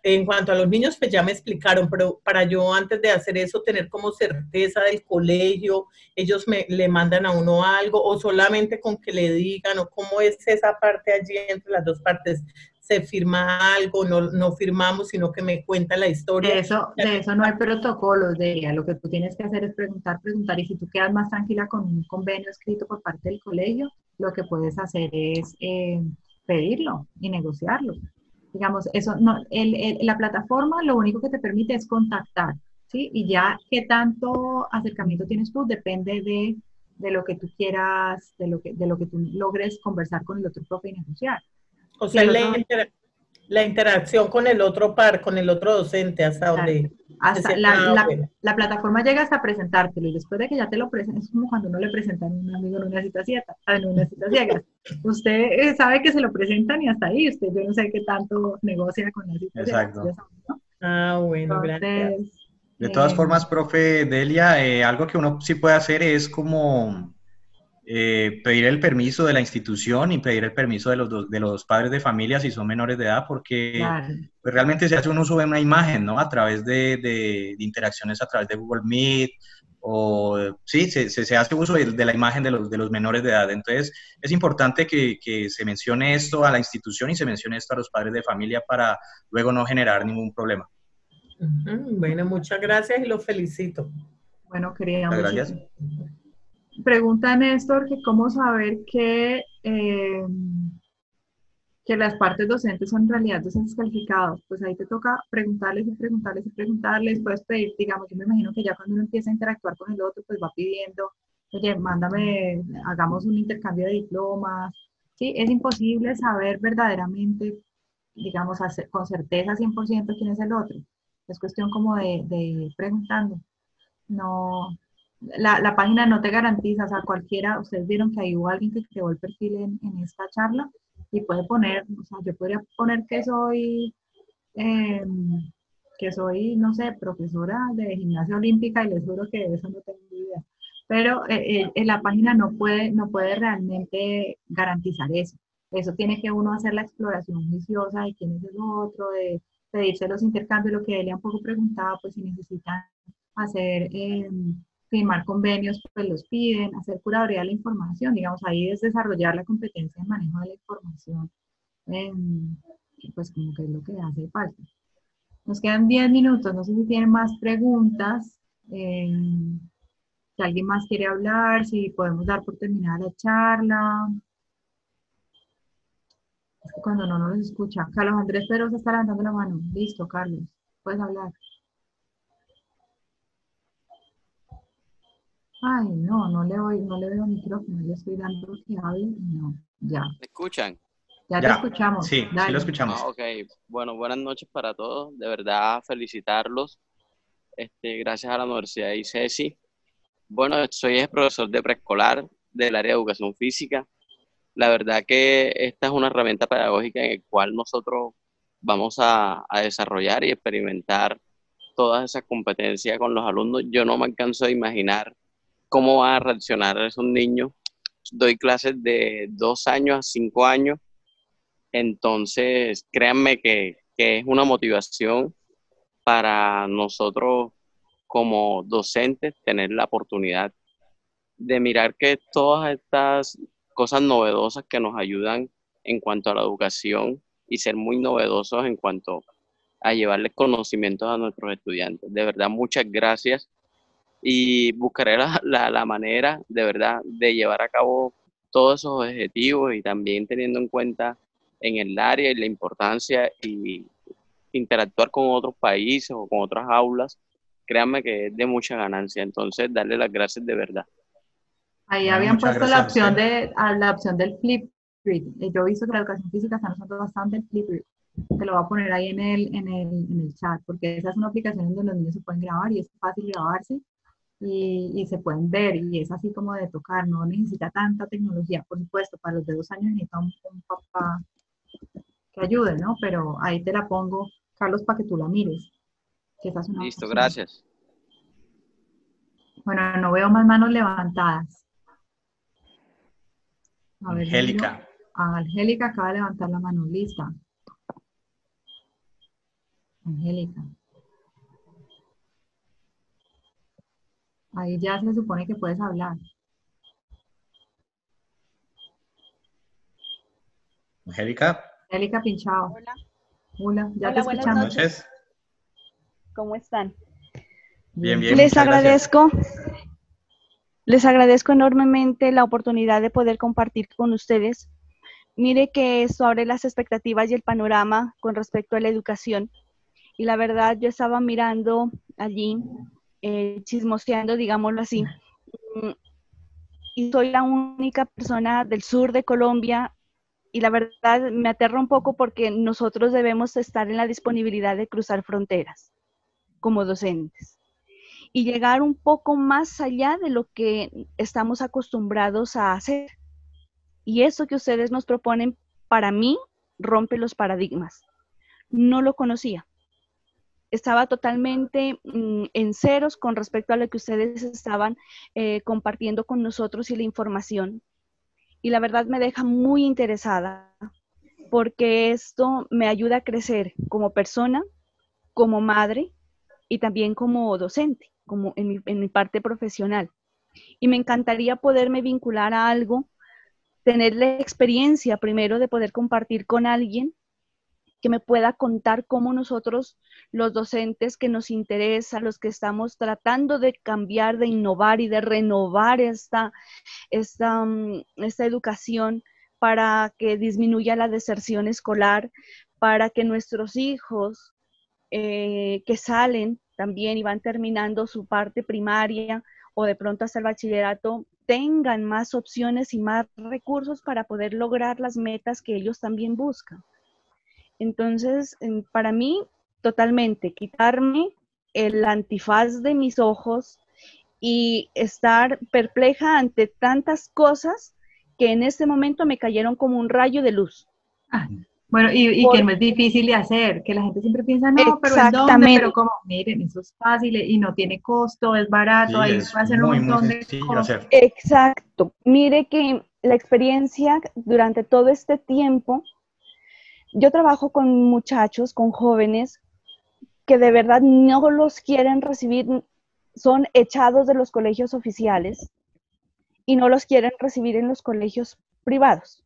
En cuanto a los niños, pues ya me explicaron, pero para yo antes de hacer eso, tener como certeza del colegio, ellos me, le mandan a uno algo, o solamente con que le digan, o cómo es esa parte allí entre las dos partes, se firma algo, no, no firmamos, sino que me cuentan la historia. De eso, de eso no hay protocolos, Delia. Lo que tú tienes que hacer es preguntar, preguntar, y si tú quedas más tranquila con un convenio escrito por parte del colegio, lo que puedes hacer es eh, pedirlo y negociarlo. Digamos, eso no, el, el, la plataforma lo único que te permite es contactar, ¿sí? Y ya qué tanto acercamiento tienes tú depende de, de lo que tú quieras, de lo que, de lo que tú logres conversar con el otro profe y negociar. O Si sea, el la, otro, inter, la interacción con el otro par, con el otro docente, hasta donde se hasta la, sienta, la, bueno. la plataforma llega hasta presentártelo, y después de que ya te lo presentan, es como cuando uno le presentan a un amigo en una cita ciega, en una cita ciegas. Usted eh, sabe que se lo presentan y hasta ahí, usted yo no sé qué tanto negocia con la cita ciega, Exacto. ya sabe, ¿no? Ah, bueno, gracias. Entonces, De todas eh, formas, profe Delia, eh, algo que uno sí puede hacer es como eh, pedir el permiso de la institución y pedir el permiso de los, do- de los padres de familia si son menores de edad, porque claro, pues, realmente se hace un uso de una imagen, ¿no? A través de, de- de interacciones a través de Google Meet, o sí, se, se, se hace uso de, de la imagen de los, de los menores de edad. Entonces, es importante que, que se mencione esto a la institución y se mencione esto a los padres de familia para luego no generar ningún problema. Uh-huh. Bueno, muchas gracias y los felicito. bueno, querida, Muchas muchas gracias. pregunta Néstor que cómo saber que, eh, que las partes docentes son en realidad docentes calificados. Pues ahí te toca preguntarles y preguntarles y preguntarles, puedes pedir, digamos, yo me imagino que ya cuando uno empieza a interactuar con el otro, pues va pidiendo, oye, mándame, hagamos un intercambio de diplomas. Sí, es imposible saber verdaderamente, digamos, hacer, con certeza cien por ciento quién es el otro. Es cuestión como de, de ir preguntando. No, la, la página no te garantiza, o sea, cualquiera, ustedes vieron que ahí hubo alguien que creó el perfil en, en esta charla y puede poner, o sea, yo podría poner que soy, eh, que soy, no sé, profesora de gimnasia olímpica y les juro que de eso no tengo idea. Pero eh, eh, la página no puede, no puede realmente garantizar eso. Eso tiene que uno hacer la exploración juiciosa de quién es el otro, de pedirse los intercambios, lo que él un poco preguntaba, pues si necesitan hacer, eh, firmar convenios, pues los piden, hacer curaduría de la información, digamos, ahí es desarrollar la competencia en manejo de la información, eh, pues como que es lo que hace falta. Nos quedan diez minutos, no sé si tienen más preguntas, eh, si alguien más quiere hablar, si podemos dar por terminada la charla. Es que cuando no nos escucha. Carlos Andrés Pedrosa está levantando la mano. Listo, Carlos, puedes hablar. Ay, no, no le, oigo, no le veo micrófono, le estoy dando que hable. No, ya. ¿Me escuchan? Ya te Ya, escuchamos. sí, sí lo Dale. escuchamos. Ah, ok. Bueno, buenas noches para todos. De verdad, felicitarlos. Este, gracias a la Universidad de ICESI. Bueno, soy el profesor de preescolar del área de educación física. La verdad que esta es una herramienta pedagógica en la cual nosotros vamos a, a desarrollar y experimentar todas esas competencias con los alumnos. Yo no me alcanzo a imaginar cómo van a reaccionar esos niños. Doy clases de dos años a cinco años. Entonces, créanme que, que es una motivación para nosotros como docentes tener la oportunidad de mirar que todas estas cosas novedosas que nos ayudan en cuanto a la educación y ser muy novedosos en cuanto a llevarles conocimientos a nuestros estudiantes. De verdad, muchas gracias y buscaré la, la, la manera de verdad de llevar a cabo todos esos objetivos y también teniendo en cuenta en el área y la importancia y interactuar con otros países o con otras aulas, créanme que es de mucha ganancia. Entonces, darle las gracias de verdad. Ahí Bueno, habían muchas puesto la gracias a opción usted. de, a la opción del Flipgrid. Eh, Yo he visto que la educación física está usando bastante el Flipgrid. Te lo voy a poner ahí en el, en el, en el chat, porque esa es una aplicación donde los niños se pueden grabar y es fácil grabarse y, y se pueden ver y es así como de tocar, no necesita tanta tecnología. Por supuesto, para los de dos años necesita un, un papá que ayude, ¿no? Pero ahí te la pongo, Carlos, para que tú la mires, que esa es una Listo, opción. gracias. Bueno, no veo más manos levantadas. A ver, Angélica. Angélica acaba de levantar la mano, lista. Angélica. Ahí ya se supone que puedes hablar. Angélica, Angélica Pinchado. Hola, Hola, ya te hola, buenas escuchamos. noches. noches. ¿Cómo están? Bien, bien, Les muchas gracias. agradezco, les agradezco enormemente la oportunidad de poder compartir con ustedes. Mire que esto abre las expectativas y el panorama con respecto a la educación. Y la verdad, yo estaba mirando allí, eh, chismoseando, digámoslo así, mm, y soy la única persona del sur de Colombia. Y la verdad me aterra un poco porque nosotros debemos estar en la disponibilidad de cruzar fronteras como docentes y llegar un poco más allá de lo que estamos acostumbrados a hacer. Y eso que ustedes nos proponen, para mí, rompe los paradigmas. No lo conocía. Estaba totalmente mmm, en ceros con respecto a lo que ustedes estaban eh, compartiendo con nosotros y la información. Y la verdad me deja muy interesada porque esto me ayuda a crecer como persona, como madre y también como docente, como en mi, en mi parte profesional. Y me encantaría poderme vincular a algo, tener la experiencia primero de poder compartir con alguien que me pueda contar cómo nosotros, los docentes que nos interesa, los que estamos tratando de cambiar, de innovar y de renovar esta, esta, esta educación para que disminuya la deserción escolar, para que nuestros hijos eh, que salen también y van terminando su parte primaria o de pronto hasta el bachillerato, tengan más opciones y más recursos para poder lograr las metas que ellos también buscan. Entonces, para mí, totalmente, quitarme el antifaz de mis ojos y estar perpleja ante tantas cosas que en este momento me cayeron como un rayo de luz. Ah, bueno, y, y Por, que no es difícil de hacer, que la gente siempre piensa, no, pero ¿en dónde? Pero como, miren, eso es fácil y no tiene costo, es barato, Sí, ahí es puede hacer un muy, muy montón de sencillo cosas. hacer. Exacto. Mire que la experiencia durante todo este tiempo, yo trabajo con muchachos, con jóvenes, que de verdad no los quieren recibir, son echados de los colegios oficiales y no los quieren recibir en los colegios privados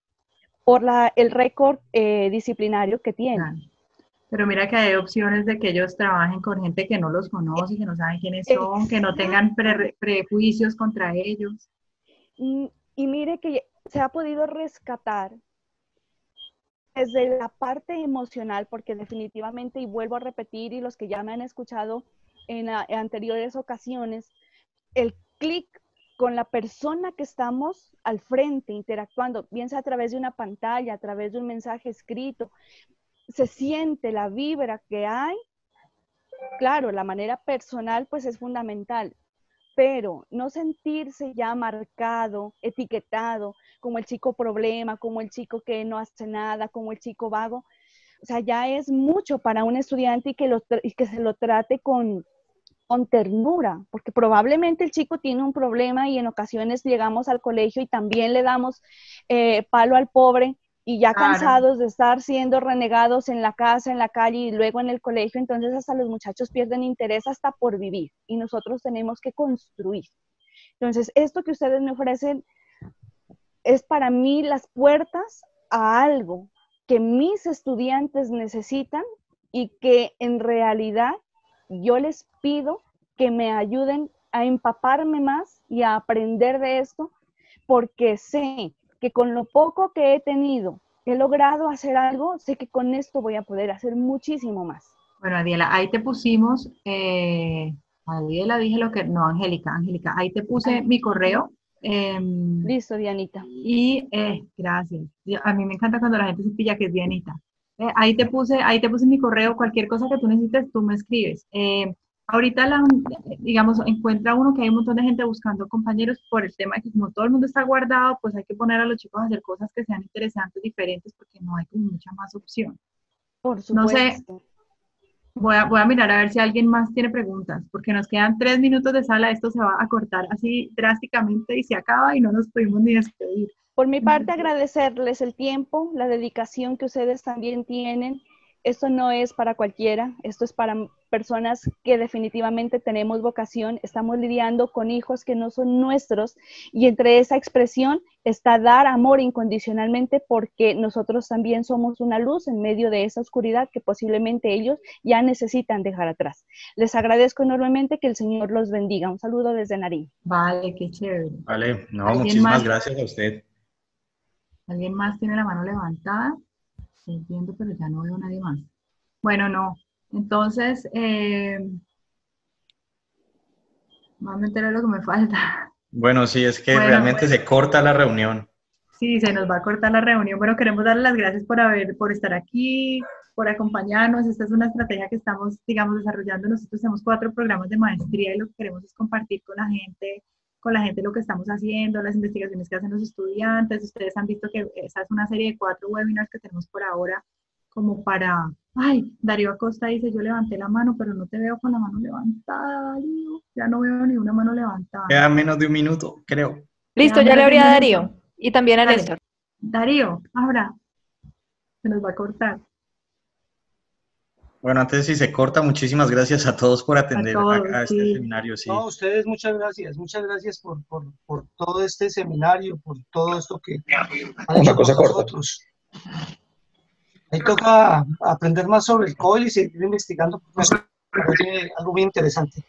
por la, el récord eh, disciplinario que tienen. Claro. Pero mira que hay opciones de que ellos trabajen con gente que no los conoce, que no saben quiénes son, que no tengan pre prejuicios contra ellos. Y, y mire que se ha podido rescatar desde la parte emocional, porque definitivamente, y vuelvo a repetir, y los que ya me han escuchado en, a, en anteriores ocasiones, el clic con la persona que estamos al frente, interactuando, bien sea a través de una pantalla, a través de un mensaje escrito, se siente la vibra que hay. Claro, la manera personal pues es fundamental, pero no sentirse ya marcado, etiquetado, como el chico problema, como el chico que no hace nada, como el chico vago, o sea, ya es mucho para un estudiante y que, lo, y que se lo trate con, con ternura, porque probablemente el chico tiene un problema y en ocasiones llegamos al colegio y también le damos eh, palo al pobre y ya Claro. cansados de estar siendo renegados en la casa, en la calle y luego en el colegio, entonces hasta los muchachos pierden interés hasta por vivir y nosotros tenemos que construir. Entonces, esto que ustedes me ofrecen es para mí las puertas a algo que mis estudiantes necesitan y que en realidad yo les pido que me ayuden a empaparme más y a aprender de esto, porque sé que con lo poco que he tenido, he logrado hacer algo, sé que con esto voy a poder hacer muchísimo más. Bueno, Adiela, ahí te pusimos, eh, Adiela dije lo que, no, Angélica, Angélica, ahí te puse Ah, mi correo. Eh, listo, Dianita. Y, eh, gracias. Yo, a mí me encanta cuando la gente se pilla que es Dianita. Eh, ahí te puse, ahí te puse mi correo, cualquier cosa que tú necesites, tú me escribes. Eh, ahorita, la, digamos, encuentra uno que hay un montón de gente buscando compañeros por el tema de que como todo el mundo está guardado, pues hay que poner a los chicos a hacer cosas que sean interesantes, diferentes, porque no hay como mucha más opción. Por supuesto. No sé, voy a, voy a mirar a ver si alguien más tiene preguntas, porque nos quedan tres minutos de sala, esto se va a cortar así drásticamente y se acaba y no nos pudimos ni despedir. Por mi parte, agradecerles el tiempo, la dedicación que ustedes también tienen, esto no es para cualquiera, esto es para personas que definitivamente tenemos vocación, estamos lidiando con hijos que no son nuestros, y entre esa expresión está dar amor incondicionalmente, porque nosotros también somos una luz en medio de esa oscuridad que posiblemente ellos ya necesitan dejar atrás. Les agradezco enormemente, que el Señor los bendiga. Un saludo desde Nariño. Vale, qué chévere. Vale, no, ¿Alguien muchísimas más? gracias a usted. ¿Alguien más tiene la mano levantada? Estoy viendo, pero ya no veo a nadie más. Bueno, no. Entonces, eh, más me entero de lo que me falta. Bueno, sí, es que Bueno, realmente se corta la reunión. Sí, se nos va a cortar la reunión. Bueno, queremos darle las gracias por haber, por estar aquí, por acompañarnos. Esta es una estrategia que estamos, digamos, desarrollando. Nosotros tenemos cuatro programas de maestría y lo que queremos es compartir con la gente, con la gente lo que estamos haciendo, las investigaciones que hacen los estudiantes. Ustedes han visto que esa es una serie de cuatro webinars que tenemos por ahora, como para... Ay, Darío Acosta dice, yo levanté la mano, pero no te veo con la mano levantada, Darío. Ya no veo ni una mano levantada. Queda menos de un minuto, creo. Listo, ya le abrí a Darío y también a Dale. Néstor. Darío, ahora. Se nos va a cortar. Bueno, antes si se corta, muchísimas gracias a todos por atender a, todos, a este sí. seminario. Sí. No, ustedes muchas gracias, muchas gracias por, por, por todo este seminario, por todo esto que han hecho con nosotros. Ahí toca aprender más sobre el C O I y seguir investigando, porque es algo muy interesante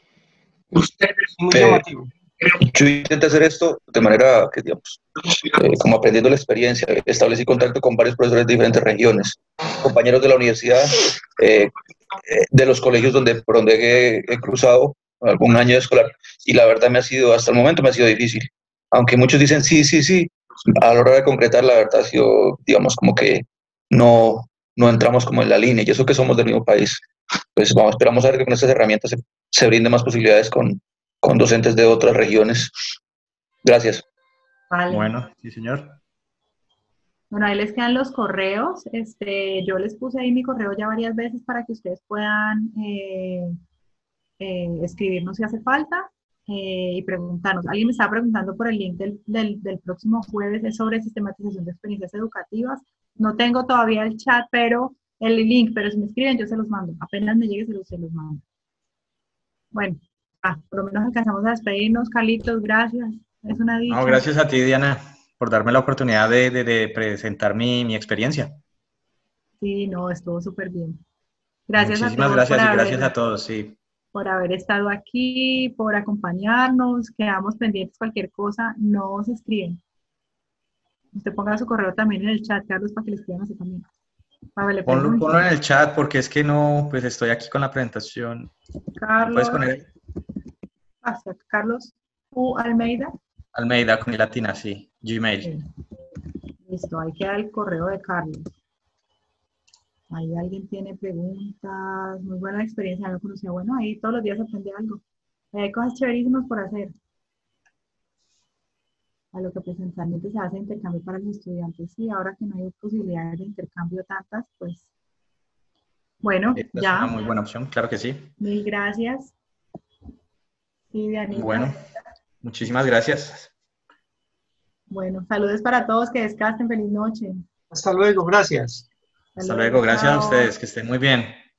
y muy eh, llamativo. Yo intenté hacer esto de manera que, digamos, eh, como aprendiendo la experiencia, establecí contacto con varios profesores de diferentes regiones, compañeros de la universidad, eh, eh, de los colegios donde, por donde he, he cruzado algún año escolar, y la verdad me ha sido, hasta el momento me ha sido difícil. Aunque muchos dicen sí, sí, sí, a la hora de concretar, la verdad ha sido, digamos, como que no, no entramos como en la línea, y eso que somos del mismo país. Pues vamos, esperamos a ver que con estas herramientas se, se brinden más posibilidades con con docentes de otras regiones. Gracias. Vale. Bueno, sí, señor. Bueno, ahí les quedan los correos. Este, yo les puse ahí mi correo ya varias veces para que ustedes puedan eh, eh, escribirnos si hace falta eh, y preguntarnos. Alguien me estaba preguntando por el link del, del, del próximo jueves, es sobre sistematización de experiencias educativas. No tengo todavía el chat, pero el link, pero si me escriben yo se los mando. Apenas me llegue se los, se los mando. Bueno. Ah, por lo menos alcanzamos a despedirnos. Carlitos, gracias. Es una dicha. No, gracias a ti, Diana, por darme la oportunidad de, de, de presentar mi, mi experiencia. Sí, no, estuvo súper bien. Gracias Muchísimas a todos. gracias y por gracias haber, a todos, sí. por haber estado aquí, por acompañarnos. Quedamos pendientes cualquier cosa. No se escriben. Usted ponga su correo también en el chat, Carlos, para que le escriban así también. Vale, ponlo, ponlo en el chat porque es que no, pues estoy aquí con la presentación. Carlos. ¿Puedes poner? Ah, Carlos U. Almeida. Almeida con latina, sí. Gmail. Sí. Listo, ahí queda el correo de Carlos. Ahí alguien tiene preguntas. Muy buena experiencia, no conocía. Bueno, ahí todos los días aprende algo. Hay cosas chéverísimas por hacer. A lo que presencialmente se hace intercambio para los estudiantes. Sí, ahora que no hay posibilidades de intercambio tantas, pues. Bueno, Esta ya. es una muy buena opción, claro que sí. Mil gracias. Sí, Dianita. Bueno, muchísimas gracias. Bueno, saludos para todos, que descansen, feliz noche. Hasta luego, gracias. Hasta luego, gracias a ustedes, que estén muy bien.